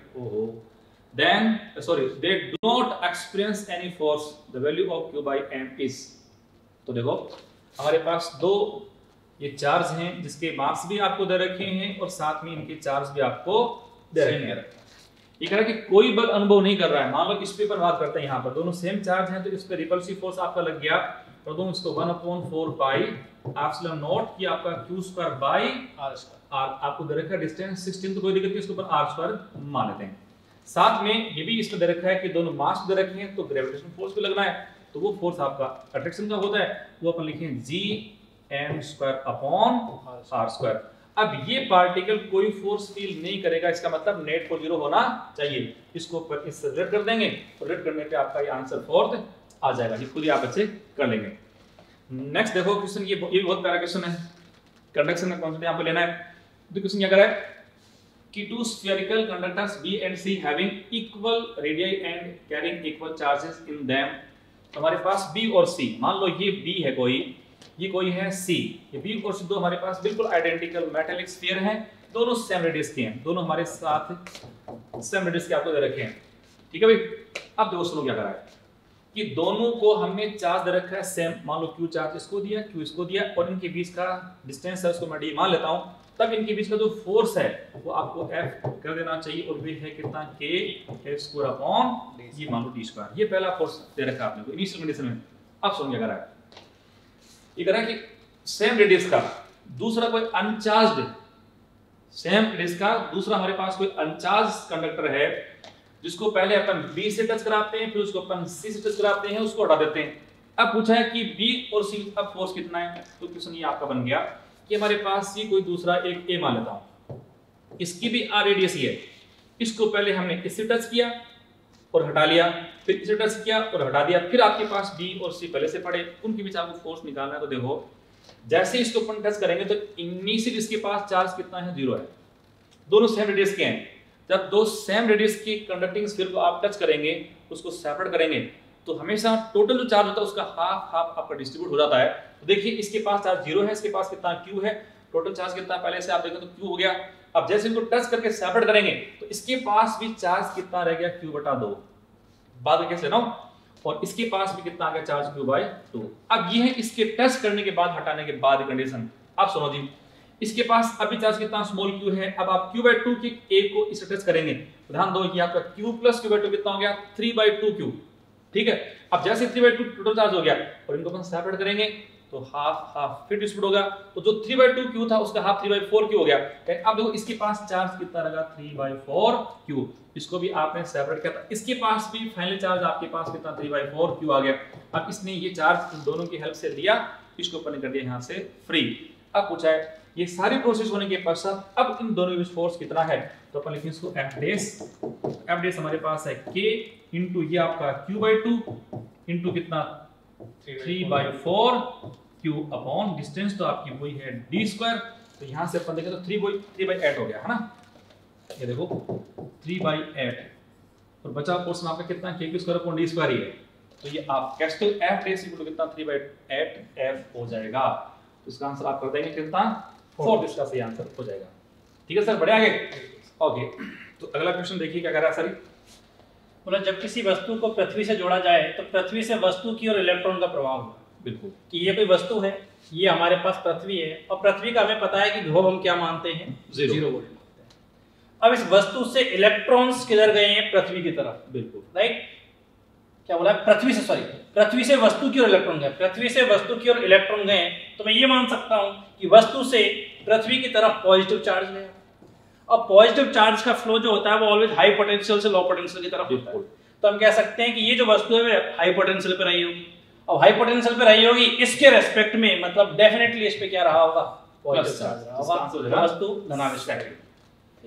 Then, they do not experience any force. The value of q by m is. तो देखो हमारे पास दो ये charge हैं जिसके मास भी आपको दे रखे हैं और साथ में इनके चार्ज भी आपको दे रखे हैं। ये कह रहा है कि कोई बल अनुभव नहीं कर रहा है। मान लो इस पे बात करते हैं, यहाँ पर दोनों सेम चार्ज हैं, तो इस पे रिपल्सिव फोर्स आपका लग गया, और दोनों इसको 1/4 पाई एप्सिलॉन नॉट कि आपका q स्क्वायर बाई r आपको दे रखा है डिस्टेंस 16, तो कोई दिक्कत नहीं, इसके ऊपर r स्क्वायर मान लेते हैं। साथ में ये भी इसमें दे रखा है कि दोनों मास दे रखे हैं, तो ग्रेविटेशन फोर्स भी लगना है, तो वो फोर्स आपका अट्रैक्शन का होता है, वो अपन लिखें gm² अपॉन r स्क्वायर। अब ये पार्टिकल कोई फोर्स फील नहीं करेगा, इसका मतलब नेट को 0 होना चाहिए। इसको ऊपर इससे रेड कर देंगे, तो रेड करने पे आपका ये आंसर फोर्थ आ जाएगा। ये खुद ही आप बच्चे कर लेंगे। नेक्स्ट देखो क्वेश्चन, ये बहुत प्यारा क्वेश्चन है। कंडक्शन का कॉन्सेप्ट यहाँ पे लेना है। तो क्वेश्चन क्या कर रहा है कि two spherical conductors B and C having equal radii and carrying equal charges in them। तो हमारे पास B और C, मान लो ये B है कोई, ये कोई है C, ये B और C दो हमारे पास बिल्कुल आइडेंटिकल मेटालिक स्फीयर हैं, दोनों सेम रेडियस के हैं, दोनों हमारे साथ सेम रेडियस के आपको दे रखे हैं। ठीक है भाई, अब देखो सुनो क्या कर रहा है कि दोनों को हमने चार्ज दे रखा है सेम, मान लो Q चार्ज इसको दिया, Q इसको दिया, और इनके बीच का डिस्टेंस है उसको मैं d मान लेता हूं, तब इनके बीच का जो फोर्स है वो आपको F कर देना चाहिए, और वे है कितना K² अपॉन ये मान लो d²। ये पहला फोर्स दे रखा है आपने को इनिशियल कंडीशन में। अब सुन क्या कर रहा है, ये कह रहा है कि सेम रेडियस का दूसरा कोई अनचार्ज्ड, सेम रेडियस का दूसरा हमारे पास कोई अनचार्ज कंडक्टर है, जिसको पहले अपन B से टच कराते हैं, फिर उसको अपन C से टच कराते हैं, उसको हटा देते हैं। अब पूछा है कि B और C अब फोर्स कितना है, तो क्वेश्चन ये आपका बन गया कि हमारे पास ये कोई दूसरा एक A मान लेता हूं, इसकी भी R रेडियस ही है, इसको पहले हमने इससे टच किया और हटा लिया, फिर इसे टच किया और हटा दिया, फिर आपके पास B और C पहले से पड़े, उनके बीच आपको फोर्स निकालना है। तो देखो जैसे इसको अपन टच करेंगे तो इनिशियल इसके पास चार्ज कितना है, 0 है, दोनों सेम रेडियस के हैं। जब दो सेम रेडियस की कंडक्टिंग स्फीयर को आप टच करेंगे, उसको सेपरेट करेंगे, तो हमेशा टोटल जो चार्ज होता है उसका हाफ हाफ आपका डिस्ट्रीब्यूट हो जाता है। तो देखिए इसके पास चार्ज 0 है, इसके पास कितना Q है, टोटल चार्ज कितना पहले से आप देखें तो Q हो गया। अब जैसे इनको टच करके सेपरेट करेंगे तो इसके पास भी चार्ज कितना रह गया, Q/2, बाद में कैसे ना, और इसके पास भी कितना आ गया चार्ज Q/2। अब ये है इसके टच करने के बाद हटाने के बाद कंडीशन। अब सुनो जी, इसके पास अभी चार्ज कितना स्मॉल q है, अब आप Q/2 के a को इसे टच करेंगे, ध्यान दो कि आपका Q प्लस Q/2 कितना हो गया 3/2q। ठीक है, अब जैसे 3/2 टोटल चार्ज हो गया और इनको अपन सेपरेट करेंगे तो हाफ हाफ फिर डिस्ट्रीब्यूट होगा, तो जो 3/2 क्यू था उसका हाफ 3/4 क्यू हो गया। अब देखो इसके पास चार्ज कितना लगा 3/4 क्यू, इसको भी आपने सेपरेट किया था, इसके पास भी फाइनल चार्ज आपके पास कितना 3/4 क्यू आ गया। अब इसने ये चार्ज इन दोनों की हेल्प से लिया, इसको अपन ने कर दिया यहाँ से फ्री। अब पूछा है ये सारी प्रोसेस होने के पश्चात अब इन दोनों के बीच फोर्स कितना है, तो अपन लिखेंगे इसको F डैश हमारे पास है K इंटू ये आपका Q/2 इंटू कितना 3/4 Q अपॉन डिस्टेंस तो आपकी वही है d²। तो यहाँ से अपन देखें तो 3/8 हो गया है ना, ये देखो 3/8 और बचा पोर्शन आपका कितना K² अपॉन d² ही है। तो ये आप कैस्टल F डैश इक्वल टू कितना 3/8 F हो जाएगा। तो इसका आंसर आप कर देंगे कितना 4, इसका सही आंसर हो जाएगा। ठीक है सर, बढ़े आगे। ओके, तो अगला क्वेश्चन देखिए क्या कर रहा है सर। बोला जब किसी वस्तु को पृथ्वी से जोड़ा जाए तो पृथ्वी से वस्तु की और इलेक्ट्रॉन का प्रभाव होगा। बिल्कुल, कि ये कोई वस्तु है, ये हमारे पास पृथ्वी है और पृथ्वी का हमें पता है कि ध्रुव हम क्या मानते हैं, 0 वोल्ट मानते हैं। अब इस वस्तु से इलेक्ट्रॉन्स किधर गए हैं, पृथ्वी की तरफ। बिल्कुल राइट, क्या बोला पृथ्वी से वस्तु की ओर इलेक्ट्रॉन गए, पृथ्वी से वस्तु की ओर इलेक्ट्रॉन गए, तो मैं ये मान सकता हूं कि वस्तु से पृथ्वी की तरफ पॉजिटिव चार्ज गया। अब पॉजिटिव चार्ज का फ्लो जो होता है वो ऑलवेज हाई पोटेंशियल से लो पोटेंशियल की तरफ होता है। तो हम कह सकते हैं कि ये जो वस्तु है हाई पोटेंशियल पे रही होगी। अब हाई पोटेंशियल पे रही होगी, इसके रेस्पेक्ट में मतलब डेफिनेटली इस पे क्या रहा होगा, पॉजिटिव चार्ज रहा होगा, वस्तु धनावेश रहेगी।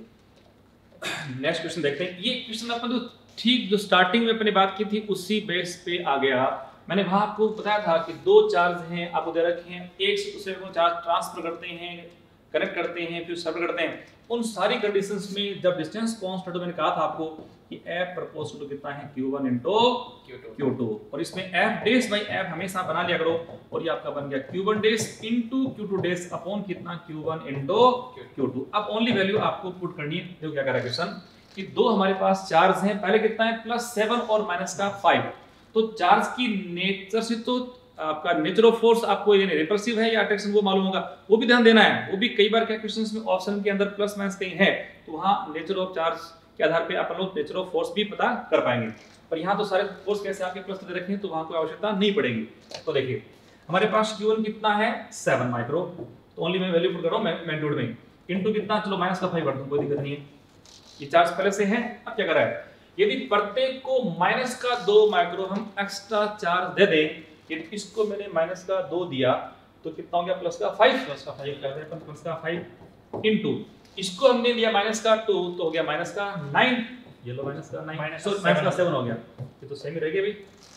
नेक्स्ट क्वेश्चन देखते हैं। ये क्वेश्चन अपन तो ठीक जो स्टार्टिंग में अपने बात की थी उसी बेस पे आ गया। मैंने वहां आपको बताया था कि दो चार्ज हैं आपको दे रखे हैं, एक से दूसरे को चार्ज ट्रांसफर करते हैं, कनेक्ट करते हैं, फिर सेपरेट करते हैं। उन सारी कंडीशंस में जब डिस्टेंस कांस्टेंट तो मैंने कहा था आपको कि F प्रपोज टू कितना है Q1 into Q2 और इसमें F डैश बाई F हमेशा बना लिया करो और ये आपका बन गया Q1 dash into Q2 dash upon कितना Q1 into Q2। अब ओनली वैल्यू आपको पुट करनी है। देखो क्या कर रहा है क्वेश्चन कि दो हमारे पास चार्ज हैं, पहले कितना है +7 और -5। तो चार्ज की नेचर से तो आपका नेचर ऑफ फोर्स आपको ये रिपल्सिव है या अट्रैक्शन वो मालूम होगा, वो भी ध्यान देना है। वो भी कई बार क्या क्वेश्चंस में ऑप्शन के अंदर प्लस माइनस कहीं है तो वहां नेचर ऑफ चार्ज के आधार पे अपन लोग नेचर ऑफ फोर्स भी पता कर पाएंगे। पर यहाँ तो सारे फोर्स कैसे आपके प्लस दे रखे हैं तो वहां कोई आवश्यकता नहीं पड़ेगी। तो देखिए हमारे पास Q1 कितना है 7 माइक्रो, तो ओनली मैं वैल्यू पुट कर रहा हूं मैग्नीट्यूड में, इनटू कितना चलो -5 कर दूं, कोई दिक्कत नहीं है। ये चार्ज पहले से है। अब क्या कर रहा है, यदि प्रत्येक को -2 माइक्रो हम एक्स्ट्रा चार्ज दे दें, यदि इसको मैंने -2 दिया तो कितना हो गया +5 कर दें अपन +5 इनटू इसको हमने दिया -2 तो हो गया -9, ये लो -9 तो -7 हो गया। ये तो सेम ही रह गया भाई,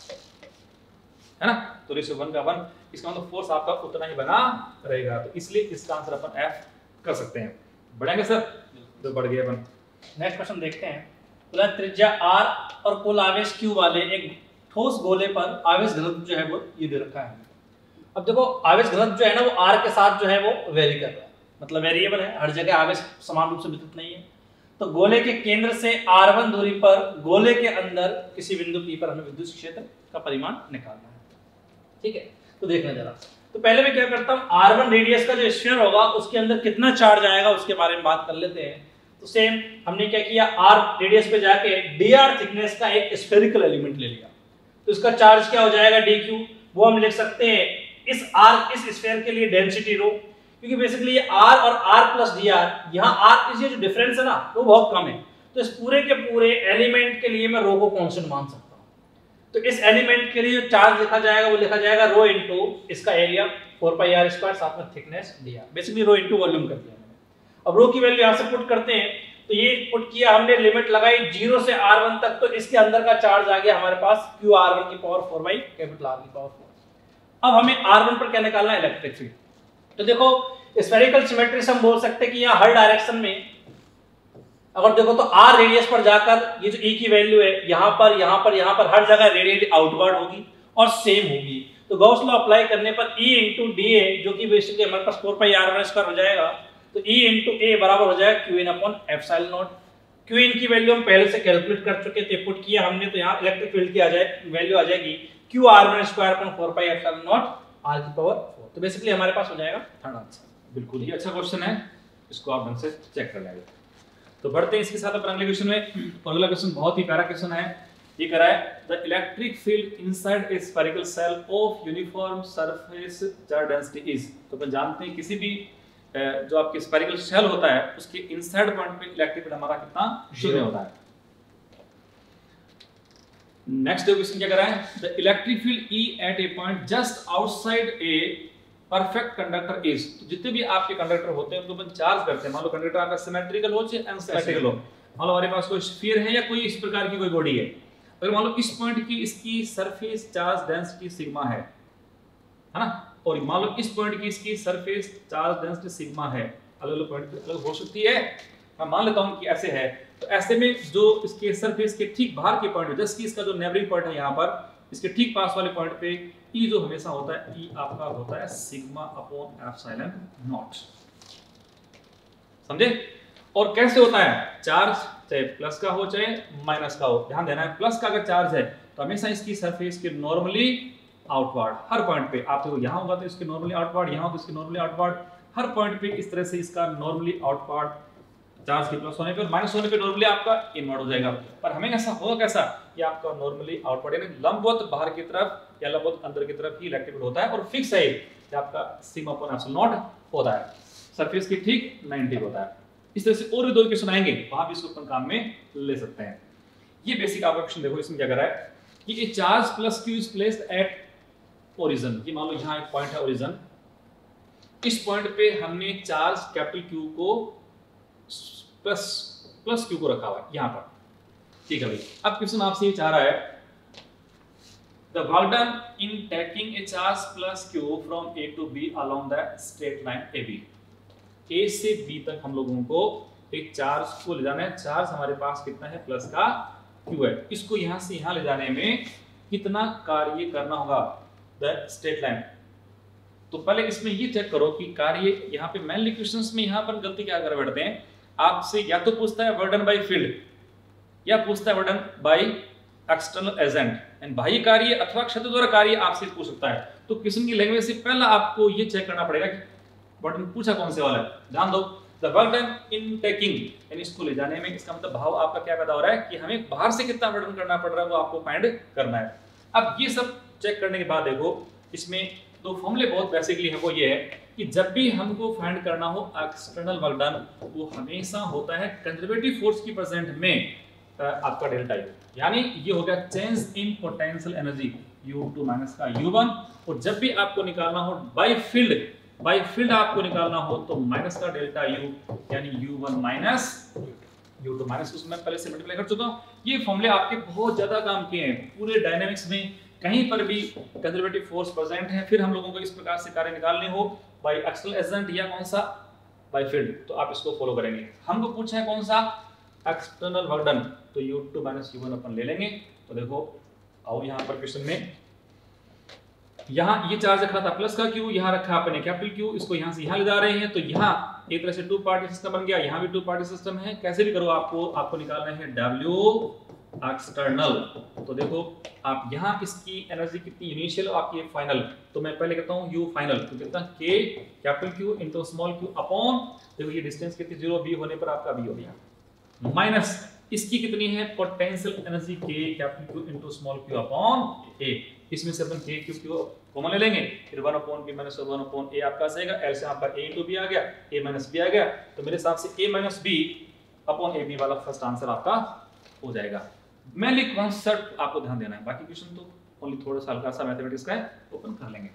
है ना। तो रेशियो 1 का 1, इसका मतलब फोर्स आपका उतना ही बना रहेगा। तो इसलिए इसका आंसर अपन F कर सकते हैं। बढ़ेंगे सर, तो बढ़ गए अपन। नेक्स्ट क्वेश्चन देखते हैं। बोला त्रिज्या r और कुल आवेश q वाले एक ठोस गोले पर आवेश घनत्व जो है वो ये दे रखा है। अब देखो आवेश घनत्व जो है ना वो r के साथ जो है वो वेरी कर रहा है, मतलब वेरिएबल है, हर जगह आवेश समान रूप से वितरित नहीं है। तो गोले के केंद्र से r1 दूरी पर गोले के अंदर किसी बिंदु p पर हमें विद्युत क्षेत्र का परिमाण निकालना है। ठीक है, तो देखना जरा। तो पहले मैं क्या करता हूँ, r1 रेडियस का जो स्फीयर होगा उसके अंदर कितना चार्ज आएगा उसके बारे में बात कर लेते हैं। तो सेम हमने क्या किया, r रेडियस पे जाके dr थिकनेस का एक स्फेरिकल एलिमेंट ले लिया, तो इसका चार्ज क्या हो जाएगा dq। वो हम लिख सकते हैं इस स्फीयर के लिए डेंसिटी रो, क्योंकि बेसिकली ये r और r प्लस dr, यहाँ r इस ये जो डिफरेंस है ना वो बहुत कम है, तो इस पूरे के पूरे एलिमेंट के लिए मैं रो को कांस्टेंट मान सकता हूँ। तो इस एलिमेंट के लिए जो चार्ज लिखा जाएगा वो लिखा जाएगा रो इनटू इसका एरिया 4πr² साथ में thickness dr, basically rho into volume कर दिया। अब रो की वैल्यू यहां से पुट करते हैं, तो ये पुट किया हमने, लिमिट लगाई 0 से r1 तक, तो इसके अंदर का चार्ज आ गया हमारे पास Qr1 की पावर 4/R की पावर 4। अब हमें r1 पर क्या निकालना है, इलेक्ट्रिक फील्ड। तो देखो स्फेरिकल सिमेट्री से हम बोल सकते हैं कि यहाँ हर डायरेक्शन में अगर देखो तो r रेडियस पर जाकर ये जो e की वैल्यू है यहाँ पर हर जगह रेडियली आउटवर्ड होगी और सेम होगी। तो गॉस लॉ अप्लाई करने पर E इंटू dA जो कि बेसिकली हमारे पास 4πR1² हो जाएगा, तो E इंटू A बराबर हो जाएगा Qin upon epsilon naught. Qin की वैल्यू हम पहले से कैलकुलेट कर चुके थे, पुट किया हमने, तो यहाँ इलेक्ट्रिक फील्ड की वैल्यू आ जाएगी Qr1² अपॉन 4πε0 r की पावर 4। तो बेसिकली हमारे पास हो जाएगा थर्ड आंसर। बिल्कुल ही अच्छा क्वेश्चन है, इसको आप ढंग से चेक कर लेंगे। तो बढ़ते हैं इसके साथ अपन अगले क्वेश्चन में। अगला क्वेश्चन बहुत ही प्यारा क्वेश्चन है। ये करा है the electric field inside a spherical shell of uniform surface charge density is. तो अपन जानते हैं किसी भी जो आपके स्फेरिकल शेल होता है उसके इनसाइड पॉइंट पे इलेक्ट्रिक फील्ड हमारा कितना शून्य होता है। नेक्स्ट क्वेश्चन क्या करा है the electric field E at a point just outside a perfect conductor is. तो जितने भी आपके कंडक्टर होते हैं उनको अपन चार्ज करते हैं। मान लो कंडक्टर आपका सिमेट्रिकल हो चाहे अनसिमेट्रिकल हो, मान लो हमारे पास कोई स्फीयर है या कोई इस प्रकार की कोई बॉडी है, अगर मान लो इस पॉइंट की इसकी सरफेस चार्ज डेंसिटी सिग्मा है ना, और मान लो इस पॉइंट की इसकी सरफेस चार्ज डेंसिटी सिग्मा है, अलग अलग पॉइंट पे अलग हो सकती है। मैं मान लेता हूं कि ऐसे है, तो ऐसे में जो इसके सरफेस के ठीक बाहर के पॉइंट जैसे कि इसका जो नेबरिंग पॉइंट है यहाँ पर, इसके ठीक पास वाले पॉइंट पे ई जो हमेशा होता है, ई आपका होता है सिग्मा अपॉन एप्सिलॉन नॉट। समझे? और कैसे होता है चार्ज, चाहे प्लस का हो चाहे माइनस का हो, ध्यान देना है प्लस का अगर चार्ज है तो हमेशा इसकी सरफेस के नॉर्मली आउटवर्ड हर पॉइंट पे, आप देखो यहाँ होगा तो इसके नॉर्मली आउटवर्ड, यहाँ हो तो इसके नॉर्मली आउटवर्ड, हर पॉइंट पे इस तरह से इसका नॉर्मली आउटवर्ड चार्ज के प्लस होने पे और माइनस होने पे नॉर्मली आपका इनवर्ड हो जाएगा। पर हमें ऐसा होगा कैसा कि आपका नॉर्मली आउटवर्ड यानी लंबवत बाहर की तरफ या लंबवत अंदर की तरफ ही इलेक्ट्रिक फील्ड होता है, और फिक्स है कि आपका सिग्मा अपॉन एप्सिलॉन नॉट होता है, सरफेस की ठीक 90 होता है। इस तरह से और भी दो क्वेश्चन आएंगे, वहां भी इसको अपन काम में ले सकते हैं। ये बेसिक आपका क्वेश्चन देखो, इसमें क्या कर रहा है कि ये charge plus Q is placed at origin. ये मान लो यहाँ एक पॉइंट है ओरिजिन, इस पॉइंट पे हमने चार्ज कैपिटल क्यू को प्लस क्यू को रखा हुआ है यहाँ पर, ठीक है भाई। अब क्वेश्चन आपसे ये चाह रहा है the work done in taking a charge plus Q from A to B along the straight line A B. A से बी तक हम लोगों को एक चार्ज को ले जाना है, चार्ज हमारे पास कितना है प्लस का क्यू है, इसको यहाँ से यहाँ ले जाने में कितना कार्य करना होगा द स्ट्रेट लाइन। तो पहले इसमें ये चेक करो कि कार्य यहाँ पे मेनली क्वेश्चंस में यहाँ पर गलती क्या कर बैठते हैं, आपसे या तो पूछता है वर्क डन बाय फील्ड या पूछता है work done by external agent, and बाह्य कार्य अथवा क्षेत्र द्वारा कार्य आपसे पूछ सकता है। तो क्वेश्चन की लैंग्वेज से पहला आपको ये चेक करना पड़ेगा कि वर्क डन पूछा कौन से वाला है। ध्यान दो the work done in taking, यानी इसको ले जाने में, इसका मतलब भाव आपका क्या पैदा हो रहा है कि हमें बाहर से कितना वर्क डन करना पड़ रहा है वो आपको फाइंड करना है। अब ये सब चेक करने के बाद देखो इसमें दो फॉर्मूले बहुत बेसिकली है, वो ये है कि जब भी हमको फाइंड करना हो एक्सटर्नल वर्क डन, वो हमेशा होता है कंजर्वेटिव फोर्स की प्रेजेंट में आपका डेल्टा यू, यानी ये हो गया change in potential energy U2 minus का U1। और जब भी आपको निकालना हो बाय फील्ड आपको निकालना हो तो माइनस का डेल्टा U यानी U1 माइनस U2 माइनस, उसमें पहले से मल्टीप्लाई कर चुका हूं। ये फॉर्मूले आपके बहुत ज्यादा काम किए हैं पूरे डायनामिक्स में, कहीं पर भी कंजर्वेटिव फोर्स प्रेजेंट है, फिर हम लोगों को इस प्रकार से कार्य निकालने हो बाय एक्सटर्नल एजेंट या कौन सा बाय फील्ड, तो आप इसको फॉलो करेंगे। हमको पूछा है कौन सा एक्सटर्नल वर्क डन, तो U2 माइनस U1 अपन ले लेंगे। तो देखो आओ यहाँ पर क्वेश्चन में, यहाँ ये चार्ज रखा था प्लस का क्यू, यहाँ रखा अपने कैपिटल क्यू, इसको यहाँ से यहाँ ले जा रहे हैं, तो यहाँ एक तरह से टू पार्टी सिस्टम बन गया, यहाँ भी टू पार्टी सिस्टम है। कैसे भी करो आपको निकालना है W एक्सटर्नल। तो देखो आप यहाँ इसकी एनर्जी कितनी इनिशियल और आपकी फाइनल, तो मैं पहले कहता हूँ U फाइनल, तो कितना K capital Q into small q upon, देखो ये डिस्टेंस कितनी 0 b होने पर आपका b हो गया, माइनस इसकी कितनी है potential energy K capital Q into small q upon A। इसमें से अपन K Q कॉमन ले लेंगे, फिर 1 upon b minus 1 upon A आपका आएगा, L से आपका A इनटू b आ गया, A माइनस b आ गया, तो मेरे हिसाब से A minus b upon AB वाला फर्स्ट आंसर आपका हो जाएगा। मेनली कॉन्सेप्ट आपको ध्यान देना है, बाकी क्वेश्चन तो ओनली थोड़ा सा हल्का सा मैथमेटिक्स का है, ओपन कर लेंगे।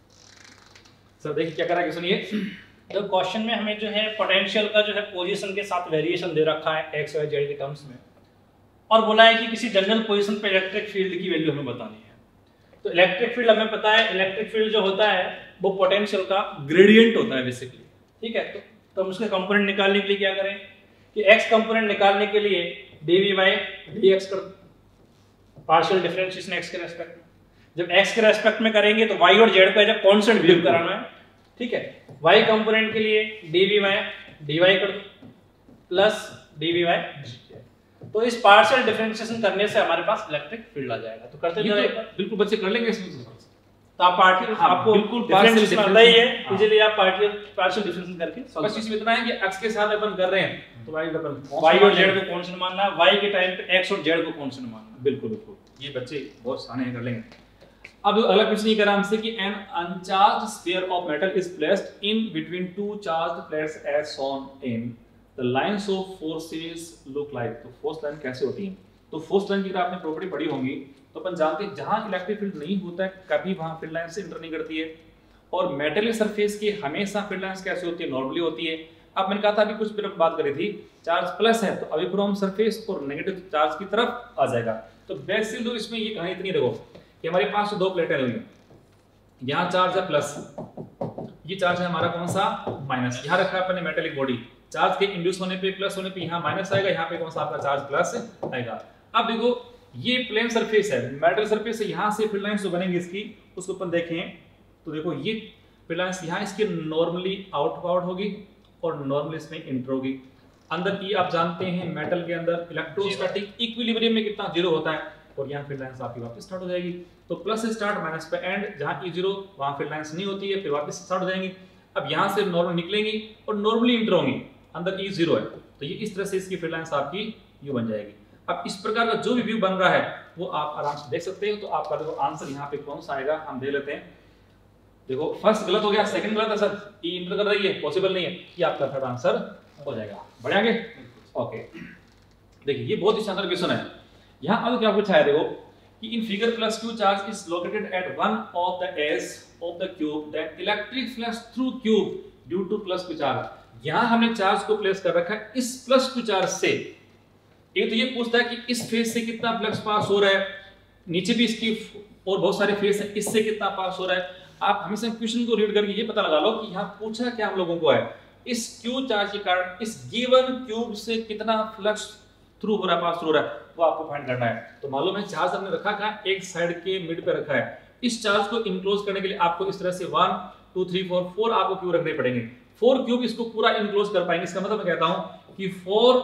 सर देखिए क्या कर रहा है क्वेश्चन, ये तो क्वेश्चन में हमें जो है पोटेंशियल का जो है पोजीशन के साथ वेरिएशन दे रखा है एक्स वाई जेड के टर्म्स में, और बोला है कि किसी जनरल पोजीशन पे इलेक्ट्रिक फील्ड की वैल्यू हमें बतानी है। तो इलेक्ट्रिक फील्ड हमें पता है, इलेक्ट्रिक फील्ड जो होता है वो पोटेंशियल का ग्रेडियंट होता है बेसिकली, ठीक है। तो हम उसके कंपोनेंट निकालने के लिए क्या करें कि एक्स कंपोनेंट निकालने के लिए dv by dx कर पार्शियल डिफरेंशिएशन x के रेस्पेक्ट में। जब x के रेस्पेक्ट में करेंगे तो y और z को एज अ कांस्टेंट व्यू कराना है, ठीक है। y कंपोनेंट के लिए dv by dy कर दो प्लस dv by dz। तो इस पार्शियल डिफरेंशिएशन करने से हमारे पास इलेक्ट्रिक फील्ड आ जाएगा। तो करते हैं, बिल्कुल बच्चे कर लेंगे इसमें। तो आप पार्शियल आपको बिल्कुल डिफरेंशिएशन आता ही है, हाँ। इसीलिए आप पार्शियल डिफरेंशिएशन करके solve बस इसमें इतना है कि x के साथ अपन कर रहे हैं तो y अपन y और z को कांस्टेंट मानना है, y के टाइम पे x और z को कांस्टेंट मानना है। बिल्कुल बिल्कुल, ये बच्चे बहुत शाने हैं, कर लेंगे। अब अगला क्वेश्चन ये करा हमसे कि an uncharged sphere of metal is placed in between two charged plates as shown in the lines of forces look like. तो फोर्स लाइन कैसे होती है? तो फोर्स लाइन की अगर आपने प्रॉपर्टी पढ़ी होंगी तो अपन जानते हैं जहां इलेक्ट्रिक फील्ड नहीं होता है कभी वहां फील्ड लाइन से इंटर नहीं करती है, और मेटल सरफेस की हमेशा फील्ड लाइंस कैसे होती है? नॉर्मली होती है। अब मैंने कहा था अभी कुछ देर बात करी थी, चार्ज प्लस है तो अभी फ्रॉम सरफेस और नेगेटिव चार्ज की तरफ आ जाएगा। तो बेसिक दो इसमें ये कहानी इतनी देखो कि हमारे पास दो प्लेटें हुई हैं, यहाँ चार्ज है प्लस, ये चार्ज है हमारा कौन सा? माइनस। यहाँ रखा है अपने मेटेलिक बॉडी, चार्ज के इंड्यूस होने पे प्लस होने पे यहाँ माइनस आएगा, यहाँ पे कौन सा आपका चार्ज प्लस आएगा। अब देखो ये प्लेन सरफेस है, मेटल सरफेस है, यहाँ से फील्ड लाइंस जो बनेंगी इसकी उसको अपन देखें तो देखो ये फील्ड लाइंस यहाँ इसकी नॉर्मली आउटवर्ड होगी और नॉर्मली इसमें इंटर होगी। अंदर की आप जानते हैं मेटल के अंदर इलेक्ट्रोस्टैटिक इक्विलिब्रियम में कितना जीरो होता है, और यहाँ फील्ड लाइंस आपकी वापस स्टार्ट हो जाएगी। तो प्लस से स्टार्ट माइनस पे एंड, जहाँ ई जीरो वहाँ फील्ड लाइंस नहीं होती है, फिर वापस स्टार्ट हो जाएंगी। अब यहाँ से नॉर्मल निकलेंगी और नॉर्मली इंटर होंगी, अंदर ई जीरो है तो ये इस तरह से इसकी फील्ड लाइंस आपकी यू बन जाएगी। अब इस प्रकार का जो भी व्यू बन रहा है वो आप आराम से देख सकते हो। तो आपका देखो आंसर यहाँ पे कौन सा आएगा हम दे लेते हैं। देखो फर्स्ट गलत हो गया, सेकंड गलत है सर, ई इंटर कर रही है, पॉसिबल नहीं है, ये आपका थर्ड आंसर हो जाएगा। बढ़े आगे, ओके। देखिए ये बहुत ही शानदार क्वेश्चन है। यहाँ अब क्या पूछा है देखो कि in figure plus Q charge is located at one of the edge of the cube that electric flux through cube due to plus Q charge. यहाँ हमने चार्ज को प्लेस कर रखा है इस प्लस क्यू चार्ज से। एक तो ये पूछता है कि इस फेज से कितना फ्लक्स पास हो रहा है, नीचे भी इसकी और बहुत सारे फेज है, इससे कितना पास हो रहा है। आप हमेशा क्वेश्चन को रीड करके ये पता लगा लो कि यहाँ पूछा क्या हम लोगों को है, इस क्यू चार्ज के कारण इस गिवन क्यूब से कितना फ्लक्स थ्रू हो रहा है, पास थ्रू हो रहा है, वो आपको फाइंड करना है। तो मालूम है चार्ज हमने रखा कहाँ? एक साइड के मिड पे रखा है। इस चार्ज को इनक्लोज करने के लिए आपको इस तरह से 1 2 3 4 आपको क्यूब रखने पड़ेंगे। 4 क्यूब इसको पूरा इनक्लोज कर पाएंगे। इसका मतलब मैं कहता हूं कि 4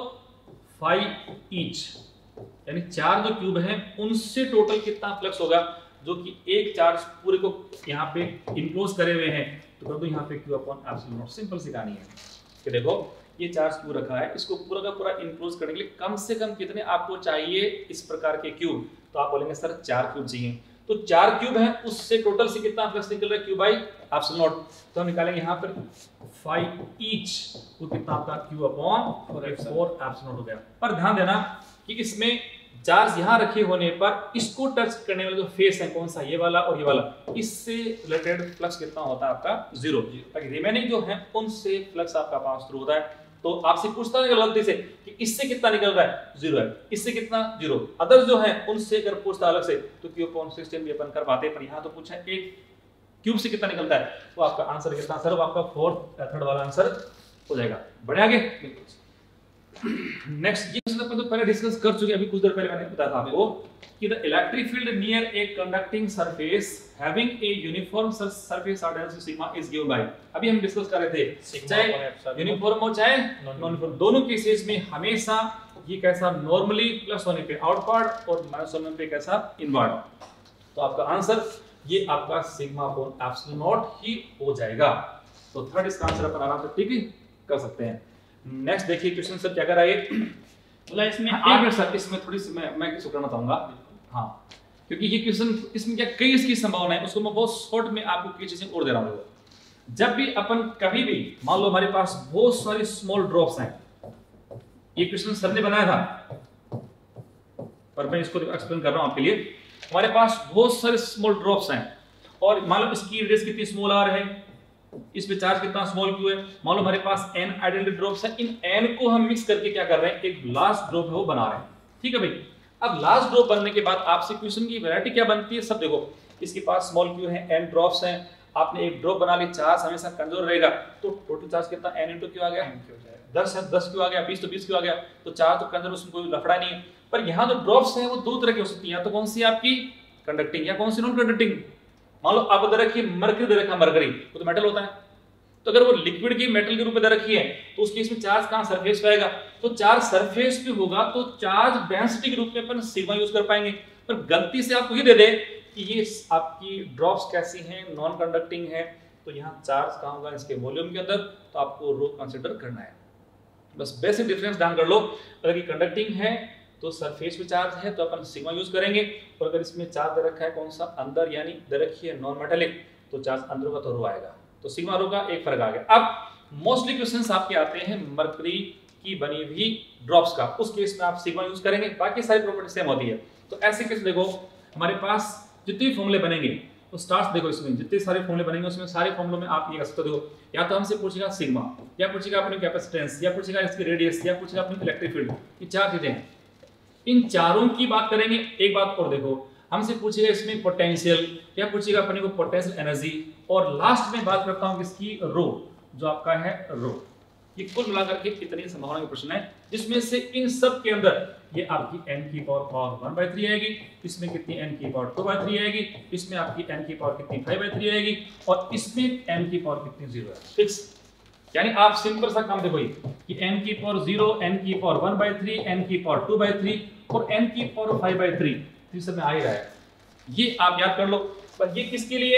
5 ईच, यानी 4 जो क्यूब हैं उनसे टोटल कितना फ्लक्स होगा जो कि एक चार्ज पूरे को यहाँ पे इनक्लोज करे हुए हैं। तो कर दो यहाँ पे Q upon epsilon naught. Simple सी कहानी है कि देखो ये चार्ज क्यू रखा है, इसको पूरा का पूरा इनक्लोज करने के लिए कम से कम कितने आपको चाहिए इस प्रकार के क्यूब? तो आप बोलेंगे सर 4 क्यूब चाहिए। तो 4 क्यूब है, उससे टोटल से कितना फ्लक्स निकल रहा है? Q by epsilon naught. तो हम निकालेंगे यहाँ पर 5 ईच, तो कितना आपका क्यू अपॉन 4 एप्सिलॉन नॉट हो गया। पर ध्यान देना कि इसमें चार्ज यहाँ रखे होने पर इसको टच करने वाला जो फेस है कौन सा? ये वाला और ये वाला, इससे रिलेटेड फ्लक्स कितना होता है आपका? 0। बाकी रिमेनिंग जो है उनसे फ्लक्स आपका पास थ्रू होता है। तो आपसे पूछता है गलती से कि इससे कितना निकल रहा है? 0 है, इससे कितना? 0। अदर जो है उनसे अगर पूछता अलग से तो क्यू अपॉन 16 भी अपन कर पाते, पर यहाँ तो पूछा एक क्यूब से कितना निकलता है, तो आपका आंसर कितना? सर आपका थर्ड वाला आंसर हो जाएगा। बढ़े आगे, नेक्स्ट ये अपन तो पहले डिस्कस कर चुके, अभी कुछ देर पहले मैंने बताया था आपको कि the electric field near a conducting surface having a uniform surface और density sigma is given by. अभी हम डिस्कस कर रहे थे चाहे यूनिफॉर्म हो चाहे नॉन यूनिफॉर्म, दोनों केसेस में हमेशा ये कैसा? नॉर्मली प्लस होने पे आउटवर्ड और माइनस होने पे कैसा? इनवर्ड। तो आपका आंसर ये आपका सिग्मा अपॉन एप्सिलॉन नॉट ही हो जाएगा। तो थर्ड इसका आंसर अपन आराम से ठीक कर सकते हैं। नेक्स्ट देखिए क्वेश्चन सर क्या कर रहा है, बोला इसमें एक मिनट सर, इसमें थोड़ी सी मैं कुछ करना चाहूंगा। हाँ, क्योंकि ये क्वेश्चन इसमें क्या कई इसकी संभावना है, उसको मैं बहुत शॉर्ट में आपको कई चीजें और दे रहा हूँ। जब भी अपन कभी भी मान लो हमारे पास बहुत सारे स्मॉल ड्रॉप्स हैं, ये क्वेश्चन सर ने बनाया था पर मैं इसको एक्सप्लेन कर रहा हूं आपके लिए। हमारे पास बहुत सारे स्मॉल ड्रॉप्स हैं और मान लो इसकी रेडियस कितनी स्मॉल आर है, इस पे चार्ज कितना स्मॉल क्यू है। मान लो हमारे पास n आइडेंटिटी ड्रॉप्स है, इन n को हम मिक्स करके क्या कर रहे हैं? एक लास्ट ड्रॉप है वो बना रहे हैं। ठीक है भाई, अब लास्ट ड्रॉप बनने के बाद आपसे क्वेश्चन की वैरायटी क्या बनती है? सब देखो, इसके पास स्मॉल क्यू है, n ड्रॉप्स हैं, आपने एक ड्रॉप बना ली, चार्ज हमेशा कंजर्व रहेगा, तो टोटल चार्ज कितना? n इंटू क्यू आ गया, 10 है, 10 क्यू आ गया, 20 तो 20 क्यू आ गया, तो चार्ज तो कंजर्व, उसमें कोई लफड़ा नहीं है। पर यहाँ जो ड्रॉप्स हैं वो दो तरह की हो सकती है, तो कौन सी आपकी कंडक्टिंग या कौन सी नॉन कंडक्टिंग। मान लो आप दे रखिए मरकरी दे रखा, मरकरी वो तो मेटल होता है, तो अगर वो लिक्विड की मेटल के रूप में दे रखी है तो उस केस में चार्ज कहां? सरफेस पे आएगा। तो चार्ज सरफेस पे होगा तो चार्ज डेंसिटी के रूप में अपन सिग्मा यूज कर पाएंगे। पर गलती से आपको ये दे दे कि ये आपकी ड्रॉप्स कैसी हैं, नॉन कंडक्टिंग है, तो यहाँ चार्ज कहाँ होगा, इसके वॉल्यूम के अंदर, तो आपको रो कंसिडर करना है। बस बेसिक डिफरेंस ध्यान कर लो, अगर ये कंडक्टिंग है तो सरफेस पे चार्ज है तो अपन सिग्मा यूज करेंगे, और अगर इसमें चार्ज दे रखा है कौन सा, अंदर, यानी दे रखी है नॉन मेटालिक, तो चार्ज अंदर होगा तो रो आएगा, तो सिग्मा रो का एक फर्क आ गया। अब मोस्टली क्वेश्चंस आपके आते हैं मरकरी की बनी हुई ड्रॉप्स का, उस केस में आप सिग्मा यूज करेंगे, बाकी सारी प्रॉपर्टी सेम होती है। तो ऐसे केस देखो हमारे पास जितने फॉर्मूले बनेंगे, तो स्टार्स देखो इसमें जितने सारे फॉर्मूले बनेंगे उसमें सारे फॉर्मूलों में आप ये कर सकते हो, या तो हमसे पूछेगा सिग्मा, या पूछेगा अपनी कैपेसिटेंस, या पूछेगा इसकी रेडियस, या पूछेगा अपनी इलेक्ट्रिक फील्ड, ये चार चीजें हैं। इन चारों की बात करेंगे। एक बात और देखो, हमसे पूछेगा इसमें पोटेंशियल, या पूछेगा अपने को पोटेंशियल एनर्जी, और लास्ट में बात करता हूं किसकी, रो, जो आपका है रो। ये कुल मिलाकर के इतनी संभावना के प्रश्न है, जिसमें से इन सब के अंदर ये आपकी n की पावर 1/3 आएगी, इसमें कितनी n की पावर 2/3 आएगी, इसमें आपकी n की पावर कितनी 5/3 आएगी, और इसमें n की पावर कितनी 0 है, फिक्स। यानी आप सिंपल सा काम देखो कि n की पावर 0, n की पावर 1/3, n की पावर 2/3 और n की पावर 5/3, इस सब में आ ही रहा है, ये आप याद कर लो। पर ये किसके लिए,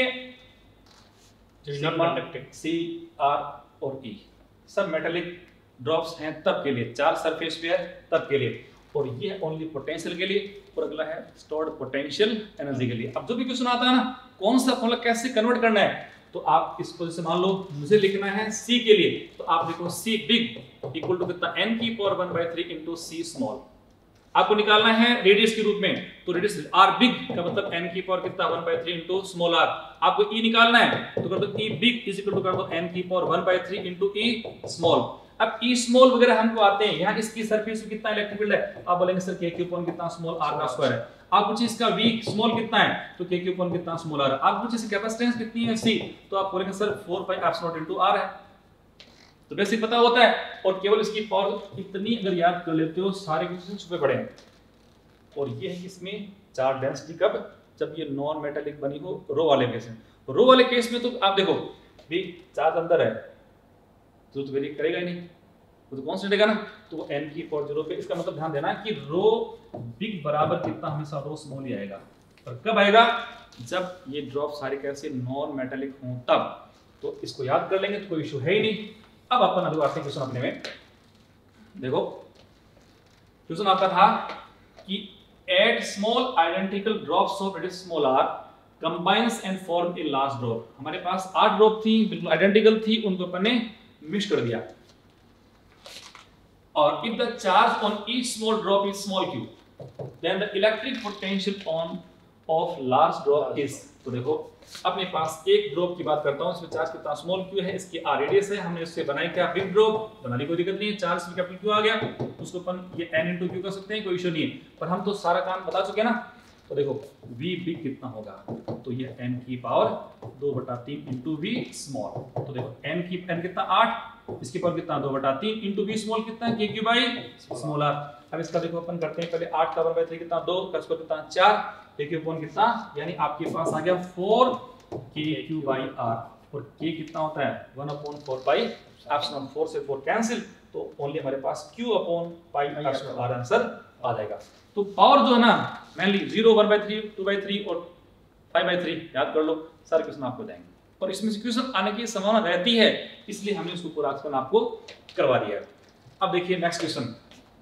C, R और E सब मेटालिक ड्रॉप्स हैं तब के लिए, चार सरफेस पे है तब के लिए, और ये ओनली पोटेंशियल के लिए, और अगला है स्टोर्ड पोटेंशियल एनर्जी के लिए। अब जो भी क्वेश्चन आता है ना, कौन सा फॉर्मूला कैसे कन्वर्ट करना है, तो आप इसको जैसे मान लो मुझे लिखना है C के लिए, तो आप देखो C बिग इक्वल टू कितना, n की पावर 1/3 इंटू C स्मॉल। आपको निकालना है रेडियस के रूप में, तो रेडियस R बिग का मतलब n की पावर कितना 1/3 इंटू स्मॉल r। आपको E निकालना है तो कर दो E big is equal to कर दो n की पावर 1/3 इंटू E स्मॉल। अब E स्मॉल वगैरह हमको आते हैं, यहाँ इसकी सरफेस पे कितना इलेक्ट्रिक फील्ड है, आप बोलेंगे सर k क्यूब कितना स्मॉल r का स्क्वायर है। आप पूछिए इसका V स्मॉल कितना है, तो k क्यूब कितना स्मॉल r है। आप पूछिए इसकी कैपेसिटेंस कितनी है C, तो आप बोलेंगे सर 4πε0 इंटू r है। तो बेसिक पता होता है, और केवल इसकी पावर इतनी अगर याद कर लेते हो, सारे क्वेश्चन छुपे पड़े हैं। और ये है इसमें चार्ज डेंसिटी कब, जब ये नॉन मेटालिक बनी हो रो वाले केस में। रो वाले केस में तो आप देखो भी चार्ज अंदर है तो वेरी करेगा ही नहीं, वो तो कांस्टेंट रहेगा ना, तो वो n की पावर 0 पे, इसका मतलब ध्यान देना कि रो बिग बराबर कितना, हमेशा रो स्मॉल ही आएगा। और कब आएगा, जब ये ड्रॉप सारे कैसे नॉन मेटालिक हों तब। तो इसको याद कर लेंगे तो कोई इशू है ही नहीं। अब अपन अभी आते हैं क्वेश्चन अपने में। देखो क्वेश्चन आपका था कि eight small identical drops of radius small r combines and form a large drop. हमारे पास 8 ड्रॉप थी, बिल्कुल आइडेंटिकल थी, उनको अपन ने मिक्स कर दिया। और if the charge on each small drop is small q, then the electric potential on of large drop is। तो देखो अपने पास एक ड्रॉप की बात करता हूं, इसमें चार्ज कितना स्मॉल q है, इसकी r रेडियस है, हमने इससे बनाई क्या बिग ड्रॉप, बनाने कोई दिक्कत नहीं है, चार्ज में कैपिटल q आ गया, उसको अपन ये n into q कर सकते हैं, कोई इशू नहीं है। पर हम तो सारा काम बता चुके हैं ना। तो देखो v बिग कितना होगा, तो ये n की पावर 2/3 इंटू v स्मॉल। तो देखो n कितना 8, इसके पावर कितना 2/3 इंटू v स्मॉल कितना है k क्यूब स्मॉल r। अब इसका देखो अपन करते हैं पहले 8 का 1/3 कितना 2, का स्क्वायर कितना 4, k क्यूब कितना, यानी आपके पास आ गया 4 k क्यूब r, और k कितना होता है 1/4 4 से 4 कैंसिल, तो ओनली हमारे पास q/π r आंसर आ जाएगा। तो पावर जो है ना मेनली 0, 1/3, 2/3 और 5/3 याद कर लो, सारे क्वेश्चन आपको जाएंगे, और इसमें से क्वेश्चन आने की संभावना रहती है, इसलिए हमने उसको पूरा एक्सप्लेन आपको करवा दिया है। अब देखिए नेक्स्ट क्वेश्चन।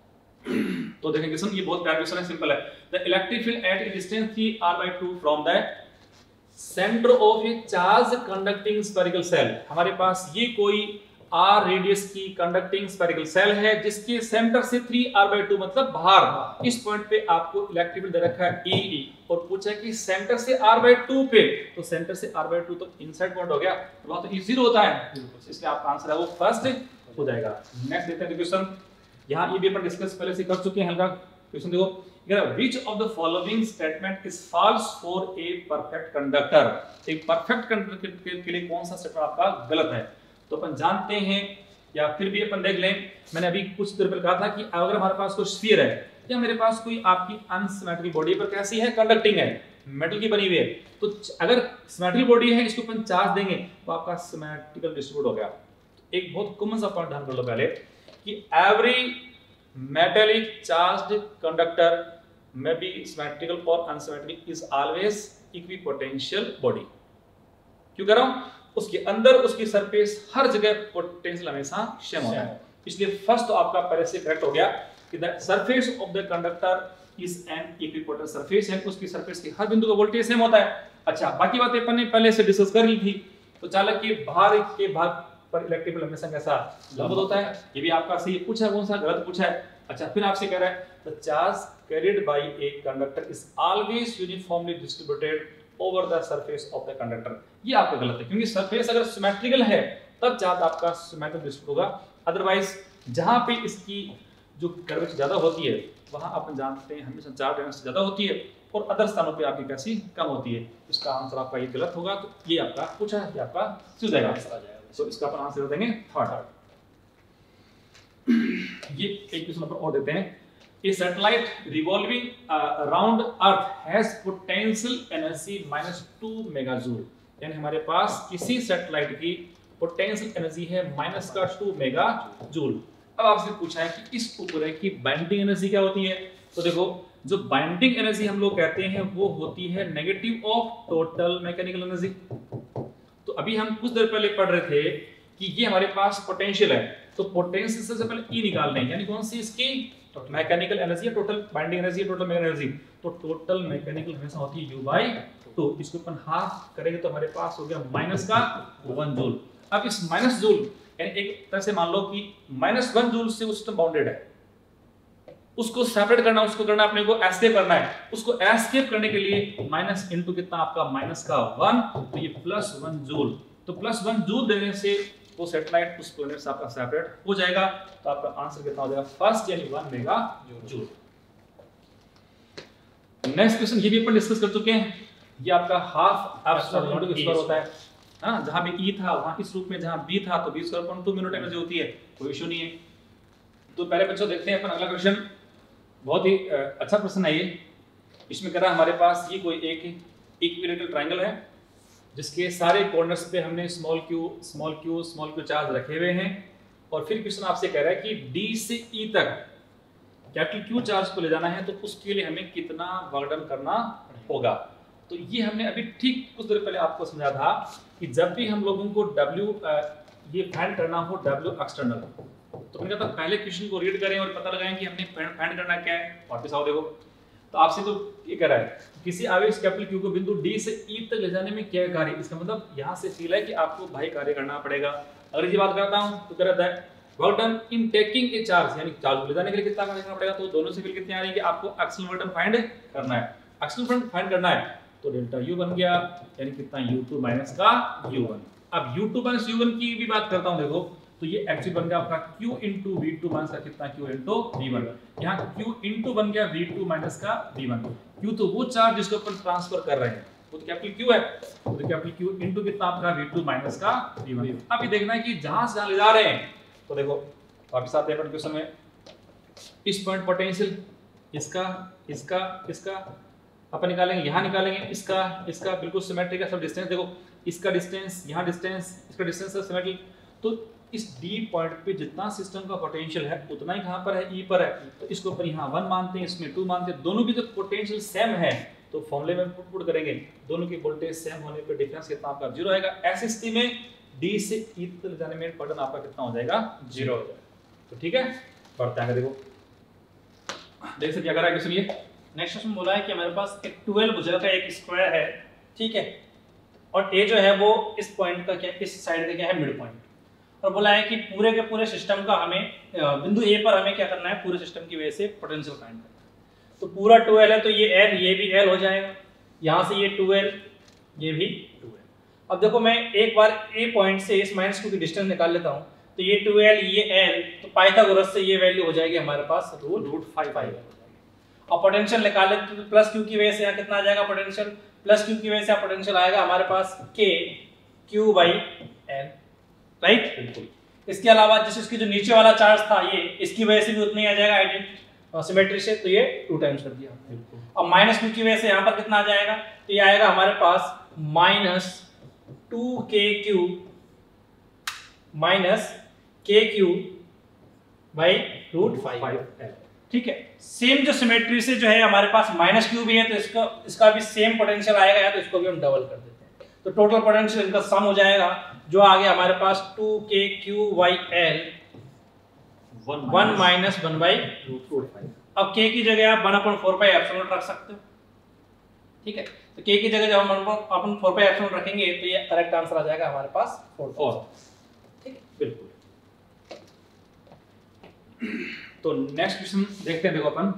तो देखिए क्वेश्चन ये बहुत प्यारा क्वेश्चन है, सिंपल है। The electric field at a distance 3r/2 from the centre of a charge conducting spherical shell. हमारे पास ये कोई r रेडियस की कंडक्टिंग स्फेरिकल सेल है, जिसके सेंटर से 3r/2 मतलब बाहर, इस पॉइंट पे आपको इलेक्ट्रिक फील्ड दे रखा है E, और पूछा कि सेंटर से r/2 पे, तो सेंटर से r/2 तो इनसाइड पॉइंट हो गया, वहां तो E0 होता है, इसलिए आपका आंसर है वो फर्स्ट हो जाएगा। नेक्स्ट देखते हैं क्वेश्चन। यहां ये भी अपन डिस्कस पहले से कर चुके हैं हल्का। क्वेश्चन देखो, which of the following statement is false for a perfect conductor। एक परफेक्ट कंडक्टर के लिए कौन सा स्टेटमेंट आपका गलत है, तो अपन जानते हैं, या फिर भी अपन देख लें। मैंने अभी कुछ देर पहले कहा था कि अगर हमारे पास कोई स्फीयर है, या मेरे पास कोई आपकी अनसिमेट्रिकल बॉडी पर कैसी है, कंडक्टिंग है, मेटल की बनी हुई है, तो अगर सिमेट्रिकल बॉडी है, इसको अपन चार्ज देंगे तो आपका सिमेट्रिकल डिस्ट्रीब्यूट हो गया। एक बहुत कॉमन सा पॉइंट ध्यान कर लो पहले कि every metallic charged conductor may be symmetrical or unsymmetrical is always equipotential body. क्यों कह रहा हूं? उसके अंदर उसकी सरफेस हर जगह पोटेंशियल हमेशा सेम होता है, इसलिए फर्स्ट तो आपका पहले से करेक्ट हो गया कि the surface of the conductor is an equipotential surface, यानी उसकी सरफेस के हर बिंदु का वोल्टेज सेम होता है। अच्छा, बाकी बातें अपन ने पहले से डिस्कस कर ली थी। तो चालक के भाग पर इलेक्ट्रिक फील्ड हमेशा कैसा लंबवत होता है, ये भी आपका सही पूछा है, कौन सा गलत पूछा है। अच्छा, फिर आपसे कह रहा है the charge carried by a conductor is always uniformly distributed over the surface of the conductor, ये आपका गलत है, क्योंकि सरफेस अगर सिमेट्रिकल है तब चार्ज आपका सिमेट्रिकल डिस्ट्रीब्यूट होगा, अदरवाइज जहां पे इसकी जो कर्वेचर ज्यादा होती है वहां अपन जानते हैं हमेशा चार्ज डेंसिटी ज्यादा होती है और अदर स्थानों पे आपकी कैसी कम होती है। इसका आंसर आपका ये गलत होगा, तो ये आपका पूछा है, ये आपका सीधा आंसर आ जाएगा। तो इसका अपन आंसर देंगे थर्ड। ये एक क्वेश्चन अपन और देते हैं। A satellite revolving around Earth has potential energy -2 megajoule, यानी हमारे पास किसी सैटेलाइट की पोटेंशियल एनर्जी है -2 मेगाजूल। अब आपसे पूछा है कि इस उपग्रह की बाइंडिंग एनर्जी क्या होती है। तो देखो, जो बाइंडिंग एनर्जी हम लोग कहते हैं वो होती है negative of total mechanical energy. तो अभी हम कुछ देर पहले पढ़ रहे थे कि ये हमारे पास पोटेंशियल है, तो पोटेंशियल से पहले ई निकालना है, यानी कौन सी इसकी मैकेनिकल एनर्जी है, टोटल बाइंडिंग एनर्जी है, टोटल मैकेनिकल एनर्जी। तो टोटल मैकेनिकल हमेशा होती है U/2, इसको अपन हाफ करेंगे तो हमारे पास हो गया -1 जूल। अब इस -जूल यानी एक तरह से मान लो कि -1 जूल से वो सिस्टम बाउंडेड है, उसको सेपरेट करना, उसको करना अपने को एस्केप करना है। उसको एस्केप करने के लिए माइनस इनटू कितना आपका -1, तो ये +1 जूल। तो +1 जूल देने से वो सैटेलाइट उस प्लैनेट से आपका सेपरेट हो जाएगा। तो आपका आंसर कितना हो जाएगा फर्स्ट, यानी 1 मेगा जूल। नेक्स्ट क्वेश्चन ये भी अपन डिस्कस कर चुके हैं। ये आपका हाफ एब्सोल्यूट स्क्वायर होता है, हां, जहां भी E था वहां इस रूप में, जहां B था तो B स्क्वायर अपॉन 2 मिनट एनर्जी होती है, कोई इशू नहीं है। तो पहले बच्चों देखते हैं अपन अगला क्वेश्चन। बहुत ही अच्छा प्रश्न है ये। इसमें कह रहा है हमारे पास ये कोई एक इक्विलेटरल ट्रायंगल है जिसके सारे कॉर्नर्स पे हमने स्मॉल क्यू चार्ज रखे हुए हैं, और फिर क्वेश्चन आपसे कह रहा है कि D से E तक कैपिटल Q चार्ज को ले जाना है, तो उसके लिए हमें कितना वर्क डन करना होगा। तो ये हमने अभी ठीक कुछ देर पहले आपको समझा था कि जब भी हम लोगों को W ये फाइंड करना हो W एक्सटर्नल, तो मैंने कहा था पहले क्वेश्चन को रीड करें और पता लगाएं कि हमने फाइंड करना क्या है। वापस आओ देखो, तो आपसे तो ये कह रहा है किसी आवेश कैपिटल Q को बिंदु D से E तक ले जाने में क्या कार्य, इसका मतलब यहाँ से फील है कि आपको भाई कार्य करना पड़ेगा। अगर ये बात करता हूँ तो कह रहा है work done in taking a charge, यानी चार्ज को ले जाने के लिए कितना कार्य करना पड़ेगा। तो दोनों से फील कितनी आ रही है कि आपको एक्सल वर्क डन फाइंड करना है। एक्सल वर्क डन फाइंड करना है तो डेल्टा U बन गया, यानी कितना U2 माइनस का U1। अब U2 माइनस U1 की भी बात करता हूँ, देखो तो ये एक्चुअली बन गया आपका Q इंटू V2 माइनस का कितना Q इंटू V1। यहाँ Q इंटू बन गया V2 माइनस का V1। Q तो वो चार्ज जिसको अपन ट्रांसफर कर रहे हैं, वो तो कैपिटल Q है, तो कैपिटल Q इंटू कितना आपका V2 माइनस का V1। अब ये देखना है कि जहां से जहां ले जा रहे हैं, तो देखो वापस आते हैं अपन क्वेश्चन में। इस पॉइंट पोटेंशियल इसका अपन निकालेंगे, यहाँ निकालेंगे, इसका बिल्कुल सिमेट्रिक है सब डिस्टेंस। देखो इसका डिस्टेंस, यहाँ डिस्टेंस, इसका डिस्टेंस है सिमेट्रिक। तो इस D पॉइंट पे जितना सिस्टम का पोटेंशियल है उतना ही कहाँ पर है, E पर है। तो इसको अपन यहाँ 1 मानते हैं, इसमें 2 मानते हैं। दोनों की जो पोटेंशियल सेम है तो फॉर्मूले में पुट करेंगे, दोनों की वोल्टेज सेम होने पे डिफरेंस कितना आपका 0 आएगा। ऐसी स्थिति में D से E तक जाने में बर्डन आपका कितना हो जाएगा, 0 हो जाएगा। तो ठीक है, बढ़ते हैं। देखो देख सकते क्या कर रहा है क्वेश्चन। ये नेक्स्ट क्वेश्चन बोला है कि हमारे पास एक 12 भुजा का एक स्क्वायर है, ठीक है, और ए जो है वो इस पॉइंट का क्या, इस साइड का क्या है, मिड पॉइंट। और बोला है कि पूरे के पूरे सिस्टम का हमें बिंदु ए पर हमें क्या करना है, पूरे सिस्टम की वजह से पोटेंशियल फाइंड करना है। तो पूरा 2L है तो ये L, ये भी L हो जाएगा, यहाँ से ये 2L, ये भी 2L। अब देखो मैं एक बार ए पॉइंट से इस माइनस Q की डिस्टेंस निकाल लेता हूँ, तो ये 2L, ये L, तो पाइथागोरस से ये वैल्यू हो जाएगी हमारे पास √5 और पोटेंशियल निकाल लेते तो प्लस Q की वजह से यहाँ कितना आ जाएगा पोटेंशियल, प्लस Q की वजह से पोटेंशियल आएगा हमारे पास K Q/L, राइट। बिल्कुल। इसके अलावा जैसे इसकी जो नीचे वाला चार्ज था ये, इसकी वजह से भी उतना ही आ जाएगा आइडेंटिटी सिमेट्री से, तो ये 2 टाइम्स कर दिया। बिल्कुल। अब माइनस Q की वजह से यहाँ पर कितना आ जाएगा, तो ये आएगा हमारे पास -2KQ -KQ/√5L, ठीक है। सेम जो सिमेट्री से जो है हमारे पास -q भी है, तो इसका भी सेम पोटेंशियल आएगा, या तो इसको भी हम डबल कर देते हैं, तो टोटल पोटेंशियल इनका सम हो जाएगा, जो आ गया हमारे पास 2kqyl 1 - 1/√5। अब k की जगह आप 1/4πε रख सकते हो, ठीक है। तो k की जगह जब हम अपन 4πε रखेंगे तो ये करेक्ट आंसर आ जाएगा हमारे पास 4, ठीक है, बिल्कुल। तो नेक्स्ट क्वेश्चन देखते हैं, देखो अपन,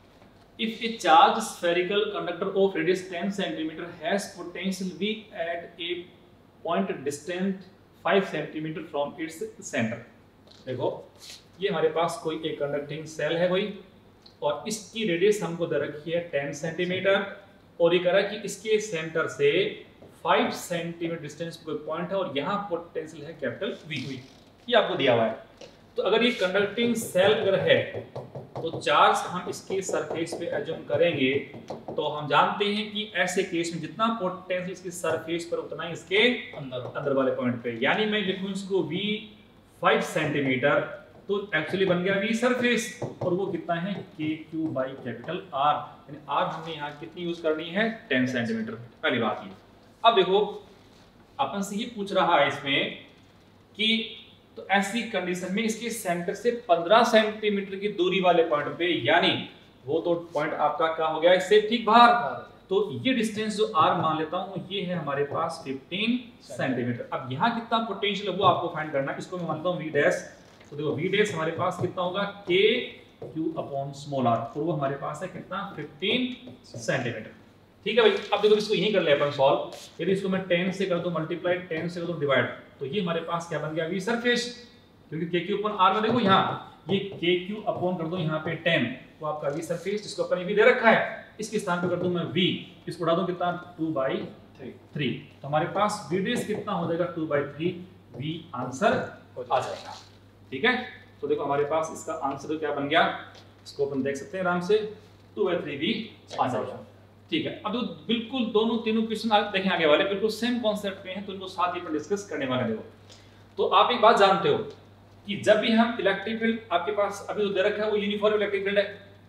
if a charge spherical conductor of radius 10 centimetre has potential V at a point distant 5 centimetre from its centre. देखो ये हमारे पास कोई एक कंडक्टिंग सेल है कोई, और इसकी रेडियस हमको दे रखी है 10 सेंटीमीटर, और ये कह रहा है कि इसके सेंटर से 5 सेंटीमीटर डिस्टेंस पे कोई पॉइंट है, और यहाँ पोटेंशियल है कैपिटल V, ये आपको दिया हुआ है। तो अगर ये कंडक्टिंग सेल अगर है तो चार्ज हम इसके सरफेस पे एज्यूम करेंगे, तो हम जानते हैं कि ऐसे केस में जितना पोटेंशियल इसकी सरफेस पर उतना ही इसके अंदर वाले पॉइंट पे, यानी मैं लिखूं इसको V 5 सेंटीमीटर, तो एक्चुअली बन गया V सरफेस, और वो कितना है KQ बाई कैपिटल R, यानी R हमने यहाँ कितनी यूज करनी है 10 सेंटीमीटर, पहली बात ये। अब देखो अपन से ये पूछ रहा है इसमें कि तो ऐसी कंडीशन में इसके सेंटर से 15 सेंटीमीटर की दूरी वाले पॉइंट पे, यानी वो तो पॉइंट आपका क्या हो गया इससे ठीक बाहर, तो ये डिस्टेंस जो R मान लेता हूं ये है हमारे पास 15 सेंटीमीटर। अब यहाँ कितना पोटेंशियल है वो आपको फाइंड करना है, इसको मैं मानता हूँ V डैश, तो देखो V डैश हमारे पास कितना होगा KQ अपॉन स्मॉल r, और वो हमारे पास है कितना 15 सेंटीमीटर, ठीक है भाई। अब देखो इसको यही कर ले अपन सॉल्व, यदि इसको मैं 10 से कर दूं मल्टीप्लाई, 10 से कर दूं डिवाइड, तो ये हमारे पास क्या बन गया V सरफेस, क्योंकि KQ अपॉन R में देखो यहाँ ये KQ अपॉन कर दो यहाँ पे 10, तो आपका V सरफेस जिसको अपन V दे रखा है, इसके स्थान पे कर दूं मैं V, इसको उड़ा दूं कितना 2/3, तो हमारे पास V डैश कितना हो जाएगा 2/3, V आंसर आ जाएगा, ठीक है। तो देखो हमारे पास इसका आंसर क्या बन गया, इसको अपन देख सकते हैं आराम से, 2/3 V आ जाएगा, ठीक है। अब बिल्कुल दोनों तीनों क्वेश्चन देखें आगे वाले बिल्कुल सेम कॉन्सेप्ट पे हैं, तो इनको साथ ही पर डिस्कस करने वाले हैं। तो आप एक बात जानते हो कि जब भी हम इलेक्ट्रिक फील्ड आपके पास अभी जो दे रखा है वो यूनिफॉर्म इलेक्ट्रिक फील्ड है,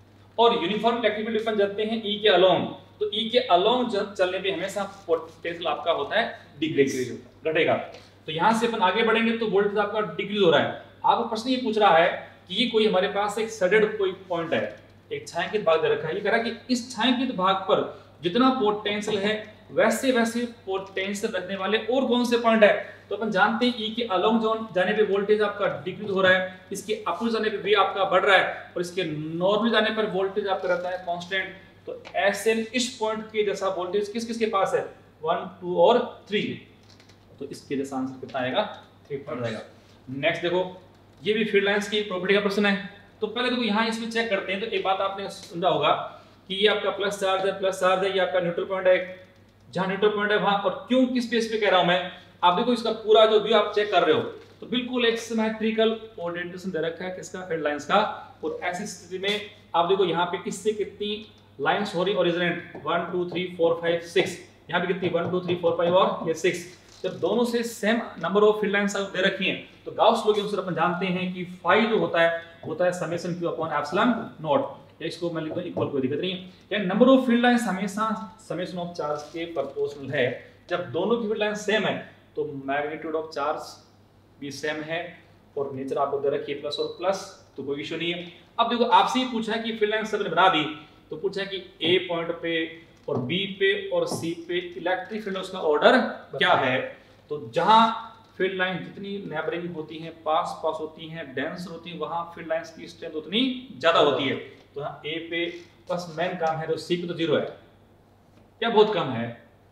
और यूनिफॉर्म इलेक्ट्रिक फील्ड अपन जाते हैं E के अलोंग, तो E के अलोंग चलने पे हमेशा पोटेंशियल आपका होता है डिक्रीज घटेगा, तो यहाँ से अपन आगे बढ़ेंगे तो वोल्टेज आपका डिक्रीज हो रहा है। आपको प्रश्न ये पूछ रहा है कि ये कोई हमारे पास एक शेडेड कोई पॉइंट है, एक छायांकित भाग दे रखा है, ये कह रहा है कि इस छायांकित भाग पर जितना पोटेंशियल है वैसे वैसे पोटेंशियल रखने वाले और कौन से पॉइंट है, तो अपन जानते हैं E के अलोंग जोन जाने पे वोल्टेज आपका डिक्रीज हो रहा है, इसके अपोजिट जाने पे V आपका बढ़ रहा है, और इसके नॉर्मल जाने पर वोल्टेज आपका रहता है कांस्टेंट। तो ऐसे इस पॉइंट के जैसा वोल्टेज किस किस के पास है 1, 2 और 3, तो इसके जैसा आंसर कितना आएगा 3 पड़ जाएगा। नेक्स्ट देखो ये भी फील्ड लाइंस की प्रॉपर्टी का प्रश्न है, तो पहले देखो यहाँ इसमें चेक करते हैं। तो एक बात आपने समझा होगा कि ये आपका प्लस चार्ज है, ये आपका न्यूट्रल पॉइंट है, जहां न्यूट्रल पॉइंट है वहां, और क्यों किस बेस पे कह रहा हूं मैं, आप देखो इसका पूरा जो व्यू आप चेक कर रहे हो तो बिल्कुल एक सिमेट्रिकल ओरिएंटेशन दे रखा है किसका फील्ड लाइंस का, और ऐसी स्थिति में आप देखो यहाँ पे इससे कितनी लाइंस हो रही ओरिजिनेट 1 2 3 4 5 6, यहाँ पे कितनी 1 2 3 4 5 और ये 6, जब दोनों से same number of field lines दे रखी हैं तो गाउस लॉ के अनुसार अपन जानते हैं कि फाई जो होता है summation q upon epsilon naught, इसको मैं लिखता हूं इक्वल, कोई दिक्कत नहीं है, यानी नंबर ऑफ फील्ड लाइंस हमेशा समेशन ऑफ चार्ज के प्रोपोर्शनल है। जब दोनों की फील्ड लाइंस सेम है तो मैग्नीट्यूड ऑफ चार्ज भी सेम है, और नेचर आपको दे रखी है प्लस और प्लस, तो कोई इशू नहीं है। अब देखो आपसे ही पूछा है कि फील्ड लाइंस सबने बना दी, तो पूछा है कि ए पॉइंट पे और बी पे और सी पे इलेक्ट्रिक फील्ड उसका ऑर्डर क्या है, तो जहां फील्ड लाइन जितनी नेबरिंग होती हैं, पास होती हैं, डेंस होती हैं, वहां फील्ड लाइंस की स्ट्रेंथ उतनी ज्यादा होती है। तो यहाँ ए पे बस मेन काम है, तो सी पे तो 0 है, क्या बहुत कम है।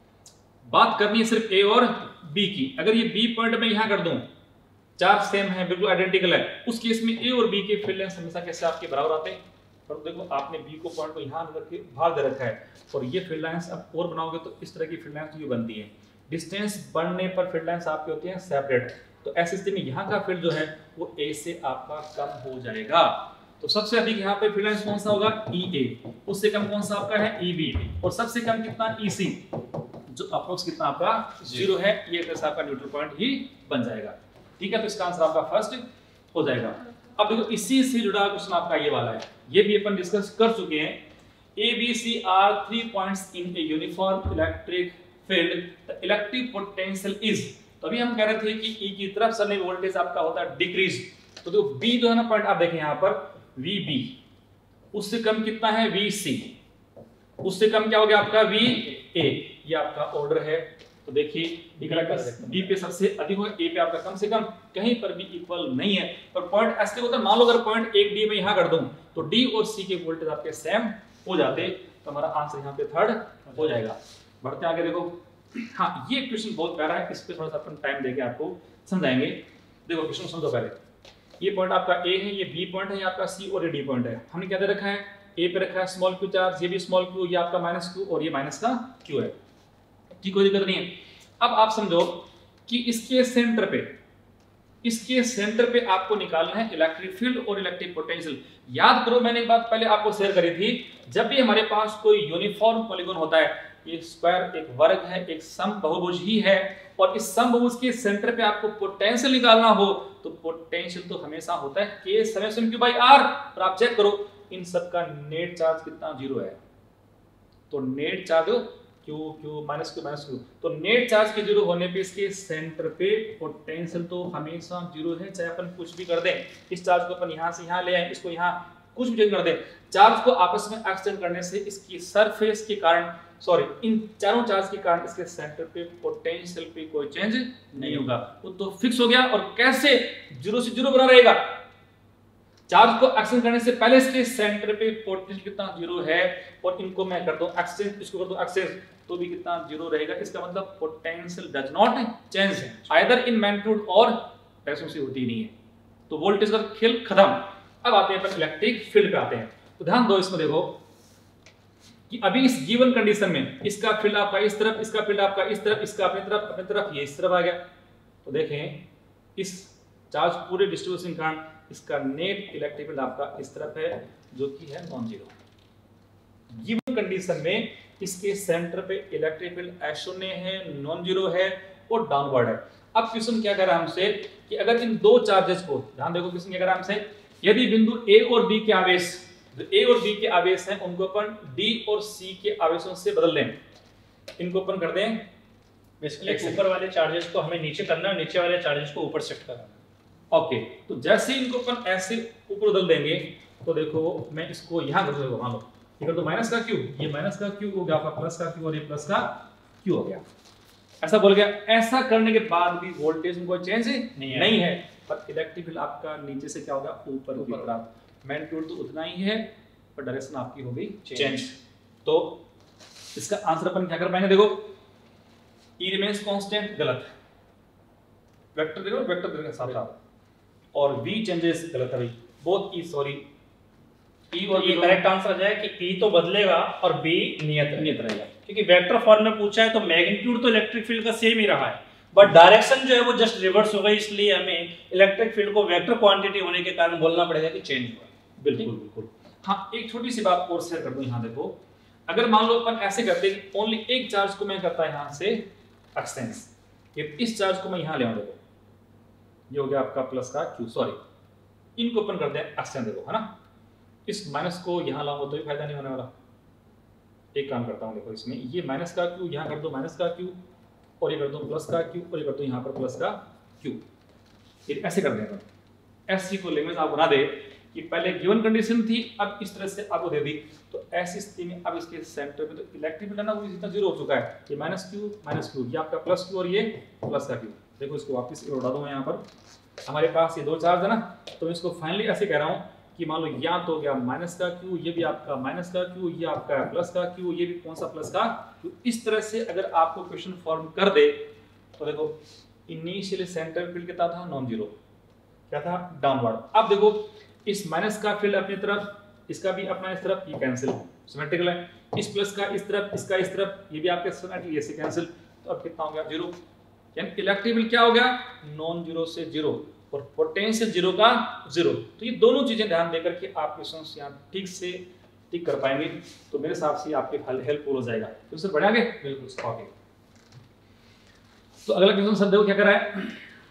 बात करनी है सिर्फ ए और बी की। अगर ये बी पॉइंट में यहां कर दूं, चार्ज सेम है, बिल्कुल आइडेंटिकल है, उस केस में ए और बी के फील्ड लाइंस हमेशा कैसे आपके बराबर आते हैं, पर देखो आपने बी को पॉइंट को यहां रख के भाग दे रखा है, और ये फील्ड लाइंस अब और बनाओगे तो इस तरह की फील्ड लाइंस ये बनती है। डिस्टेंस बढ़ने पर फील्ड लाइंस आपकी होती हैं सेपरेट, तो ऐसी स्थिति में यहाँ का फील्ड जो है वो ए से आपका कम हो जाएगा। तो सबसे अधिक यहाँ पे फील्ड लाइंस कौन सा होगा EA, उससे कम कौन सा आपका है EB, और सबसे कम कितना EC, जो अप्रोक्स कितना आपका 0 है, ये आपका न्यूट्रल पॉइंट ही बन जाएगा। ठीक है, तो इसका आंसर आपका फर्स्ट हो जाएगा। अब देखो इसी से जुड़ा क्वेश्चन आपका ये वाला है, ये भी अपन डिस्कस कर चुके हैं। A, B, C are 3 points in a uniform electric field. The electric potential is, तो अभी हम कह रहे थे कि E की तरफ चलने वोल्टेज आपका होता है डिक्रीज। तो जो B जो है ना पॉइंट आप देखें यहाँ पर VB, उससे कम कितना है VC, उससे कम क्या हो गया आपका VA, ये आपका ऑर्डर है। तो देखिए बी पे सबसे अधिक हो, ए पे आपका कम से कम, कहीं पर भी इक्वल नहीं है। पर पॉइंट ऐसे होता है, मान लो अगर पॉइंट 1 डी में यहाँ कर दूं तो डी और सी के वोल्टेज आपके सेम हो जाते, तो हमारा आंसर यहाँ पे थर्ड हो जाएगा। बढ़ते आगे देखो, हाँ ये क्वेश्चन बहुत प्यारा है, इस पे थोड़ा सा अपन टाइम देके आपको समझाएंगे। देखो क्वेश्चन समझो पहले, ये पॉइंट आपका ए है, ये बी पॉइंट है, ये आपका सी और ये डी पॉइंट है। हमने क्या दे रखा है, ए पे रखा है स्मॉल क्यू चार्ज, ये भी स्मॉल क्यू, ये आपका माइनस क्यू और ये माइनस का क्यू है, ठीक, कोई दिक्कत नहीं है। अब आप समझो कि इसके सेंटर पे आपको निकालना है इलेक्ट्रिक फील्ड और इलेक्ट्रिक पोटेंशियल। याद करो मैंने एक बात पहले आपको शेयर करी थी, जब भी हमारे पास कोई यूनिफॉर्म पॉलीगॉन होता है, एक स्क्वायर, एक वर्ग है, एक समबाहुभुज ही है, और इस समबाहुभुज के सेंटर पे आपको पोटेंशियल निकालना हो तो पोटेंशियल तो हमेशा होता है K summation Q by R। और आप चेक करो इन सब का नेट चार्ज कितना, 0 है। तो net charge Q minus Q, तो नेट चार्ज के 0 होने पे इसके सेंटर पे पोटेंशियल तो हमेशा 0 है, चाहे अपन कुछ भी कर दें। इस चार्ज को अपन यहाँ से यहाँ ले आए, इसको यहाँ कुछ भी चेंज कर दें, चार्ज को आपस में एक्सचेंज करने से इसकी सरफेस के कारण, सॉरी इन चारों चार्ज के कारण इसके सेंटर पे पोटेंशियल पे कोई चेंज नहीं होगा, वो तो फिक्स हो गया। और कैसे 0 से 0 बना रहेगा, चार्ज को एक्सचेंज करने से पहले इसके सेंटर पे पोटेंशियल कितना 0 है, और इनको मैं कर दूं एक्सचेंज, इसको कर दूं एक्सचेंज, तो भी कितना 0 रहेगा। इसका मतलब potential does not change, either in magnitude और डायरेक्शन से होती नहीं है। तो वोल्टेज का खेल खत्म। अब आते हैं अपन इलेक्ट्रिक फील्ड पे आते हैं। तो ध्यान दो इसमें, देखो कि अभी इस गिवन कंडीशन में इसका फील्ड आपका इस तरफ, इसका फील्ड आपका इस तरफ, इसका अपनी तरफ, ये इस तरफ आ गया। तो देखें इस चार्ज पूरे डिस्ट्रीब्यूशन के कारण इसका नेट इलेक्ट्रिक फील्ड आपका इस तरफ है, जो कि है नॉन जीरो। गिवन कंडीशन में इसके सेंटर पे इलेक्ट्रिक फील्ड अशून्य है, नॉन जीरो है और डाउनवर्ड है। अब क्वेश्चन क्या कर रहा है हमसे कि अगर इन दो चार्जेस को, ध्यान देखो क्वेश्चन क्या कर रहा है हमसे, यदि बिंदु ए और बी के आवेश, जो ए और बी के आवेश हैं उनको अपन डी और सी के आवेशों से बदल दें, इनको अपन कर दें बेसिकली ऊपर वाले चार्जेस को हमें नीचे करना है, नीचे वाले चार्जेस को ऊपर शिफ्ट करना है। ओके, तो जैसे इनको अपन ऐसे ऊपर बदल देंगे, तो देखो मैं इसको यहाँ कर दूंगा, मान लो ये कर दो माइनस का क्यू, ये माइनस का क्यू हो गया, आपका प्लस का क्यू और ये प्लस का क्यू हो गया, ऐसा बोल गया। ऐसा करने के बाद भी वोल्टेज में कोई चेंज नहीं है, पर इलेक्ट्रिक फील्ड आपका नीचे से क्या होगा, ऊपर की तरफ। मैग्नीट्यूड तो उतना ही है पर डायरेक्शन आपकी हो गई चेंज। तो इसका आंसर अपन क्या कर पाएंगे, देखो E रिमेन्स कांस्टेंट, गलत, वेक्टर देखो, वेक्टर देखो साफ साफ, और V चेंजेस, गलत है भाई, बोथ E, सॉरी E और ये करेक्ट आंसर आ जाए कि E तो बदलेगा और B नियत रहेगा, क्योंकि वेक्टर फॉर्म में पूछा है तो मैग्नीट्यूड तो इलेक्ट्रिक फील्ड का सेम ही रहा है, बट डायरेक्शन जो है वो जस्ट रिवर्स हो गई, इसलिए हमें इलेक्ट्रिक फील्ड को वेक्टर क्वांटिटी होने के कारण बोलना पड़ेगा कि चेंज हुआ। बिल्कुल बिल्कुल। हाँ, एक छोटी सी बात और शेयर कर दूं, यहाँ देखो, अगर मान लो अपन ऐसे करते हैं कि ओनली एक चार्ज को मैं करता है यहाँ से एक्सटेंस, ये इस चार्ज को मैं यहाँ ले आऊँ, देखो ये हो गया आपका प्लस का क्यू, सॉरी इनको अपन करते हैं एक्सटेंस, देखो है ना, इस माइनस को यहाँ लाऊंगा तो भी फायदा नहीं होने वाला। एक काम करता हूँ, देखो इसमें ये माइनस का क्यू यहाँ कर दो माइनस का क्यू, और ये कर दो प्लस का क्यू, और ये कर दो यहाँ पर प्लस का क्यू, ये ऐसे कर देंगे। ऐसी को लिमिट आप बना दे कि पहले गिवन कंडीशन थी, अब इस तरह से आपको दे दी, तो ऐसी स्थिति में अब इसके सेंटर पे तो इलेक्ट्रिक फील्ड है ना वो इतना जीरो हो चुका है, ये माइनस क्यू, ये आपका प्लस क्यू और ये प्लस का क्यू। देखो इसको वापस उड़ा दूं मैं, यहाँ पर हमारे पास ये दो चार्ज है ना, तो मैं इसको फाइनली ऐसे कह रहा हूँ कि मान लो यहाँ तो हो गया माइनस का क्यू, ये भी आपका माइनस का क्यू, ये आपका प्लस का क्यू, ये भी कौन सा प्लस का क्यू। इस तरह से अगर आपको क्वेश्चन फॉर्म कर दे तो देखो इनिशियली सेंटर फील्ड कितना था, नॉन जीरो, क्या था, डाउनवर्ड। अब देखो इस माइनस का फील्ड अपनी तरफ, इसका भी अपना इस तरफ, ये कैंसिल सिमेट्रिकल है, इस प्लस का इस तरफ, इसका इस तरफ, ये भी आपके सिमेट्रिकल, ये से कैंसिल, तो अब कितना हो गया, जीरो। यानी इलेक्ट्रिक फील्ड क्या हो गया, नॉन जीरो से जीरो, और पोटेंशियल जीरो का जीरो। तो ये दोनों चीजें ध्यान देकर के आप क्वेश्चंस यहाँ ठीक से टिक कर पाएंगे, तो मेरे हिसाब से आपके हेल्पफुल हो जाएगा। तो सर बढ़ियागे बिल्कुल ओके। तो अगला क्वेश्चन सर देखो क्या कर रहा है,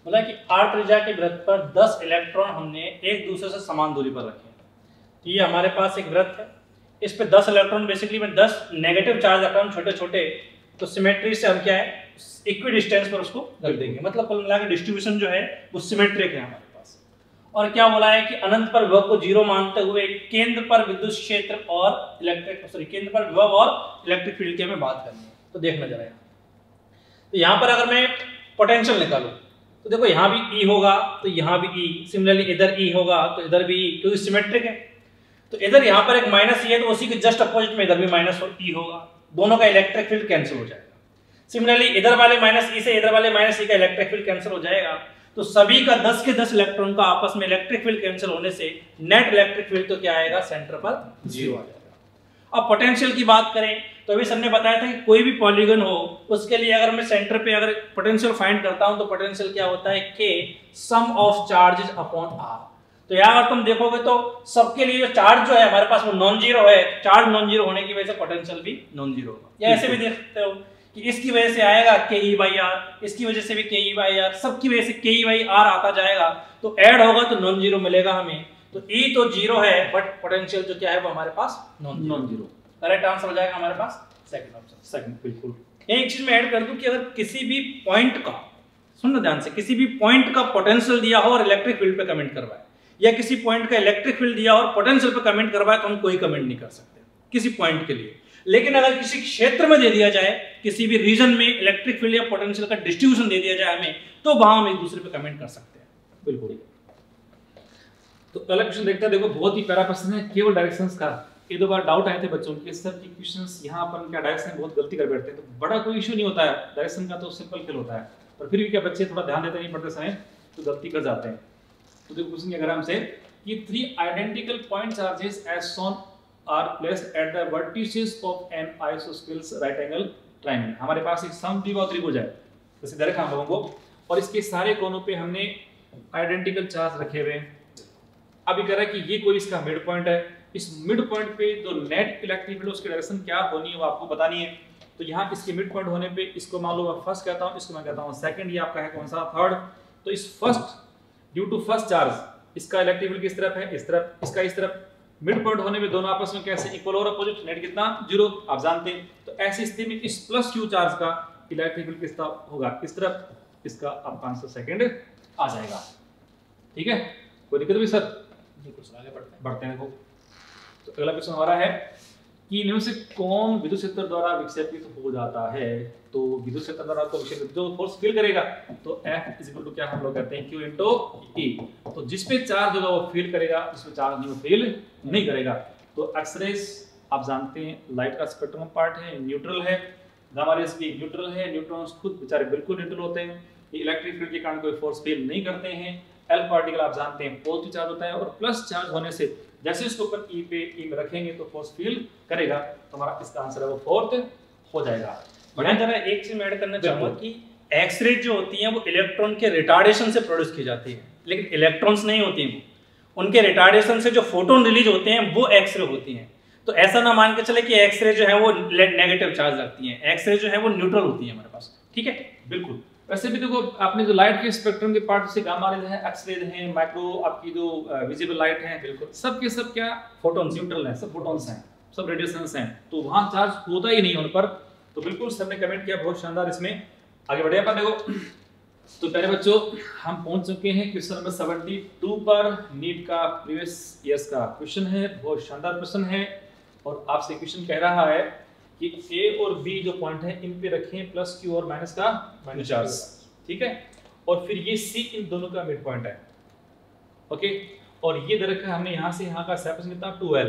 बोला कि r त्रिज्या के वृत्त पर 10 इलेक्ट्रॉन हमने एक दूसरे से समान दूरी पर रखे। तो ये हमारे पास एक वृत्त है, इस पे 10 इलेक्ट्रॉन बेसिकली में 10 नेगेटिव चार्ज इलेक्ट्रॉन छोटे छोटे, तो सिमेट्री से हम क्या है इक्वी डिस्टेंस पर उसको रख देंगे, मतलब कुल मिला के डिस्ट्रीब्यूशन जो है वो सिमेट्रिक है हमारे पास। और क्या बोला है कि अनंत पर विभव को 0 मानते हुए केंद्र पर विद्युत क्षेत्र और केंद्र पर विभव और इलेक्ट्रिक फील्ड की हमें बात करनी है। तो देखना जरा यहाँ, तो यहाँ पर अगर मैं पोटेंशियल निकालूं तो देखो यहाँ भी E होगा तो यहाँ भी E, सिमिलरली इधर E होगा तो इधर भी E, क्योंकि सिमेट्रिक है। तो इधर यहाँ पर एक माइनस E है तो उसी के जस्ट अपोजिट में इधर भी माइनस E होगा, दोनों का इलेक्ट्रिक फील्ड कैंसिल हो जाएगा। सिमिलरली इधर वाले माइनस E से इधर वाले माइनस E का इलेक्ट्रिक फील्ड कैंसिल हो जाएगा, तो सभी का 10 के 10 इलेक्ट्रॉन का आपस में इलेक्ट्रिक फील्ड कैंसिल होने से नेट इलेक्ट्रिक फील्ड तो क्या आएगा सेंटर पर 0 आ जाएगा। अब पोटेंशियल की बात करें तो अभी सर ने बताया था कि कोई भी पॉलीगन हो उसके लिए अगर मैं सेंटर पे अगर पोटेंशियल फाइंड करता हूं तो पोटेंशियल क्या होता है k sum of charges upon r। तो यहाँ अगर तुम देखोगे तो सबके लिए जो चार्ज जो है हमारे पास वो नॉन जीरो है, चार्ज नॉन जीरो होने की वजह से पोटेंशियल भी नॉन जीरो होगा। या ऐसे भी देख सकते हो कि इसकी वजह से आएगा ke/r, इसकी वजह से भी ke/r, सबकी वजह से ke/r आता जाएगा, तो ऐड होगा तो नॉन जीरो मिलेगा हमें। तो E तो जीरो है बट पोटेंशियल जो क्या है वो हमारे पास नॉन जीरो। करेक्ट आंसर हो जाएगा हमारे पास सेकंड ऑप्शन। सेकंड बिल्कुल। एक चीज मैं ऐड कर दूं कि अगर किसी भी पॉइंट का, सुनना ध्यान से, किसी भी पॉइंट का पोटेंशियल दिया हो और इलेक्ट्रिक फील्ड पे कमेंट करवाए, या किसी पॉइंट का इलेक्ट्रिक फील्ड दिया और पोटेंशियल पे कमेंट करवाए तो हम कोई कमेंट नहीं कर सकते किसी पॉइंट के लिए। लेकिन अगर किसी क्षेत्र में दे दिया जाए, किसी भी रीजन में इलेक्ट्रिक फील्ड या पोटेंशियल का डिस्ट्रीब्यूशन दे दिया जाए हमें, तो वहां हम एक दूसरे पे कमेंट कर सकते हैं। बिल्कुल। तो अगला क्वेश्चन देखते हैं। देखो बहुत ही प्यारा प्रश्न है, केवल डायरेक्शंस का। ये 2 बार डाउट आए थे बच्चों के, सर की क्वेश्चंस यहाँ अपन क्या डायरेक्शन बहुत गलती कर बैठते हैं। तो बड़ा कोई इशू नहीं होता है, डायरेक्शन का तो सिंपल खेल होता है, पर फिर भी क्या बच्चे थोड़ा ध्यान देते नहीं पढ़ते समय तो गलती कर जाते हैं। तो देखो क्वेश्चन के आराम से कि 3 identical point charges as shown are placed at the vertices of an isosceles right angle triangle. हमारे पास एक समद्विबाहु त्रिभुज है जैसे देखा हम लोगों को, और इसके सारे कोनों पे हमने आइडेंटिकल चार्ज रखे हुए हैं। अब ये कह रहा है कि ये कोई इसका मिड पॉइंट है, इस मिड पॉइंट पे जो नेट इलेक्ट्रिक फील्ड उसकी डायरेक्शन क्या होनी है वो आपको बतानी है। तो यहाँ इसके मिड पॉइंट होने पे इसको मान लो मैं फर्स्ट कहता हूँ, इसको मैं कहता हूँ सेकंड, ये आपका है कौन सा थर्ड। तो इस first due to first charge इसका इलेक्ट्रिक फील्ड किस तरफ है, इस तरफ, इसका इस तरफ। मिड पॉइंट होने में दोनों आपस में कैसे इक्वल और अपोजिट, नेट कितना 0 आप जानते हैं। तो ऐसी स्थिति में इस प्लस q चार्ज का इलेक्ट्रिक फील्ड किस तरफ होगा, इस तरफ, इसका आपका आंसर सेकंड आ जाएगा। ठीक है, कोई दिक्कत भी सर? आगे बढ़ते हैं। देखो तो अगला क्वेश्चन हमारा है कि इनमें से कौन विद्युत क्षेत्र द्वारा विक्षेपित हो जाता है। तो विद्युत क्षेत्र द्वारा तो विक्षेपित जो फोर्स फील करेगा तो F इज इक्वल टू क्या हम लोग कहते हैं Q इनटू E। तो जिस पे चार्ज होगा वो फील करेगा, जिस पे चार्ज नहीं वो फील नहीं करेगा। तो एक्स-रेज आप जानते हैं लाइट का स्पेक्ट्रम पार्ट है, न्यूट्रल है, गामा रेज भी न्यूट्रल है, न्यूट्रॉन्स खुद बेचारे बिल्कुल न्यूट्रल होते हैं, ये इलेक्ट्रिक फील्ड के कारण कोई फोर्स फील नहीं करते हैं। एल पार्टिकल आप जानते हैं पॉजिटिव चार्ज होता है, और प्लस चार्ज होने से जैसे इसको ऊपर ई पे ई में रखेंगे तो फोर्स फील करेगा। तो हमारा इसका आंसर है वो फोर्थ हो जाएगा। मैं जरा एक चीज ऐड करना चाहूंगा कि एक्स-रे जो होती हैं वो इलेक्ट्रॉन के रिटार्डेशन से प्रोड्यूस की जाती है, लेकिन इलेक्ट्रॉन्स नहीं होती हैं, उनके रिटार्डेशन से जो फोटोन रिलीज होते हैं वो एक्स-रे होती हैं। तो ऐसा ना मान के चले कि एक्स-रे जो है वो नेगेटिव चार्ज रखती हैं, एक्स-रे जो है वो न्यूट्रल होती है हमारे पास। ठीक है, बिल्कुल। वैसे भी देखो आपने जो लाइट के स्पेक्ट्रम के पार्ट से गामा रेज है, एक्स रेज है, माइक्रो आपकी जो विजिबल लाइट है, बिल्कुल सब के सब क्या फोटॉन्स न्यूट्रल हैं, सब फोटॉन्स हैं, सब रेडिएशंस हैं, तो वहां चार्ज होता ही नहीं उन पर। तो बिल्कुल सर ने कमेंट किया, बहुत शानदार। इसमें आगे बढ़े अपन। देखो तो प्यारे बच्चों हम पहुंच चुके हैं क्वेश्चन नंबर 72 पर। नीट का प्रीवियस ईयर्स का क्वेश्चन है, बहुत शानदार क्वेश्चन है। और आपसे क्वेश्चन कह रहा है कि A और B जो पॉइंट है इन पे रखें प्लस Q और माइनस का माइनस चार्ज। ठीक है, और फिर ये C इन दोनों का मिड पॉइंट है। ओके, और ये दे रखा है हमने यहाँ से यहाँ का सेपरेशन कितना 2L,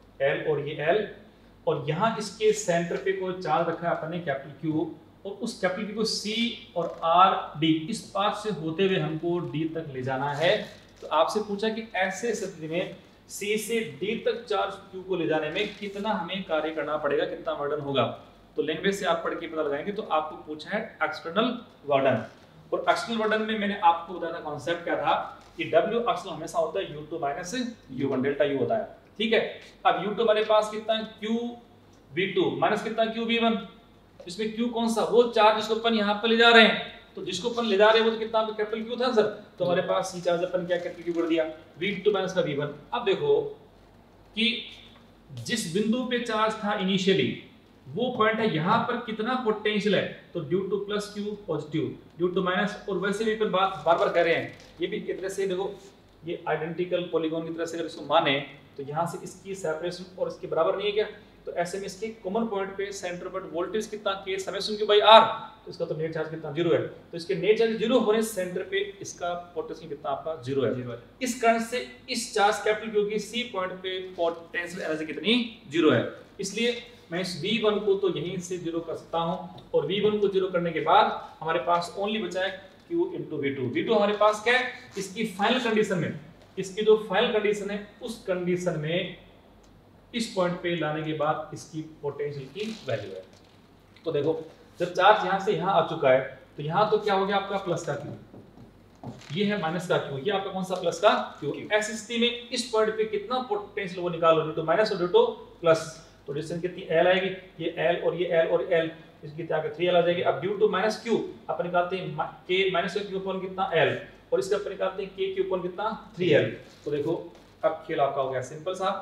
L और ये L, और यहाँ इसके सेंटर पे कोई चार्ज रखा है अपन ने कैपिटल Q, और उस कैपिटल Q को C और R D इस पाथ से होते हुए हमको D तक ले जाना है। तो आपसे पूछा कि ऐसे स्थिति में C से D तक चार्ज Q को ले जाने में कितना हमें कार्य करना पड़ेगा, कितना वर्डन होगा। तो लैंग्वेज से आप पढ़ के पता लगाएंगे। तो आपको पूछा है एक्सटर्नल वर्डन, और एक्सटर्नल वर्डन में मैंने आपको बताया था कॉन्सेप्ट क्या था कि W एक्सटर्नल हमेशा होता है U2 minus U1, delta U होता है। ठीक है, अब U2 हमारे पास कितना है QV2 माइनस कितना QV1, इसमें Q कौन सा, वो चार्ज जिसको अपन यहाँ पे ले जा रहे हैं, तो जिसको अपन ले जा रहे हैं वो तो कितना कैपिटल क्यू था सर, तो हमारे पास ये चार्ज अपन क्या कैपिटल क्यू कर दिया V2 माइनस का V1। अब देखो कि जिस बिंदु पे चार्ज था इनिशियली वो पॉइंट है, यहाँ पर कितना पोटेंशियल है, तो due to plus Q positive, due to minus. और वैसे भी अपन बात बार बार कर रहे हैं, ये भी एक तरह से देखो ये आइडेंटिकल पॉलीगॉन की तरह से अगर इसको माने तो यहाँ से इसकी सेपरेशन और इसके बराबर नहीं है क्या, तो ऐसे में इसके कॉमन पॉइंट पे सेंटर पर वोल्टेज कितना के समेशन क्यू बाई आर, तो इसका तो नेट चार्ज कितना 0 है, तो इसके नेट चार्ज 0 होने सेंटर पे इसका पोटेंशियल कितना आपका 0 है। इस कारण से इस चार्ज कैपिटल क्यू की सी पॉइंट पे पोटेंशियल एनर्जी कितनी 0 है। इसलिए मैं इस V1 को तो यहीं से 0 कर सकता हूं, और V1 को 0 करने के बाद हमारे पास ओनली बचा है Q into V2। V2 हमारे पास क्या है, इसकी फाइनल कंडीशन में, इसकी जो फाइनल कंडीशन है उस कंडीशन में इस पॉइंट पे लाने के बाद इसकी पोटेंशियल की वैल्यू है। तो देखो जब चार्ज यहां से यहां आ चुका है तो यहां तो क्या हो गया आपका प्लस का Q, ये है माइनस का Q, ये आपका कौन सा प्लस का Q। ऐसी स्थिति में इस पॉइंट पे कितना पोटेंशियल वो निकालो, ड्यू टू माइनस और ड्यू टू प्लस, तो डिस्टेंस कितनी L आएगी, ये L और ये L और L, इसकी क्या 3L आ जाएगी। अब ड्यू टू माइनस Q अपन निकालते हैं K माइनस Q अपॉन कितना L, और इसका अपन निकालते हैं K अपॉन कितना 3L। तो देखो अब खेल आपका हो गया सिंपल सा,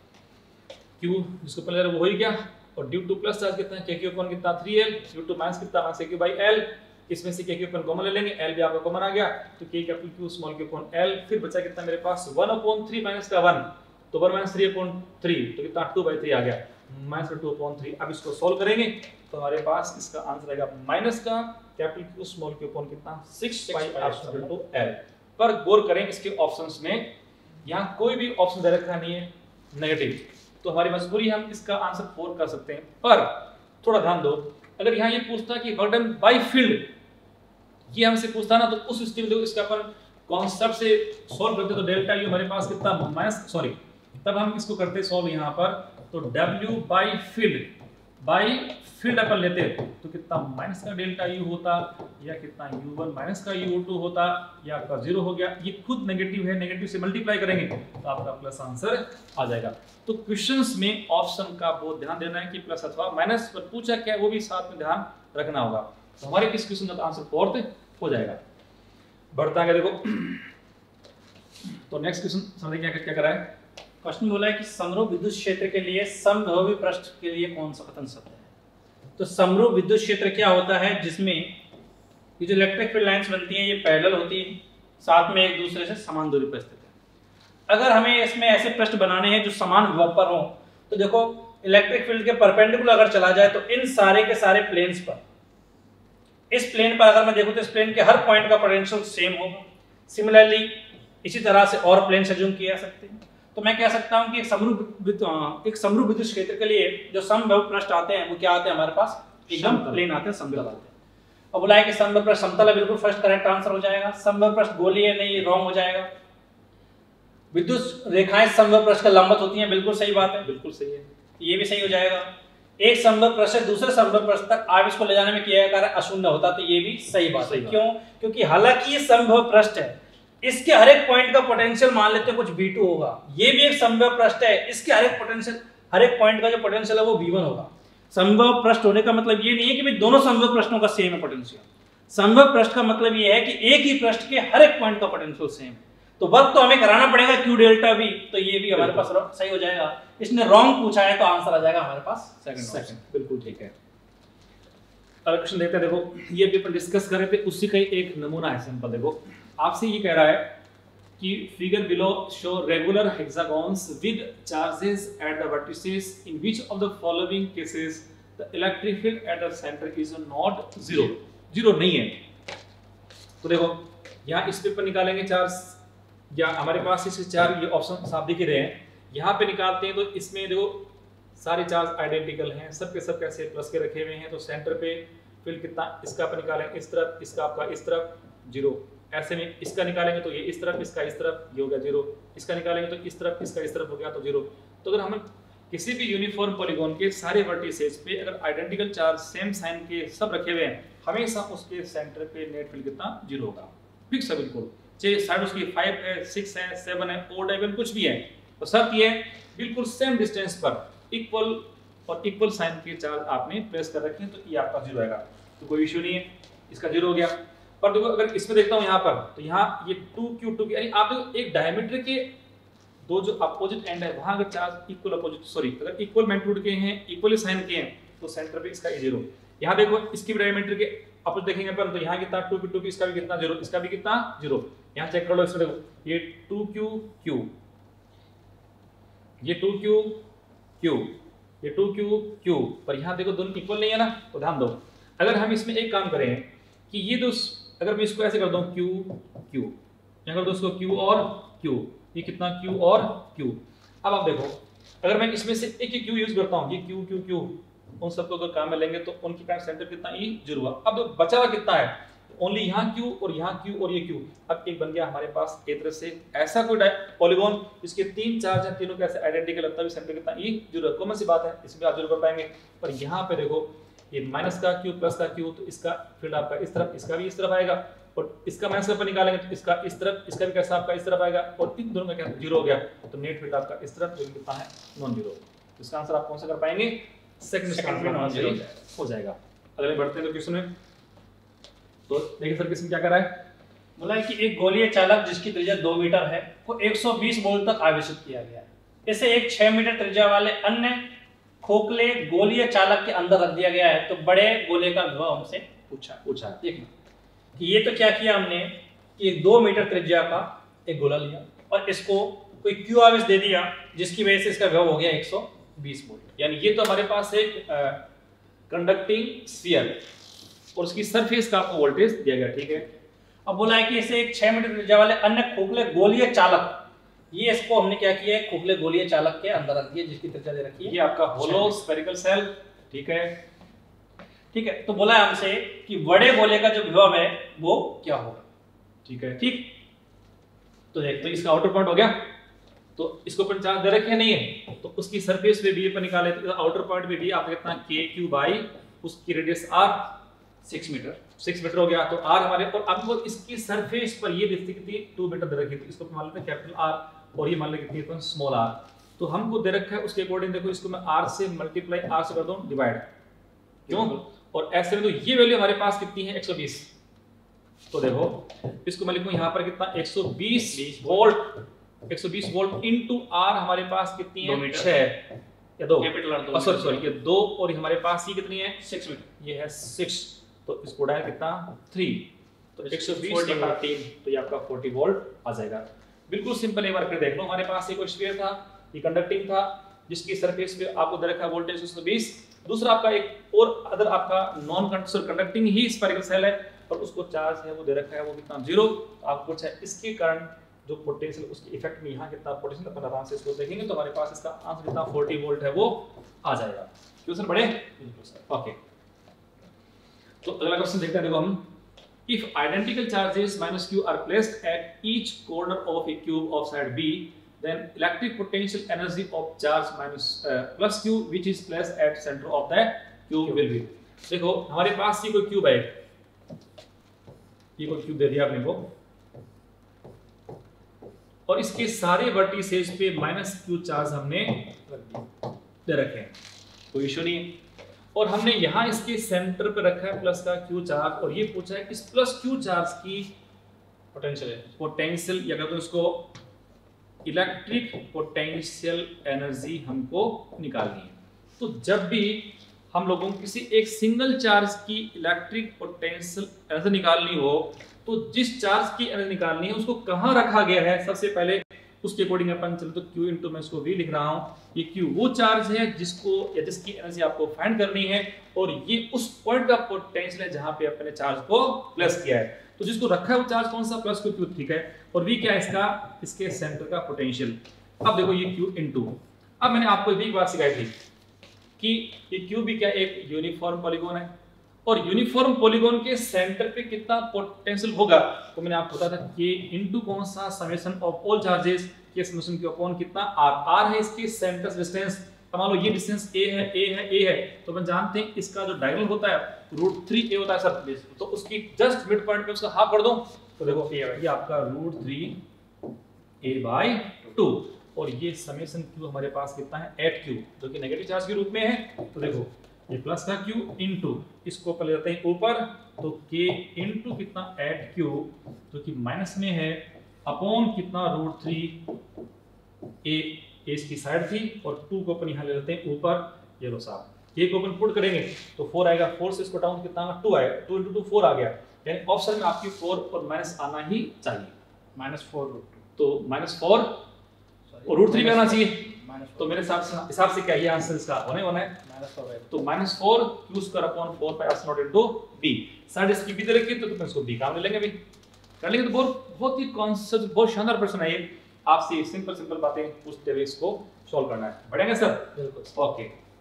Q जिसको अपन ले रहे वो हो ही गया, और ड्यू टू प्लस चार्ज कितना है K अपॉन कितना 3L, ड्यू टू माइनस कितना माइनस K बाई L, इसमें से K अपन कॉमन ले लेंगे, L भी आपका कॉमन आ गया, तो K capital Q small Q upon L, फिर बचा कितना मेरे पास 1/3 माइनस का 1, तो 1 माइनस 3/3 तो कितना 2/3 आ गया, माइनस 2/3। अब इसको सोल्व करेंगे तो हमारे पास इसका आंसर आएगा माइनस का capital Q small Q upon कितना 6πr/L। पर गौर करें इसके ऑप्शंस में, यहाँ कोई भी ऑप्शन दे रखा नहीं है नेगेटिव, तो हमारी मजबूरी हम इसका आंसर 4 कर सकते हैं। पर थोड़ा ध्यान दो, अगर यहाँ ये पूछता कि वर्क डन बाय फील्ड, ये हमसे पूछता ना, तो उस स्थिति में देखो इसका अपन कॉन्सेप्ट से सॉल्व करते तो डेल्टा यू हमारे पास कितना माइनस सॉरी, तब हम इसको करते सॉल्व यहाँ पर, तो W बाय फील्ड अपन लेते तो कितना माइनस का डेल्टा यू होता, या कितना U1 माइनस का U2 होता, या आपका 0 हो गया। ये खुद नेगेटिव है, नेगेटिव से मल्टीप्लाई करेंगे तो आपका प्लस आंसर आ जाएगा। तो क्वेश्चंस में ऑप्शन का बहुत ध्यान देना है कि प्लस अथवा माइनस पर पूछा क्या वो भी साथ में ध्यान रखना होगा। तो हमारे इस क्वेश्चन का आंसर 4 हो जाएगा। बढ़ता है देखो, तो नेक्स्ट क्वेश्चन समझिए क्या करा है। क्वेश्चन बोला है कि समरूप विद्युत क्षेत्र के लिए समभवी पृष्ठ के लिए कौन सा कथन सत्य है। तो समरूप विद्युत क्षेत्र क्या होता है, जिसमें ये जो इलेक्ट्रिक फील्ड लाइंस बनती हैं ये पैरेलल होती है, साथ में एक दूसरे से समान दूरी पर स्थित है। अगर हमें इसमें ऐसे पृष्ठ बनाने हैं जो समान विभव पर हो, तो देखो इलेक्ट्रिक फील्ड के परपेंडिकुलर अगर चला जाए तो इन सारे के सारे प्लेन्स पर, इस प्लेन पर अगर मैं देखूं तो इस प्लेन के हर पॉइंट का पोटेंशियल सेम होगा। सिमिलरली इसी तरह से और प्लेन अज्यूम किए जा सकते हैं। तो मैं कह सकता हूं कि एक समरूप विद्युत क्षेत्र के लिए जो समभव पृष्ठ आते हैं वो क्या आते हैं हमारे पास, एकदम प्लेन आते हैं, समतल आते हैं। अब बोला है कि समभव पृष्ठ समतल है, बिल्कुल फर्स्ट करेक्ट आंसर हो जाएगा। समभव पृष्ठ गोलीय है, नहीं, रॉन्ग हो जाएगा। विद्युत रेखाएं समभव पृष्ठ का लंबवत होती हैं, बिल्कुल सही बात है, बिल्कुल सही है, ये भी सही हो जाएगा। एक समभव पृष्ठ से दूसरे समभव पृष्ठ तक आप इसको ले जाने में किया कार्य अशून्य होता, तो ये भी सही बात है। क्यों? क्योंकि हालांकि ये समभव पृष्ठ है, इसके हर एक पॉइंट का पोटेंशियल मान लेते हैं कुछ V2 होगा, ये भी एक समभव पृष्ठ है, इसके हर एक पोटेंशियल, हर एक पॉइंट का जो पोटेंशियल है वो V1 होगा। समभव पृष्ठ होने का मतलब ये नहीं है कि भाई दोनों समभव पृष्ठों का सेम है पोटेंशियल। समभव पृष्ठ का मतलब ये है कि एक ही पृष्ठ के हर एक पॉइंट का पोटेंशियल सेम है। तो वर्क तो हमें कराना पड़ेगा Q डेल्टा V, तो ये भी हमारे पास सही हो जाएगा। इसने रॉन्ग पूछा है तो आंसर आ जाएगा हमारे पास सेकंड, बिल्कुल ठीक है। अगला क्वेश्चन देखते हैं। देखो ये भी अपन डिस्कस कर रहे थे, उसी का एक नमूना है सिंपल। देखो आपसे ये कह रहा है कि figure below show regular hexagons with charges at the vertices in which of the following cases the electric field at the centre is not zero. Zero नहीं है। तो देखो यहाँ इस पे पर निकालेंगे चार्ज, या हमारे पास इस चार ये ऑप्शन साफ दिख रहे हैं, यहाँ पे निकालते हैं तो इसमें देखो सारे चार्ज आइडेंटिकल हैं, सब के सब कैसे प्लस के रखे हुए हैं। तो सेंटर पे फील्ड कितना, इसका अपन निकालेंगे इस तरफ, इसका आपका इस तरफ, जीरो। ऐसे में इसका निकालेंगे तो ये इस तरफ, इसका इस तरफ, ये हो गया जीरो। इसका निकालेंगे तो इस तरफ, इसका इस तरफ हो गया तो जीरो। तो अगर हम किसी भी यूनिफॉर्म पॉलीगॉन के सारे वर्टिसेस पे अगर आइडेंटिकल चार्ज सेम साइन के सब रखे हुए हैं, हमेशा उसके सेंटर पे नेट फील्ड कितना, जीरो होगा, फिक्स है बिल्कुल। चाहे साइड उसकी 5 है, 6 है, 7 है, ओड इवन कुछ भी है, तो शर्त ये है बिल्कुल सेम डिस्टेंस पर इक्वल और इक्वल साइन के चार्ज आपने प्लेस कर रखे हैं, तो ये आपका जीरो आएगा, तो कोई इश्यू नहीं है, इसका जीरो हो गया। और देखो अगर इसमें देखता हूँ यहाँ पर, तो यहाँ ये 2q यानी आप देखो एक डायमीटर के दो जो अपोजिट एंड है वहां अगर चार्ज इक्वल अपोजिट अगर इक्वल मैग्नीट्यूड के हैं, इक्वली साइन के हैं, तो सेंटर पे इसका 0। यहाँ देखो इसकी भी डायमीटर के अपोजिट देखेंगे अपन, तो यहाँ कितना 2q इसका भी कितना 0, इसका भी कितना 0। यहाँ चेक कर लो, इसमें देखो ये 2q ये 2q ये 2q पर यहाँ देखो दोनों इक्वल नहीं है ना, तो ध्यान दो। अगर हम इसमें एक काम करें कि ये दो, अगर मैं इसको ऐसे कर दूं q यहाँ कर दो इसको q और q, ये कितना q और q। अब आप देखो अगर मैं इसमें से एक ही q यूज करता हूँ, ये q उन सबको अगर काम में लेंगे तो उनकी का सेंटर कितना e 0 हुआ। अब बचा हुआ कितना है, ओनली यहाँ q और यहाँ q और ये q। अब एक बन गया हमारे पास एक तरह से ऐसा कोई पॉलीगॉन जिसके 3 चार्ज हैं, तीनों कैसे आइडेंटिकल लगता है, सेंटर कितना e 0। कॉमन सी बात है, इसमें आप 0 कर पाएंगे। पर यहाँ पे देखो ये माइनस का q प्लस का q, तो इसका फील्ड आपका इस तरफ, इसका भी इस तरफ आएगा, और इसका माइनस का निकालेंगे तो इसका इस तरफ, इसका भी कैसा आपका इस तरफ आएगा, और इन दोनों का क्या 0 हो गया, तो नेट फील्ड आपका इस तरफ जो कितना है नॉन जीरो। तो इसका आंसर आप कौन सा कर पाएंगे, सेकंड नॉन जीरो हो जाएगा। अगले बढ़ते हैं तो क्वेश्चन में, तो देखिए सर किसमें क्या कर रहा है। बोला है कि एक गोलीय चालक जिसकी त्रिज्या 2 मीटर है को 120 वोल्ट तक आवेशित किया गया है। इसे एक 6 मीटर त्रिज्या वाले अन्य खोखले गोलीय चालक के अंदर रख दिया गया है। तो बड़े गोले का विभव हमसे पूछा देखिए कि ये तो क्या किया हमने कि 2 मीटर त्रिज्या का एक गोला लिया और इसको कोई क्यू आवेश दे दिया, जिसकी वजह से इसका विभव हो गया 120 वोल्ट। यानी ये तो हमारे पास एक कंडक्टिंग स्फीयर और उसकी सरफेस का आपको वोल्टेज दिया गया, ठीक है। अब बोला है कि इसे एक 6 मीटर त्रिज्या वाले अन्य खोखले गोलीय चालक, ये इसको हमने क्या किया है खोखले गोलीय चालक के अंदर रख दिया, जिसकी त्रिज्या दे रखी है ये आपका होलो स्फेरिकल सेल, ठीक है। तो बोला है हमसे कि बड़े गोले का जो विभव है वो क्या होगा, ठीक है। ठीक तो देख, तो इसका आउटर पॉइंट हो गया, तो इसको अपन चार्ज दे रखे नहीं है, तो उसकी सरफेस पे डी पर निकाले, तो आउटर पॉइंट पे डी आपका कितना kq बाई उसकी रेडियस r 6 मीटर हो गया। तो r हमारे, और आपको इसकी सरफेस पर ये दिखती कितनी 2 मीटर दे रखी, तो इसको मान लेते हैं कैपिटल R और ये मान लेते कितनी अपन स्मॉल r। तो हमको दे रखा है उसके अकॉर्डिंग, देखो इसको मैं r से मल्टीप्लाई r से कर दूं डिवाइड, क्यों, और ऐसे में तो ये वैल्यू हमारे पास कितनी है 120। तो देखो इसको मैं लिखूं यहाँ पर कितना 120 वोल्ट इनटू r हमारे पास कितनी है 6 या 2 कैपिटल सॉरी ये 2, और हमारे पास ये कितनी है 6 मीटर, ये है 6, तो इसको डायल कितना 3, तो 120 बटा 3, तो ये आपका 40 वोल्ट आ जाएगा। बिल्कुल सिंपल, एक बार फिर देख लो। हमारे पास एक स्फीयर था, ये कंडक्टिंग था, जिसकी सरफेस पे आपको दे रखा वोल्टेज 120। दूसरा आपका एक और अदर आपका नॉन कंडक्टिंग ही स्फेरिकल सेल है, और उसको चार्ज है वो दे रखा है वो कितना 0। आपको चाहे इसके कारण जो पोटेंशियल उसके इफेक्ट में यहाँ कितना पोटेंशियल अपन आराम से इसको देखेंगे, तो हमारे पास इसका आंसर कितना 40 वोल्ट है वो आ जाएगा। क्यों सर बड़े, बिल्कुल सर, ओके। तो अगला क्वेश्चन देखते हैं, देखो हम, if identical charges -q are placed at each corner of a cube of side B, then electric potential energy of charge plus q which is placed at center of the cube will be। देखो हमारे पास ये कोई cube है, ये कोई cube दे दिया आपने को, और इसके सारे वर्टिसेस पे -q चार्ज हमने दे रखे हैं, कोई इशू नहीं है। और हमने यहाँ इसके सेंटर पे रखा है प्लस का q चार्ज, और ये पूछा है इस प्लस q चार्ज की पोटेंशियल या कहते हैं इसको इलेक्ट्रिक पोटेंशियल एनर्जी हमको निकालनी है। तो जब भी हम लोगों को किसी एक सिंगल चार्ज की इलेक्ट्रिक पोटेंशियल एनर्जी निकालनी हो, तो जिस चार्ज की एनर्जी निकालनी है उसको कहाँ रखा गया है, सबसे पहले उसके अकॉर्डिंग अपन चलो, तो q इंटू मैं इसको v लिख रहा हूँ। ये q वो चार्ज है जिसको या जिसकी एनर्जी आपको फाइंड करनी है, और ये उस पॉइंट का पोटेंशियल है जहां पे अपने चार्ज को प्लस किया है। तो जिसको रखा है वो चार्ज कौन सा, प्लस q, ठीक है। और v क्या है इसका, इसके सेंटर का पोटेंशियल। अब देखो ये q इंटू, अब मैंने आपको एक बात सिखाई थी कि ये q भी क्या एक यूनिफॉर्म पॉलीगॉन है, और यूनिफॉर्म पॉलीगॉन के सेंटर पे कितना पोटेंशियल होगा, तो मैंने आपको बताया था कि इनटू कौन सा समेशन ऑफ ऑल चार्जेस के समेशन के अपॉन कितना r है इसकी सेंटर डिस्टेंस। मान लो ये डिस्टेंस a है, तो अपन जानते हैं इसका जो डायगोनल होता है √3a होता है सर, तो उसकी जस्ट मिड पॉइंट पे उसका हाफ कर दो, तो देखो ये आपका √3a/2, और ये समेशन q हमारे पास कितना है 8q, जो कि नेगेटिव चार्ज के रूप में है। तो देखो ये प्लस का क्यू इनटू, इसको पहले लेते हैं ऊपर, तो k इनटू कितना एट क्यू जो कि माइनस में है, अपॉन कितना √3 a इसकी साइड थी, और 2 को अपन यहाँ ले लेते हैं ऊपर। ये लो साहब, k को अपन पुट करेंगे तो 4 आएगा, 4 से इसको डाउन कितना आएगा 2 आएगा, 2 × 2 4 आ गया, यानी ऑप्शन में आपकी 4 और माइनस आना ही चाहिए, -4√2, तो -4 और √3 भी आना चाहिए। तो मेरे हिसाब से क्या ये आंसर इसका होने वाला है, तो -4 q square upon 4 pi r0 into b। Side इसकी b दे रखी है तो तुम इसको b काम ले लेंगे, भी कर लेंगे। तो बहुत ही कॉन्सेप्ट, बहुत शानदार प्रश्न है ये, आपसे सिंपल बातें पूछते हुए इसको सॉल्व करना है। बढ़ेंगे सर? बिल्कुल। ओके,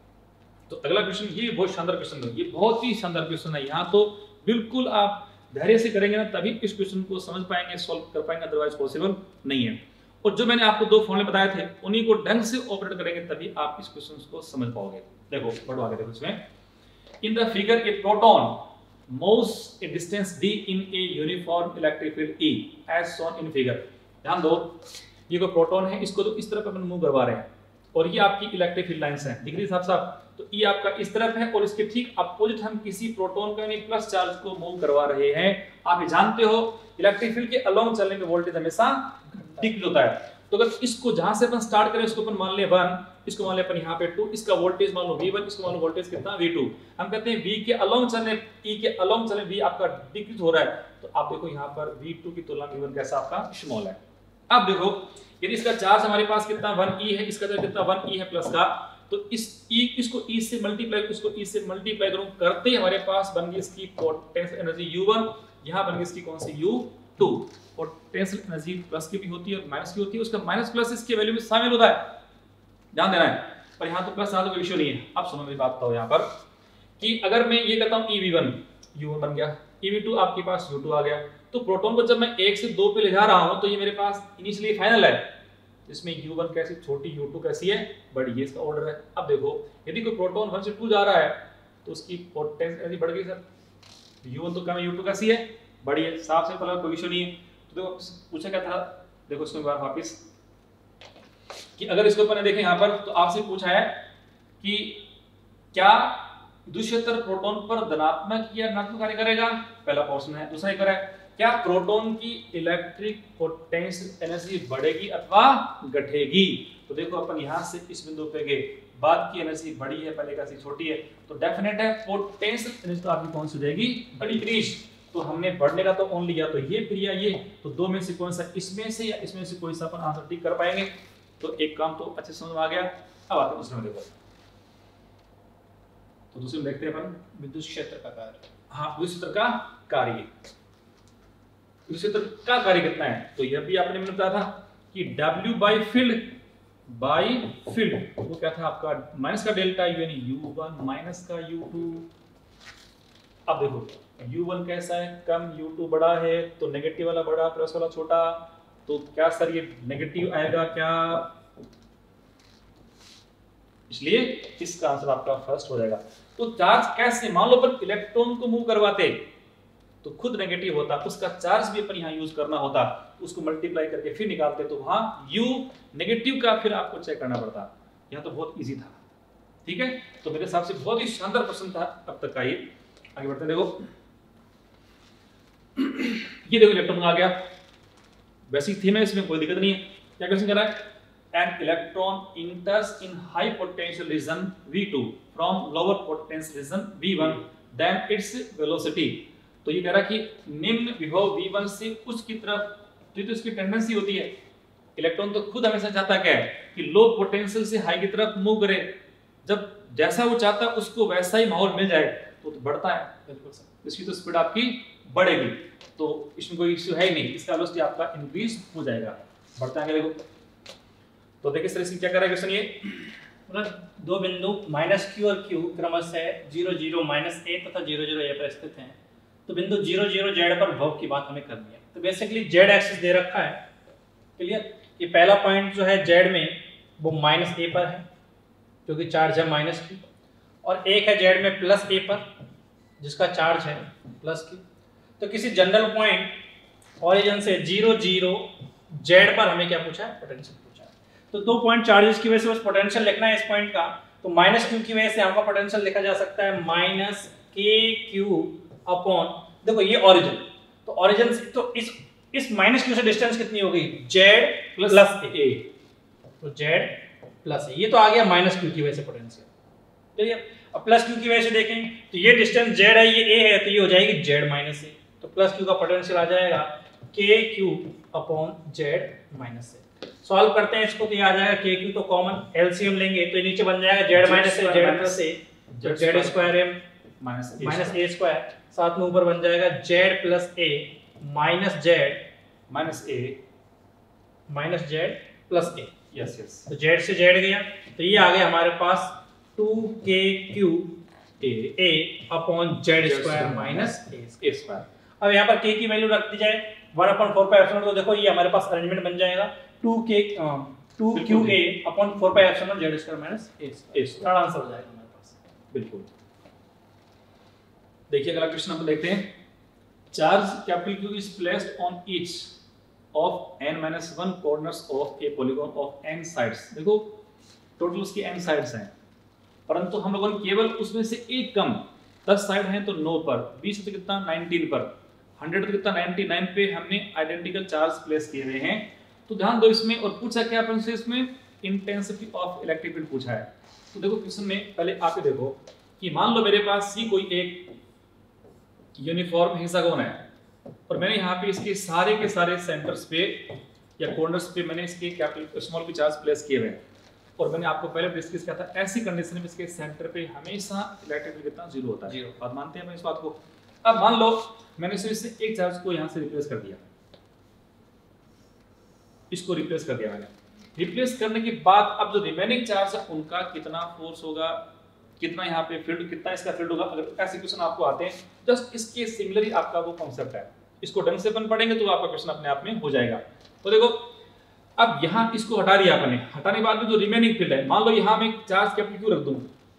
तो अगला क्वेश्चन, ये बहुत शानदार क्वेश्चन है, ये बहुत ही शानदार क्वेश्चन है। यहाँ तो बिल्कुल आप धैर्य से करेंगे ना तभी इस क्वेश्चन को समझ पाएंगे, सॉल्व कर पाएंगे, अदरवाइज पॉसिबल नहीं है। और जो मैंने आपको 2 फॉर्मूले बताए थे उन्हीं को ढंग से ऑपरेट करेंगे तभी आप इस क्वेश्चन को समझ पाओगे। देखो बढ़ो आगे, देखो इसमें, in the figure a proton moves a distance d in a uniform electric field E as shown in figure. ध्यान दो, ये कोई प्रोटॉन है, इसको तो इस तरफ अपन मूव करवा रहे हैं, और ये आपकी इलेक्ट्रिक फील्ड लाइंस हैं, दिख रही है साहब? तो ये आपका इस तरफ है और इसके ठीक अपोजिट हम किसी प्रोटॉन का यानी प्लस चार्ज को मूव करवा रहे हैं। आप ये जानते हो इलेक्ट्रिक फील्ड के अलोंग चलने पे वोल्टेज हमेशा डिक्रीज होता है। तो अगर इसको जहां से अपन स्टार्ट करें इसको अपन मान ले 1, इसको मान ले अपन यहाँ पे 2, इसका वोल्टेज मान लो V1, इसको मान लो वोल्टेज कितना V2। हम कहते हैं V के अलोंग चलने, E के अलोंग चलने V आपका डिक्रीज हो रहा है, तो आप देखो यहाँ पर V2 की तुलना में V1 कैसा आपका स्मॉल है। अब देखो यदि इसका चार्ज हमारे पास कितना 1e है, इसका चार्ज कितना 1e है प्लस का, तो इस E इसको E से मल्टीप्लाई, इसको E से मल्टीप्लाई करूं, करते ही हमारे पास बन गई इसकी पोटेंशियल एनर्जी U1, यहाँ बन गई इसकी कौन सी U2। पोटेंशियल एनर्जी प्लस की भी होती है और माइनस की होती है, उसका माइनस प्लस इसके वैल्यू में शामिल होता है, ध्यान देना है। पर यहाँ तो प्लस यहाँ तो कोई इश्यू नहीं है। अब सुनो मेरी बात, बताओ यहाँ पर कि अगर मैं ये कहता हूँ EV1 U1 बन गया, EV2 आपके पास U2 आ गया, तो प्रोटॉन को जब मैं 1 से 2 पे ले जा रहा हूँ तो ये मेरे पास इनिशियली फाइनल है, इसमें U1 कैसी छोटी, U2 कैसी है बड़ी, ये इसका ऑर्डर है। अब देखो यदि कोई प्रोटॉन 1 से 2 जा रहा है तो उसकी पोटेंशियल एनर्जी बढ़ गई सर, U1 तो कम है, U2 कैसी है बड़ी है, साफ से पहला कोई इशू नहीं है। तो देखो पूछा क्या था, देखो इसमें बार वापस कि अगर इसको अपन देखें यहाँ पर, तो आपसे पूछा है कि क्या द्विक्षेत्र प्रोटॉन पर धनात्मक या ऋणात्मक कार्य करेगा, पहला क्वेश्चन है। दूसरा एक है क्या प्रोटॉन की इलेक्ट्रिक पोटेंशियल एनर्जी बढ़ेगी अथवा घटेगी। तो देखो अपन यहाँ से इस बिंदु पे गए, बाद की एनर्जी बड़ी है, पहले का सी छोटी है, तो डेफिनेट है पोटेंशियल एनर्जी तो आपकी कौन सी हो जाएगी, इंक्रीज। तो हमने बढ़ने का तो ओनली या तो ये फिर या ये, तो दो में से कौन सा, इसमें से या इसमें से कोई सा अपन आंसर टिक कर पाएंगे। तो एक काम तो अच्छे समझ में आ गया। अब आते हैं दूसरे में, देखो तो दूसरे में देखते हैं अपन विद्युत क्षेत्र का कार्य। हाँ, विद्युत क्षेत्र का कार्य, विद्युत क्षेत्र का कार्य कितना है, तो यह भी आपने बताया था कि W बाई फील्ड वो क्या था आपका, माइनस का डेल्टा U यानी U1 माइनस का U2। अब देखो U1 कैसा है, कम, U2 बड़ा है, तो नेगेटिव वाला बड़ा, प्लस वाला छोटा, तो क्या सर ये नेगेटिव आएगा क्या, इसलिए इसका आंसर आपका फर्स्ट हो जाएगा। तो चार्ज कैसे, मान लो अपन इलेक्ट्रॉन को मूव करवाते तो खुद नेगेटिव होता, उसका चार्ज भी अपन यहाँ यूज करना होता, उसको मल्टीप्लाई करके फिर निकालते, तो वहां U नेगेटिव का फिर आपको चेक करना पड़ता। यहाँ तो बहुत इजी था, ठीक है। तो मेरे हिसाब से बहुत ही शानदार प्रश्न था अब तक का ये। आगे बढ़ते हैं, देखो ये देखो इलेक्ट्रॉन आ गया, बेसिक थीम है, इसमें कोई दिक्कत नहीं है। क्या क्वेश्चन कर रहा है, an electron enters in high potential region V2 from lower potential region V1 then its velocity. तो ये कह रहा है कि निम्न विभव V1 से उच्च की तरफ, तो इसकी टेंडेंसी होती है, इलेक्ट्रॉन तो खुद हमेशा चाहता क्या है कि लो पोटेंशियल से हाई की तरफ मूव करे, जब जैसा वो चाहता है उसको वैसा ही माहौल मिल जाए तो बढ़ता है, बिल्कुल सर, इसकी तो स्पीड आपकी बढ़ेगी, तो इसमें कोई इश्यू है ही नहीं, इसका वेलोसिटी आपका इंक्रीज हो जाएगा। बढ़ते हैं, देखो तो देखिए सर इसकी क्या कर रहा है क्वेश्चन, ये मतलब दो बिंदु -q और q क्रमशः 0 0 -a तथा 0 0 a पर स्थित हैं। तो बिंदु 0 0 z पर विभव की बात हमें करनी है। तो बेसिकली z एक्सिस दे रखा है, क्लियर। ये पहला पॉइंट जो है z में वो -a पर है क्योंकि चार्ज है -q, और एक है z में +a पर जिसका चार्ज है +q। तो किसी जनरल पॉइंट ओरिजिन से 0 0 z पर हमें क्या पूछा है, पोटेंशियल पूछा है। तो दो पॉइंट चार्जेस की वजह से बस पोटेंशियल लिखना है इस पॉइंट का। तो माइनस क्यू की वजह से हमका पोटेंशियल लिखा जा सकता है माइनस के क्यू अपॉन, देखो ये ओरिजिन, तो ओरिजिन से तो इस माइनस क्यू से डिस्टेंस कितनी हो गई, जेड प्लस ए, तो जेड प्लस ए, ये तो आ गया माइनस क्यू की वजह से पोटेंशियल। चलिए अब प्लस क्यू की वजह से देखें तो ये डिस्टेंस जेड है, ये ए है, तो ये हो जाएगी जेड माइनस ए, तो प्लस क्यू का पोटेंशियल आ जाएगा के Q upon Z minus A. Solve करते हैं इसको, तो ये आ जाएगा के क्यू तो कॉमन, एलसीएम लेंगे तो नीचे बन जाएगा Z minus A Z plus A, Z square M minus A square, साथ में ऊपर बन जाएगा Z plus A minus Z minus Z plus A. Yes yes, तो जेड से जेड गया, तो ये आ गया हमारे पास 2kq a upon Z square minus A square. अब यहाँ पर k की वैल्यू रख दी जाए 1/4 पाई एप्सिलॉन, तो देखो ये हमारे पास अरेंजमेंट बन जाएगा 2qa upon 4 pi epsilon Z square minus A square, answer हो जाएगा हमारे पास। बिल्कुल। देखिए अगला क्वेश्चन हम देखते हैं, charge capital Q is placed on each of n-1 corners of a polygon of n sides. देखो टोटल उसकी n साइड्स हैं, परंतु हम लोगों ने केवल उसमें से एक कम 10 साइड हैं तो 9 पर, 20 तो कितना 19 पर, 100 तो कितना 99 पे हमने आइडेंटिकल चार्ज प्लेस किए हुए हैं। तो ध्यान दो इसमें, और पूछा क्या अपन से इसमें, इंटेंसिटी ऑफ इलेक्ट्रिक फील्ड पूछा है। तो देखो क्वेश्चन में पहले आप देखो कि मान लो मेरे पास ये कोई एक यूनिफॉर्म हेक्सागोन है और मैंने यहाँ पे इसके सारे के सारे सेंटर्स पे या कॉर्नर्स पे मैंने इसके capital small p charge place किए हुए हैं, और मैंने आपको पहले डिस्कस किया था ऐसी कंडीशन में इसके सेंटर पे हमेशा इलेक्ट्रिक फील्ड कितना 0 होता है। 0 बात मानते हैं हम इस बात को। अब मान लो मैंने सिर्फ इससे एक चार्ज को यहाँ से रिप्लेस कर दिया, इसको रिप्लेस कर दिया मैंने। रिप्लेस करने के बाद अब जो रिमेनिंग चार्ज है उनका कितना फोर्स होगा, कितना यहाँ पे फील्ड, कितना इसका फील्ड होगा, अगर ऐसे क्वेश्चन आपको आते हैं जस्ट इसके सिमिलर आपका वो कॉन्सेप्ट है, इसको ढंग से अपन पढ़ेंगे तो आपका क्वेश्चन अपने आप में हो जाएगा। तो देखो अब यहाँ इसको हटा दिया अपने, हटाने के बाद में जो रिमेनिंग फील्ड है, मान लो यहाँ में चार्ज कैपिटल क्यू रख दूं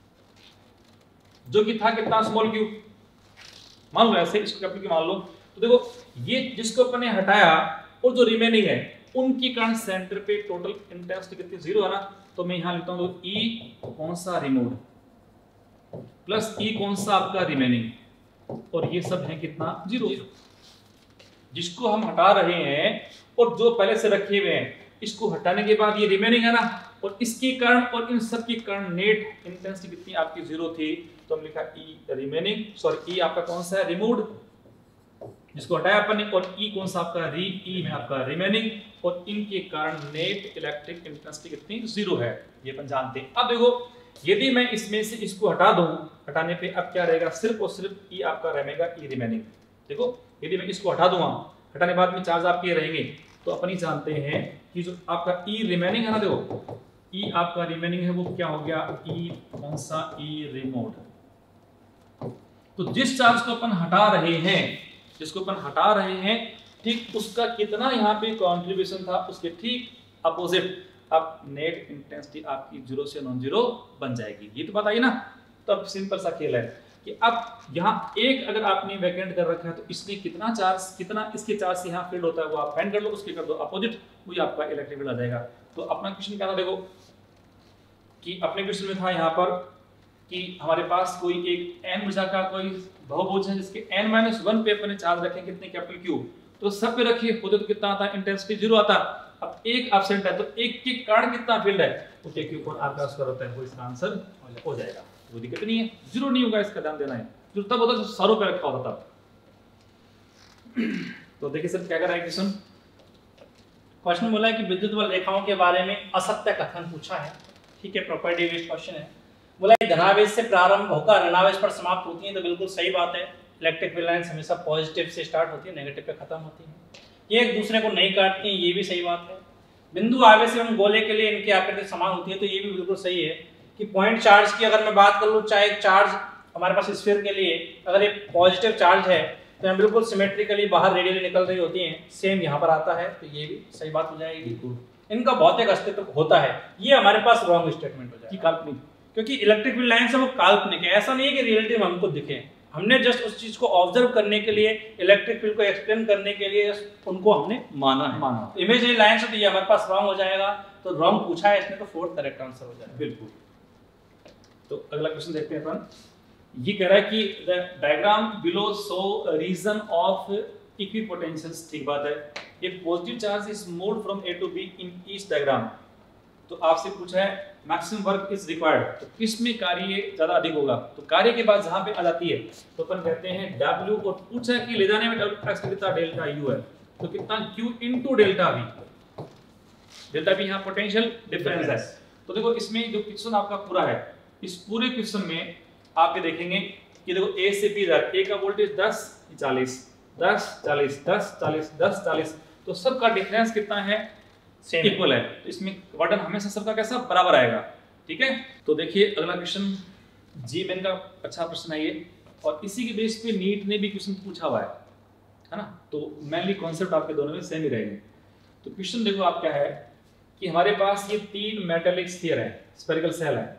जो कि था कितना स्मॉल क्यू, मान लो ऐसे इसको कैपिटल क्यू मान लो, तो देखो ये जिसको अपने हटाया और जो रिमेनिंग है उनकी कारण सेंटर पे टोटल इंटेंसिटी कितनी 0 है ना, तो मैं यहाँ लिखता हूँ E कौन सा रिमूव प्लस E कौन सा आपका रिमेनिंग, और ये सब है कितना 0। जिसको हम हटा रहे हैं और जो पहले से रखे हुए हैं इसको हटाने के बाद ये रिमेनिंग है ना, और इसके कारण और इन सब के कारण नेट इंटेंसिटी कितनी आपकी 0 थी, तो हम लिखा E रिमेनिंग, सॉरी E आपका कौन सा है रिमूव्ड, जिसको हटाया अपन ने, और E कौन सा आपका E में आपका रिमेनिंग, और इनके कारण नेट इलेक्ट्रिक इंटेंसिटी कितनी 0 है, ये अपन जानते हैं। अब देखो यदि मैं इसमें से इसको हटा दूं, हटाने पे अब क्या रहेगा, सिर्फ और सिर्फ E आपका रहेगा E रिमेनिंग। देखो यदि मैं इसको हटा दूंगा, हटाने बाद में चार्ज आपके रहेंगे, तो अपन ही जानते हैं कि जो आपका E रिमेनिंग है ना, देखो E आपका रिमेनिंग है वो क्या हो गया, E कौन सा E रिमूव्ड। तो जिस चार्ज को अपन हटा रहे हैं, जिसको अपन हटा रहे हैं, ठीक उसका कितना यहाँ पे कॉन्ट्रीब्यूशन था उसके ठीक अपोजिट अब नेट इंटेंसिटी आपकी 0 से नॉन 0 बन जाएगी। ये तो बात आई ना। तो अब सिंपल सा खेल है कि अब यहाँ एक अगर आपने वैकेंट कर रखा है तो इसमें कितना चार्ज, कितना इसके चार्ज से यहाँ फील्ड होता है वो आप फाइंड कर लो, उसके कर दो अपोजिट, वही आपका इलेक्ट्रिक फील्ड आ जाएगा। तो अपना क्वेश्चन क्या था, देखो कि अपने क्वेश्चन में था यहाँ पर कि हमारे पास कोई एक n भुजा का कोई बहुभुज है जिसके n-1 पे अपने चार्ज रखें कितने कैपिटल Q, तो सब पे रखे होते तो कितना आता, इंटेंसिटी 0 आता। अब एक एब्सेंट है तो एक के कारण कितना फील्ड है, उसके Q पर आपका स्क्वायर होता है, वो इसका आंसर हो जाएगा। कोई दिक्कत नहीं है, 0 नहीं होगा, इसका ध्यान देना है। जो तब होता जब सरों पे रखा होता तब। तो देखिए सर क्या कर रहा है क्वेश्चन। क्वेश्चन बोला है कि विद्युत बल रेखाओं के बारे में असत्य कथन पूछा है, ठीक है, प्रॉपर्टी बेस्ड क्वेश्चन है। बोला धनावेश से प्रारंभ होकर ऋणावेश पर समाप्त होती है, तो बिल्कुल सही बात है। इलेक्ट्रिक फील्ड लाइंस हमेशा पॉजिटिव से स्टार्ट होती है, नेगेटिव पे खत्म होती है, ये एक दूसरे को नहीं काटती हैं, ये भी सही बात है। बिंदु आवेश एवं गोले के लिए इनकी आकृति समान होती है, तो ये भी बिल्कुल सही है कि पॉइंट चार्ज की अगर मैं बात कर लूँ, चाहे चार्ज हमारे पास स्फीयर के लिए अगर ये पॉजिटिव चार्ज है तो यहाँ बिल्कुल सिमेट्रिकली बाहर रेडियली निकल रही होती हैं, सेम यहाँ पर आता है, तो ये भी सही बात हो जाएगी। इनका भौतिक अस्तित्व होता है, ये हमारे पास रॉन्ग स्टेटमेंट हो जाएगा, काल्पनिक, क्योंकि इलेक्ट्रिक फील्ड लाइन्स है वो काल्पनिक है, ऐसा नहीं है कि रियलिटी में हमको दिखे। हमने जस्ट उस चीज को ऑब्जर्व करने के लिए, इलेक्ट्रिक फील्ड को एक्सप्लेन करने के लिए उनको हमने माना है। इमेजिनरी लाइन्स है तो ये हमारे पास रॉन्ग हो जाएगा, तो रॉन्ग पूछा है इसने, तो 4th करेक्ट आंसर हो जाएगा। बिल्कुल। तो अगला क्वेश्चन देखते हैं अपन। ये कह रहा है कि the diagram below show region of equipotentials, ठीक बात है। A positive charge is moved from A to B in each diagram. तो आपसे पूछा है मैक्सिमम वर्क इज रिक्वायर्ड, तो किस में कार्य ज्यादा अधिक होगा? तो कार्य के बाद जहां पे आ जाती है तो अपन कहते हैं W, और पूछा है कि ले जाने में W कितना डेल्टा U है, तो कितना Q into delta V। Delta V यहाँ पोटेंशियल डिफरेंस है। तो देखो इसमें जो क्वेश्चन आपका पूरा है, इस पूरे क्वेश्चन में आप ये देखेंगे कि देखो A से B तक A का वोल्टेज 10 40 10 40 10 40 10 40, तो सबका डिफरेंस कितना है? इक्वल है। तो इसमें वर्डन हमेशा सबका कैसा बराबर आएगा, ठीक है। तो देखिए अगला क्वेश्चन जी मेन का अच्छा प्रश्न है ये, और इसी के बेस पे नीट ने भी क्वेश्चन पूछा हुआ है ना। तो मेनली कॉन्सेप्ट आपके दोनों में सेम ही रहेंगे। तो क्वेश्चन देखो आप क्या है कि हमारे पास ये 3 मेटालिक स्फीयर है, स्फेरिकल सेल है,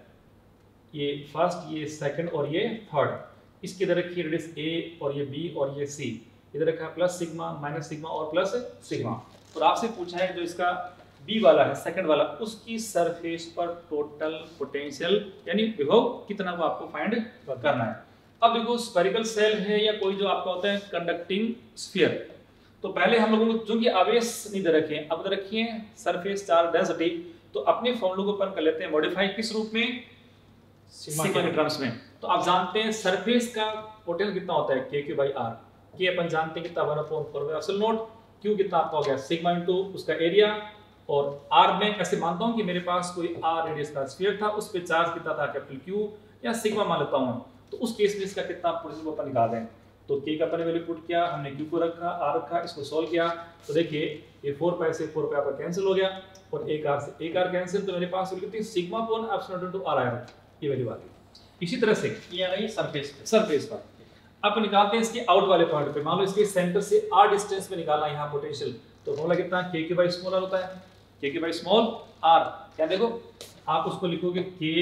ये फर्स्ट, ये सेकंड और ये थर्ड। इसके इधर रखिए रेडियस A और ये B और ये C, इधर रखा प्लस सिग्मा माइनस सिग्मा और प्लस सिग्मा। और आपसे पूछा है जो इसका B वाला है, सेकंड वाला, उसकी सरफेस पर टोटल पोटेंशियल यानी विभव कितना वो आपको फाइंड करना है। अब देखो स्फेरिकल सेल है या कोई जो आपका होता है कंडक्टिंग स्फीयर, तो पहले हम लोगों को जो कि आवेश नहीं दे रखे हैं, अब दे रखिए सरफेस चार्ज डेंसिटी। तो अपने फॉर्मूले को अपन कर लेते हैं मॉडिफाई, किस रूप में? सिग्मा के टर्म्स में। तो आप जानते हैं सरफेस का पोटेंशियल कितना होता है? KQ/R। के अपन जानते हैं कितना 1/4 Q कितना आपका हो गया? सिग्मा इनटू उसका एरिया, और R में ऐसे मानता हूं कि मेरे पास कोई R रेडियस का स्फीयर था, उस पे चार्ज कितना था? कैपिटल Q या सिग्मा मान लेता हूं। तो उस केस में इसका कितना पोटेंशियल अपन निकाल दें। तो K का अपन वैल्यू पुट किया, हमने Q को रखा, R रखा, इसको सॉल्व किया। तो देखिए ये 4 पाई से 4 पाई पर कैंसिल हो गया, और 1 R से 1 R कैंसिल, तो मेरे पास वैल्यू कितनी? Sigma upon epsilon into R आया, ये वैल्यू आ गई। इसी तरह से ये आ गई सरफेस पर। अब निकालते हैं इसके आउट वाले पॉइंट पे। मान लो इसके सेंटर से R डिस्टेंस पे निकालना है यहाँ पोटेंशियल, तो फॉर्मूला कितना? KQ/r होता है, KQ/r। क्या देखो आप उसको लिखोगे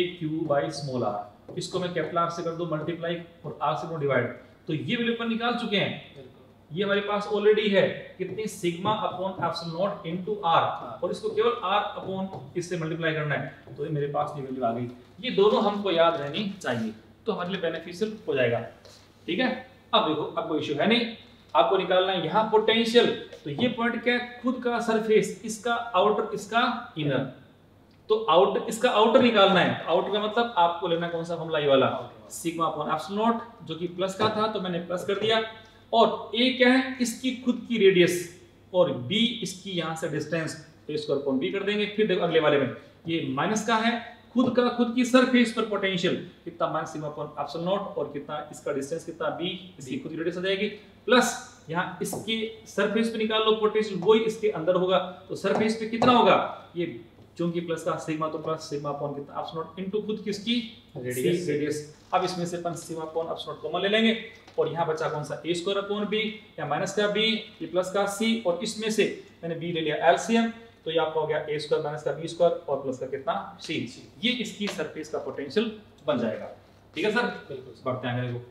KQ/r, इसको मैं कैपिटल R से कर दूं मल्टीप्लाई और R से डिवाइड, तो ये वैल्यू अपन निकाल चुके हैं। ये हमारे पास ऑलरेडी है कितनी? Sigma upon epsilon not into R, और इसको केवल R अपॉन इससे मल्टीप्लाई करना है, तो ये मेरे पास ये वैल्यू आ गई। ये दोनों हमको याद रहनी चाहिए, तो हमारे लिए बेनिफिशियल हो जाएगा, ठीक है। अब देखो अब कोई इश्यू है नहीं, आपको निकालना है यहाँ पोटेंशियल। तो ये पॉइंट क्या है? खुद का सरफेस, इसका आउटर, इसका इनर। तो आउटर, इसका आउटर निकालना है। आउटर का मतलब आपको लेना कौन सा फॉर्मूला? ये वाला, सिग्मा अपॉन एप्सिलॉन नॉट, जो कि प्लस का था तो मैंने प्लस कर दिया, और A क्या है? इसकी खुद की रेडियस, और B इसकी यहाँ से डिस्टेंस, तो इसको अपॉन B कर देंगे। फिर देखो अगले वाले में ये माइनस का है, खुद की सरफेस पर पोटेंशियल कितना? Minus sigma upon epsilon not, और कितना इसका डिस्टेंस कितना? B, इसकी खुद की रेडियस आ जाएगी, प्लस यहाँ इसके सरफेस पे निकाल लो पोटेंशियल, वही इसके अंदर होगा। तो सरफेस पे कितना होगा? ये चूंकि प्लस का सिग्मा, तो प्लस सिग्मा अपॉन कितना? एप्सिलॉन नॉट इनटू खुद किसकी? रेडियस। अब इसमें से अपन sigma upon epsilon not common ले लेंगे, और यहाँ बचा कौन सा? A स्क्वायर अपॉन B, या माइनस का B, ये प्लस का C, और इसमें से मैंने B ले लिया एलसीएम, तो ये आपका हो गया A स्क्वायर माइनस का B स्क्वायर और प्लस का कितना? C। ये इसकी सरफेस का पोटेंशियल बन जाएगा, ठीक है सर। बिल्कुल, बढ़ते हैं आगे देखो।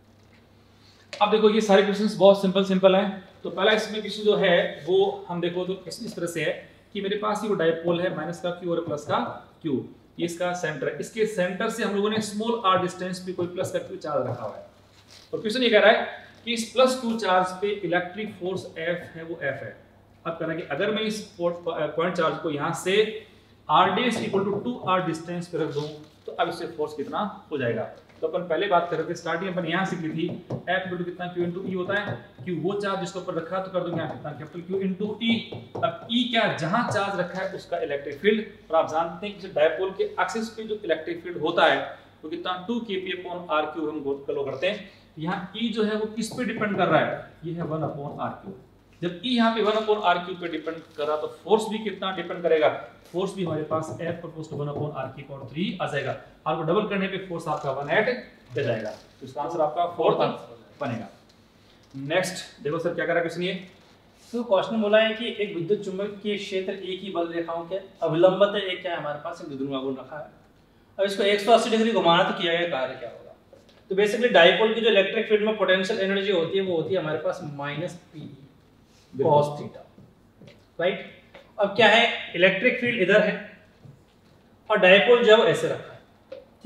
अब देखो ये सारे क्वेश्चंस बहुत सिंपल हैं। तो पहला इसमें क्वेश्चन जो है वो हम देखो तो इस तरह से है कि मेरे पास ये वो डायपोल है, माइनस का Q और प्लस का Q, ये इसका सेंटर है। इसके सेंटर से हम लोगों ने स्मॉल r डिस्टेंस पे कोई प्लस का Q चार्ज रखा हुआ है, और क्वेश्चन ये कह रहा है कि इस प्लस Q चार्ज पे इलेक्ट्रिक फोर्स F है, वो F है। अब कहना कि अगर मैं इस पॉइंट चार्ज को यहाँ से r' equal to 2r distance पे रख दूं, तो अब इससे फोर्स कितना हो जाएगा। तो अपन पहले बात कर रहे थे, स्टार्टिंग अपन यहाँ से की थी, F इक्वल टू कितना? Q इनटू E होता है। Q वो चार्ज जिसके ऊपर रखा तो कर दूंगा यहाँ कितना? Capital Q into E। अब E क्या? जहाँ चार्ज रखा है उसका इलेक्ट्रिक फील्ड, और आप जानते हैं कि डायपोल के एक्सिस पे जो इलेक्ट्रिक फील्ड होता है वो कितना? 2 kp अपॉन r3 हम लो करते हैं। यहाँ E जो है वो किस पे डिपेंड कर रहा है? ये है 1 अपॉन r3। जब E यहाँ पे 1 अपॉन r3 पे डिपेंड कर रहा, तो फोर्स भी कितना डिपेंड करेगा? फोर्स भी हमारे पास F plus 1 upon r3 power 3 आ जाएगा। r को डबल करने पे फोर्स आपका 1 8 दे जाएगा, तो इसका आंसर आपका 4 बनेगा। नेक्स्ट देखो सर क्या कर रहा है क्वेश्चन ये। तो क्वेश्चन बोला है कि एक विद्युत चुंबकीय क्षेत्र एक ही बल रेखाओं के अविलंबित एक क्या है हमारे पास एक द्विध्रुव आघूर्ण रखा है। अब इसको 180 डिग्री घुमाना तो किया गया कार्य क्या होगा? तो बेसिकली डायपोल की जो इलेक्ट्रिक फील्ड में पोटेंशियल एनर्जी होती है वो होती है हमारे पास -P cos थीटा, राइट। अब क्या है, इलेक्ट्रिक फील्ड इधर है और डायपोल जब ऐसे रखा है, ठीक है।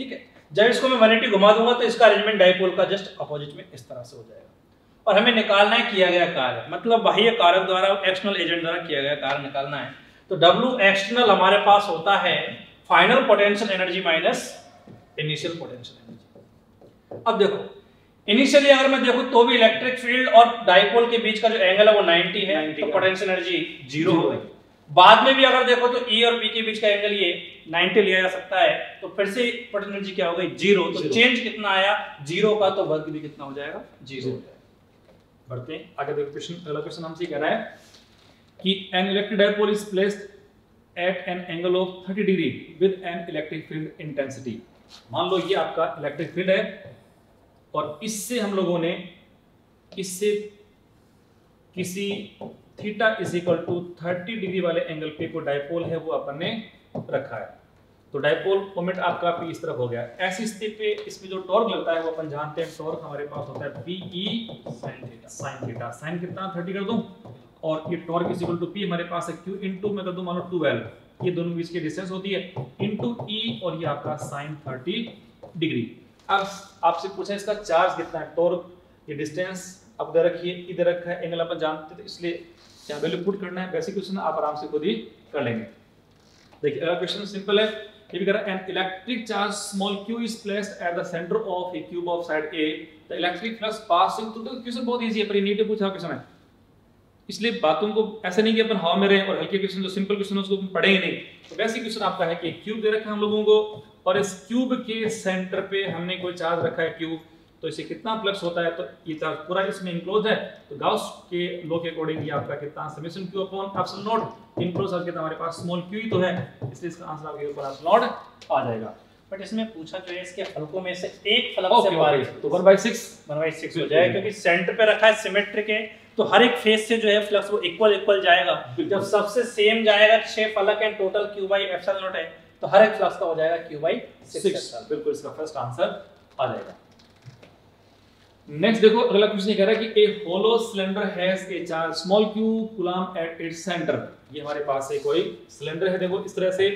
जब इसको मैं 180 घुमा दूंगा तो इसका अरेंजमेंट डाइपोल का जस्ट अपोजिट में इस तरह से हो जाएगा। और हमें निकालना है किया गया कार्य, मतलब बाह्य कारक द्वारा, एक्सटर्नल एजेंट द्वारा किया गया कार्य निकालना है। तो W एक्सटर्नल हमारे पास होता है final potential energy minus initial potential energy. अब देखो इनिशियली अगर मैं देखूं तो भी इलेक्ट्रिक फील्ड और डाइपोल के बीच का जो एंगल है वो 90 है, तो पोटेंशियल एनर्जी 0 होगी। बाद में भी अगर देखो तो E और P के बीच का एंगल ये 90 लिया जा सकता है, तो फिर से पोटेंशियल एनर्जी क्या हो गई 0। तो चेंज कितना आया 0 का, तो वर्क भी कितना हो जाएगा 0 हो जाएगा। बढ़ते हैं आगे, देखो क्वेश्चन, अगला क्वेश्चन हमसे कह रहा है कि an electric dipole is placed at an angle of 30 degree with an electric field intensity. मान लो ये आपका इलेक्ट्रिक फील्ड है और इससे हम लोगों ने इससे किसी theta is equal to 30 degree वाले एंगल पे को डाइपोल है वो अपन ने रखा है। तो डाइपोल मोमेंट आपका P इस तरफ हो गया। ऐसी स्थिति पे इसमें जो टॉर्क लगता है वो अपन जानते हैं, टॉर्क हमारे पास होता है PE sin थीटा। साइन कितना 30 कर दूं, और ये torque is equal to P हमारे पास है Q इनटू मैं कर दूं मान लो 12, ये दोनों बीच की डिस्टेंस होती है, इनटू E और ये आपका sin 30 डिग्री। अब आपसे पूछा इसका चार्ज कितना है, टॉर्क, ये डिस्टेंस अब इधर रखिए, इधर रखा है, एंगल अपन जानते थे इसलिए यहाँ वैल्यू पुट करना है। बेसिक क्वेश्चन आप आराम से खुद ही कर लेंगे। देखिए अगला क्वेश्चन सिंपल है, ये भी कह रहा है an electric charge small q is placed at the centre of a cube of side A, the electric flux passing through the, question बहुत इजी है पर ये नीट पूछा क्वेश्चन है, इसलिए बातों को ऐसा नहीं कि अपन हवा में रहें और हल्के क्वेश्चन जो सिंपल क्वेश्चन उसको पढ़ेंगे नहीं। तो बेसिक क्वेश्चन आपका है कि क्यूब दे रखा है हम लोगों को और इस क्यूब के सेंटर पे हमने कोई चार्ज रखा है क्यूब, तो इसे कितना फ्लक्स होता है, तो ये चार्ज पूरा इसमें इंक्लोज है, तो गाउस के लॉ के अकॉर्डिंग ये आपका कितना summation q upon epsilon not enclose है कितना हमारे पास स्मॉल q ही तो है, इसलिए इसका आंसर आपके ऊपर एप्सिलॉन नॉट आ जाएगा। बट इसमें पूछा जो है इसके फलकों में से एक फलक से बाहर तो 1/6 हो जाएगा, क्योंकि सेंटर पे रखा है सिमेट्रिक है, तो हर एक फेस से जो है फ्लक्स वो इक्वल जाएगा। जब सबसे सेम जाएगा 6 फलक है, total q by epsilon not है, तो हर एक फ्लक्स का हो जाएगा q बाई 6। बिल्कुल इसका फर्स्ट आंसर आ जाएगा। नेक्स्ट देखो अगला क्वेश्चन ये कह रहा है कि a hollow cylinder has a charge small q coulomb at its center. ये हमारे पास है कोई सिलेंडर है, देखो इस तरह से,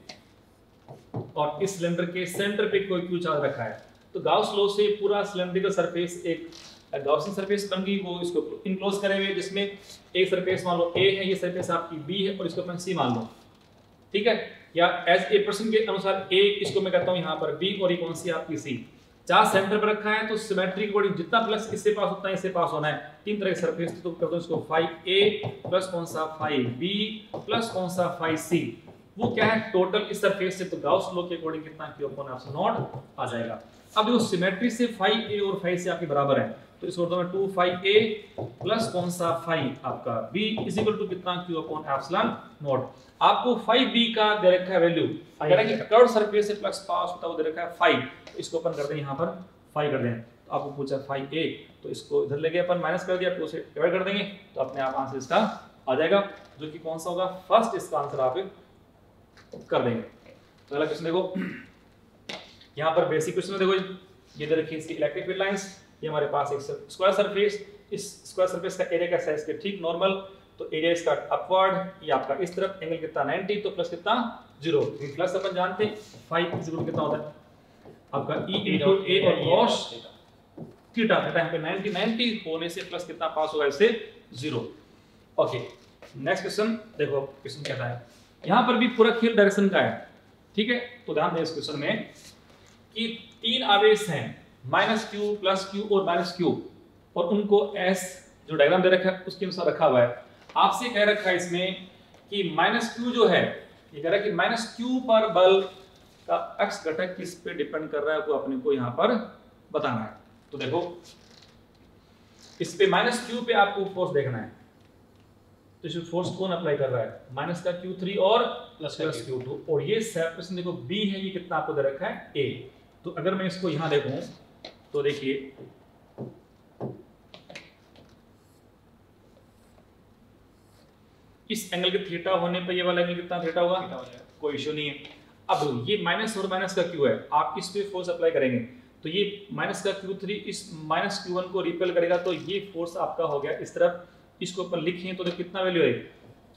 और इस सिलेंडर के सेंटर पे कोई q चार्ज रखा है, तो गाउस लॉ से पूरा सिलेंड्रिकल सरफेस एक गाउसियन सरफेस बन गई, वो इसको इनक्लोज करे हुए, जिसमें एक सरफेस मान लो A है, ये सरफेस आपकी B है और इसको अपन C मान लो, ठीक है, या एज ए पर्सन के अनुसार A, इसको मैं कहता हूं यहां पर B और ये कौन सी आपकी C। चार्ज सेंटर पर रखा है तो सिमेट्री के अकॉर्डिंग जितना फ्लक्स इससे पास होता है इससे पास होना है। तीन तरह के सरफेस, तो कर दो इसको phi A प्लस कौन सा phi B प्लस कौन सा phi C, वो क्या है टोटल इस सरफेस से, तो गाउस लॉ के अकॉर्डिंग कितना q अपॉन एप्सिलॉन नॉट आ जाएगा। अब देखो सिमेट्री से phi A और phi C आपके बराबर है, तो इस ऑर्डर में 2 phi A प्लस कौन सा phi आपका B इज इक्वल टू कितना q अपॉन एप्सिलॉन नॉट। आपको phi B का दे रखा है वैल्यू, कह रहा है कि कर्व सरफेस से फ्लक्स पास होता है वो दे रखा है phi, तो इसको अपन कर दें यहां पर phi कर दें। तो आपको पूछा phi A, तो इसको इधर लेके अपन माइनस कर दिया, 2 से डिवाइड कर देंगे, तो अपने आप आंसर इसका आ जाएगा, जो कि कौन सा होगा फर्स्ट, इसका आंसर आप कर देंगे। तो अगला क्वेश्चन देखो, यहाँ पर बेसिक क्वेश्चन देखो, ये दे रखी इसकी इलेक्ट्रिक फील्ड लाइंस, ये हमारे पास एक स्क्वायर सरफेस, इस स्क्वायर सरफेस का एरिया कैसा है इसके ठीक नॉर्मल, तो एरिया इसका अपवर्ड, ये आपका इस तरफ एंगल कितना 90, तो प्लस कितना 0, प्लस अपन जानते हैं phi इज इक्वल कितना होता है आपका E इनटू A और cos थीटा, थीटा यहाँ पे 90 होने से प्लस कितना पास होगा इससे 0। ओके नेक्स्ट क्वेश्चन देखो, क्वेश्चन कहता है यहाँ पर भी पूरा खेल डायरेक्शन का है, ठीक है, तो ध्यान दें इस क्वेश्चन में कि 3 आवेश हैं -q प्लस q और -q, और उनको s जो डायग्राम दे रखा है उसके अनुसार रखा हुआ है। आपसे कह रखा है इसमें कि -q जो है, ये कह रहा है कि -q पर बल का x घटक किस पे डिपेंड कर रहा है, वो अपने को यहाँ पर बताना है। तो देखो इस पे -q पे आपको फोर्स देखना है, तो इसमें फोर्स कौन अप्लाई कर रहा है, माइनस का q3 और प्लस q2, और ये सेपरेशन देखो b है, ये कितना आपको दे रखा है a। तो अगर मैं इसको यहां देखूं तो देखिए इस एंगल के थीटा होने पर ये वाला एंगल कितना थीटा होगा, कोई इशू नहीं है। अब ये माइनस और माइनस का q है, आप इस पे फोर्स अप्लाई करेंगे, तो ये माइनस का q3 इस माइनस q1 को रिपेल करेगा, तो ये फोर्स आपका हो गया इस तरफ, इसको अपन लिखें तो कितना वैल्यू है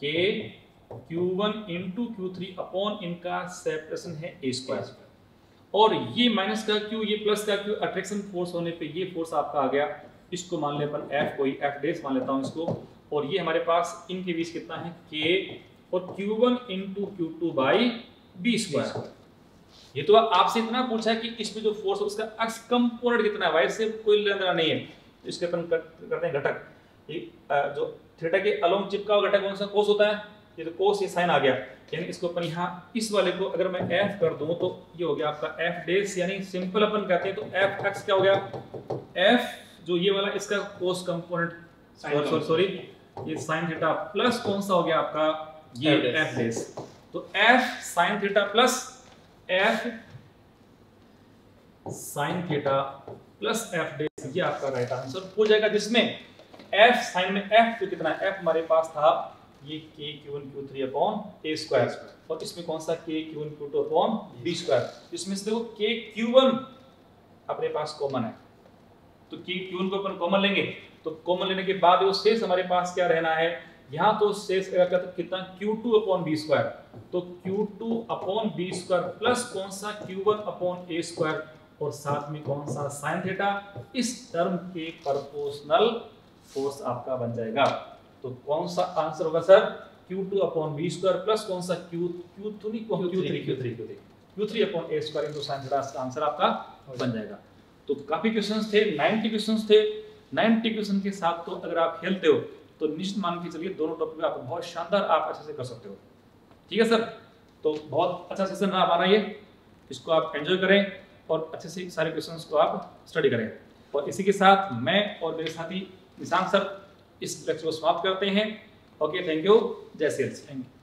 k q1 into q3 upon इनका सेपरेशन है a स्क्वायर, और ये माइनस का क्यू, ये प्लस का क्यू, अट्रैक्शन फोर्स होने पे ये फोर्स आपका आ गया, इसको मान ले अपन एफ, कोई एफ डेस मान लेता हूँ इसको, और ये हमारे पास इनके बीच कितना है के, और Q1 into Q2 by B square. ये तो आपसे इतना पूछा है कि इसमें जो फोर्स है उसका एक्स कंपोनेंट कितना है, वाई से कोई लेना देना नहीं है, तो इसके अपन करते हैं घटक। ये जो थीटा के अलोंग चिपका हुआ घटक कौन सा, कोस होता है, ये तो कोस, ये साइन आ गया, यानी इसको अपन यहाँ इस वाले को अगर मैं एफ कर दूं तो ये हो गया आपका एफ डेस, यानी सिंपल अपन कहते हैं तो एफ एक्स क्या हो गया, एफ जो ये वाला इसका कोस कंपोनेंट, सॉरी ये साइन थीटा प्लस कौन सा हो गया आपका ये एफ डेस, तो F sine theta plus F sine theta plus F डेस, ये आपका राइट आंसर हो जाएगा, जिसमें एफ साइन में एफ तो कितना है, एफ हमारे पास था ये k q1 q3 upon a square, और इसमें कौन सा k q1 q2 upon b square, इसमें से देखो k q1 अपने पास कॉमन है, तो k q1 को अपन कॉमन लेंगे, तो कॉमन लेने के बाद वो शेष हमारे पास क्या रहना है, यहाँ तो शेष कितना q2 अपॉन b स्क्वायर, तो q2 upon b square plus कौन सा q1 अपॉन a स्क्वायर, और साथ में कौन सा साइन थीटा, इस टर्म के प्रोपोर्शनल फोर्स आपका बन जाएगा। तो कौन सा आंसर होगा sir, Q2 upon b square plus कौन सा Q3 upon a square into sin theta, इसका आंसर आपका बन जाएगा। तो काफी क्वेश्चंस थे, 90 क्वेश्चंस थे, 90 क्वेश्चन के साथ तो अगर आप खेलते हो तो निश्चित मान के चलिए दोनों टॉपिक में आप बहुत शानदार आप अच्छे से कर सकते हो। ठीक है सर, तो बहुत अच्छा सेशन रहा हमारा ये, इसको आप एंजॉय करें और अच्छे से सारे क्वेश्चंस को आप स्टडी करें। और इसी के साथ मैं और मेरे साथी निशांत सर इस लेक्चर को समाप्त करते हैं। ओके, थैंक यू, जय श्री कृष्ण।